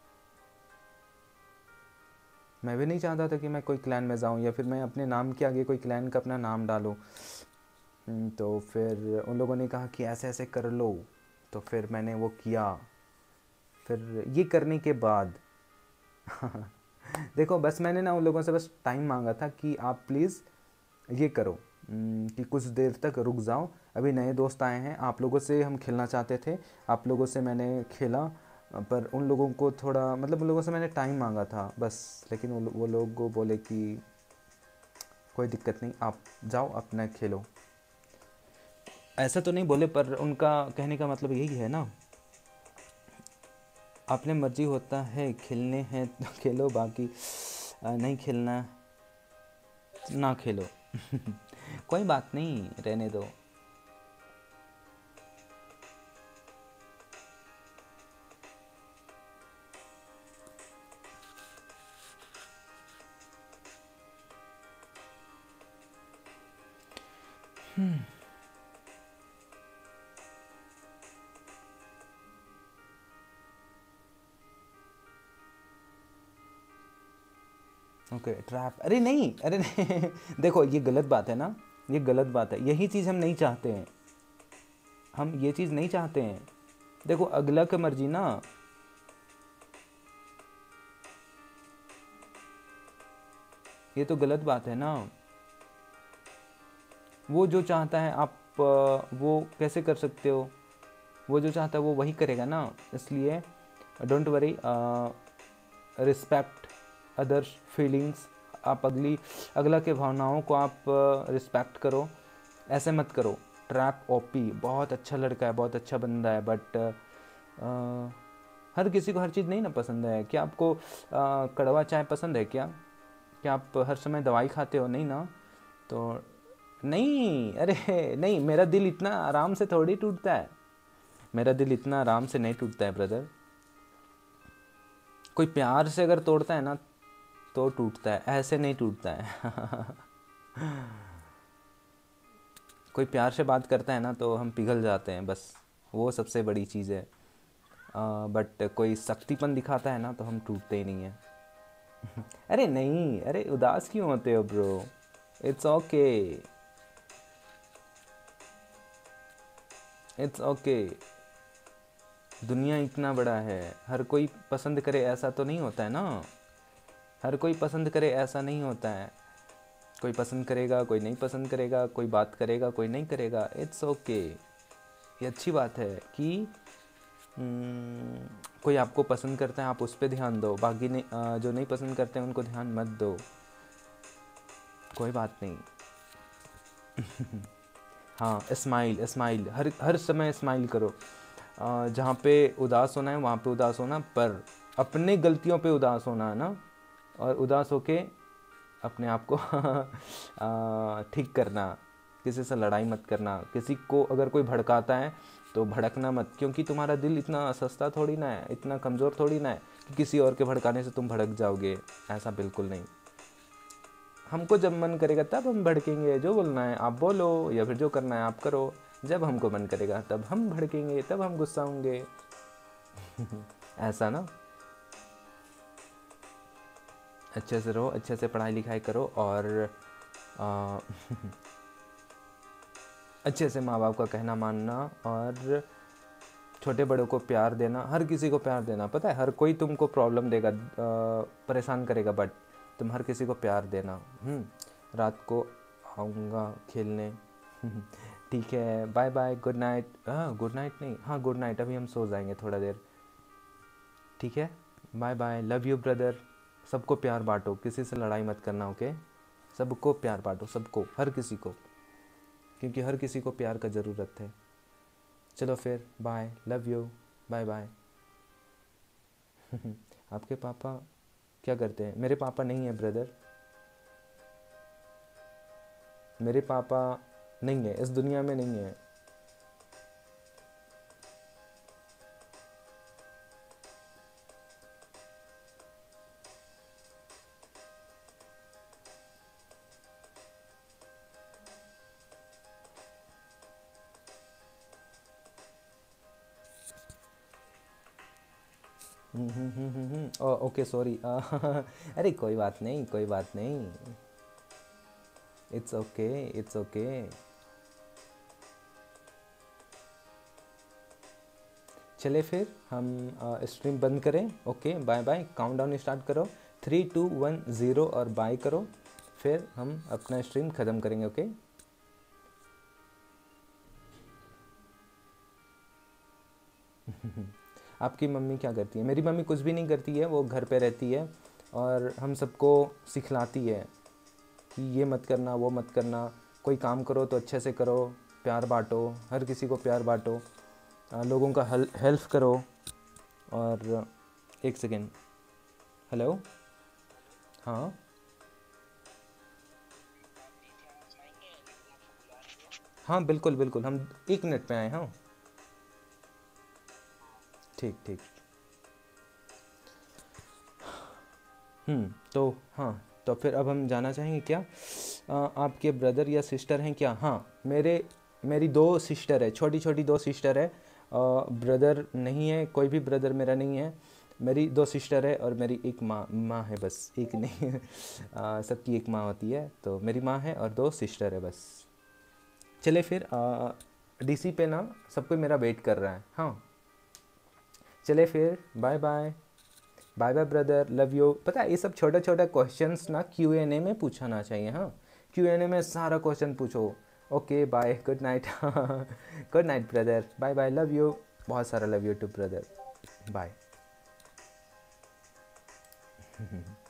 A: मैं भी नहीं चाहता था कि मैं कोई क्लैन में जाऊं या फिर मैं अपने नाम के आगे कोई क्लैन का अपना नाम डालूं। तो फिर उन लोगों ने कहा कि ऐसे ऐसे कर लो, तो फिर मैंने वो किया। फिर ये करने के बाद देखो, बस मैंने ना उन लोगों से बस टाइम मांगा था कि आप प्लीज़ ये करो कि कुछ देर तक रुक जाओ, अभी नए दोस्त आए हैं, आप लोगों से हम खेलना चाहते थे, आप लोगों से मैंने खेला, पर उन लोगों को थोड़ा मतलब उन लोगों से मैंने टाइम मांगा था बस। लेकिन वो वो लोग बोले कि कोई दिक्कत नहीं, आप जाओ अपना खेलो। ऐसा तो नहीं बोले, पर उनका कहने का मतलब यही है ना, अपने मर्जी होता है, खेलने हैं तो खेलो, बाकी नहीं खेलना ना खेलो। कोई बात नहीं, रहने दो। Hmm okay okay, trap. अरे नहीं, अरे नहीं। देखो ये गलत बात है ना, ये गलत बात है। यही चीज़ हम नहीं चाहते हैं, हम ये चीज़ नहीं चाहते हैं। देखो अगला की मर्जी ना, ये तो गलत बात है ना। वो जो चाहता है आप वो कैसे कर सकते हो, वो जो चाहता है वो वही करेगा ना। इसलिए don't worry, respect others feelings. आप अगली अगला के भावनाओं को आप रिस्पेक्ट करो, ऐसे मत करो। ट्रैप ओपी बहुत अच्छा लड़का है, बहुत अच्छा बंदा है, बट हर किसी को हर चीज़ नहीं ना पसंद है। क्या आपको आ, कड़वा चाय पसंद है क्या? क्या आप हर समय दवाई खाते हो? नहीं ना, तो नहीं। अरे नहीं, मेरा दिल इतना आराम से थोड़ी टूटता है, मेरा दिल इतना आराम से नहीं टूटता है ब्रदर। कोई प्यार से अगर तोड़ता है ना तो टूटता है, ऐसे नहीं टूटता है। कोई प्यार से बात करता है ना तो हम पिघल जाते हैं, बस वो सबसे बड़ी चीज़ है। बट कोई शक्तिपन दिखाता है ना तो हम टूटते ही नहीं हैं। अरे नहीं, अरे उदास क्यों होते हो bro, it's okay, it's okay. दुनिया इतना बड़ा है, हर कोई पसंद करे ऐसा तो नहीं होता है ना, हर कोई पसंद करे ऐसा नहीं होता है। कोई पसंद करेगा, कोई नहीं पसंद करेगा, कोई बात करेगा, कोई नहीं करेगा, इट्स ओके। ये अच्छी बात है कि Hmm, कोई आपको पसंद करता है आप उस पर ध्यान दो, बाकी नहीं, आ, जो नहीं पसंद करते हैं उनको ध्यान मत दो, कोई बात नहीं। हाँ, स्माइल स्माइल हर हर समय स्माइल करो। आ, जहाँ पे उदास होना है वहाँ पे उदास होना, पर अपने गलतियों पे उदास होना है ना, और उदास होके अपने आप को ठीक करना, किसी से लड़ाई मत करना। किसी को अगर कोई भड़काता है तो भड़कना मत, क्योंकि तुम्हारा दिल इतना सस्ता थोड़ी ना है, इतना कमज़ोर थोड़ी ना है कि किसी और के भड़काने से तुम भड़क जाओगे, ऐसा बिल्कुल नहीं। हमको जब मन करेगा तब हम भड़केंगे, जो बोलना है आप बोलो या फिर जो करना है आप करो। जब हमको मन करेगा तब हम भड़केंगे, तब हम गुस्सा होंगे। ऐसा ना, अच्छे से रहो, अच्छे से पढ़ाई लिखाई करो, और आ, अच्छे से माँ बाप का कहना मानना, और छोटे बड़ों को प्यार देना, हर किसी को प्यार देना। पता है हर कोई तुमको प्रॉब्लम देगा, परेशान करेगा, बट तुम हर किसी को प्यार देना। रात को आऊँगा खेलने। ठीक है, बाय बाय, गुड नाइट। हाँ गुड नाइट नहीं, हाँ गुड नाइट, अभी हम सो जाएंगे थोड़ा देर। ठीक है, bye bye, love you brother. सबको प्यार बांटो, किसी से लड़ाई मत करना, ओके? सबको प्यार बांटो, सबको, हर किसी को, क्योंकि हर किसी को प्यार का ज़रूरत है। चलो फिर, bye, love you, bye bye. आपके पापा क्या करते हैं? मेरे पापा नहीं है ब्रदर, मेरे पापा नहीं है, इस दुनिया में नहीं है। Okay sorry. अरे कोई बात नहीं, कोई बात नहीं, इट्स ओके, इट्स ओके। चले फिर हम स्ट्रीम बंद करें। Okay bye bye, countdown start करो, थ्री टू वन ज़ीरो और बाय करो, फिर हम अपना स्ट्रीम ख़त्म करेंगे। ओके आपकी मम्मी क्या करती है? मेरी मम्मी कुछ भी नहीं करती है, वो घर पे रहती है और हम सबको सिखलाती है कि ये मत करना, वो मत करना, कोई काम करो तो अच्छे से करो, प्यार बांटो, हर किसी को प्यार बांटो, लोगों का हेल्प करो। और एक सेकेंड, हेलो, हाँ हाँ बिल्कुल बिल्कुल, हम एक मिनट पे आए। हाँ ठीक ठीक। हम्म तो हाँ, तो फिर अब हम जाना चाहेंगे क्या? आ, आपके ब्रदर या सिस्टर हैं क्या? हाँ, मेरे मेरी दो सिस्टर है, छोटी छोटी दो सिस्टर है, ब्रदर नहीं है, कोई भी ब्रदर मेरा नहीं है। मेरी दो सिस्टर है और मेरी एक माँ माँ है, बस एक नहीं है, सबकी एक माँ होती है, तो मेरी माँ है और दो सिस्टर है बस। चले फिर, डीसी पे ना सब कोई मेरा वेट कर रहा है। हाँ चले फिर, bye bye, bye bye brother, love you. पता है ये सब छोटा छोटा क्वेश्चंस ना क्यू एन ए में पूछना चाहिए। हाँ क्यू एन ए में सारा क्वेश्चन पूछो। Okay bye, good night. Good night brother, bye bye, love you, बहुत सारा love you too brother, bye.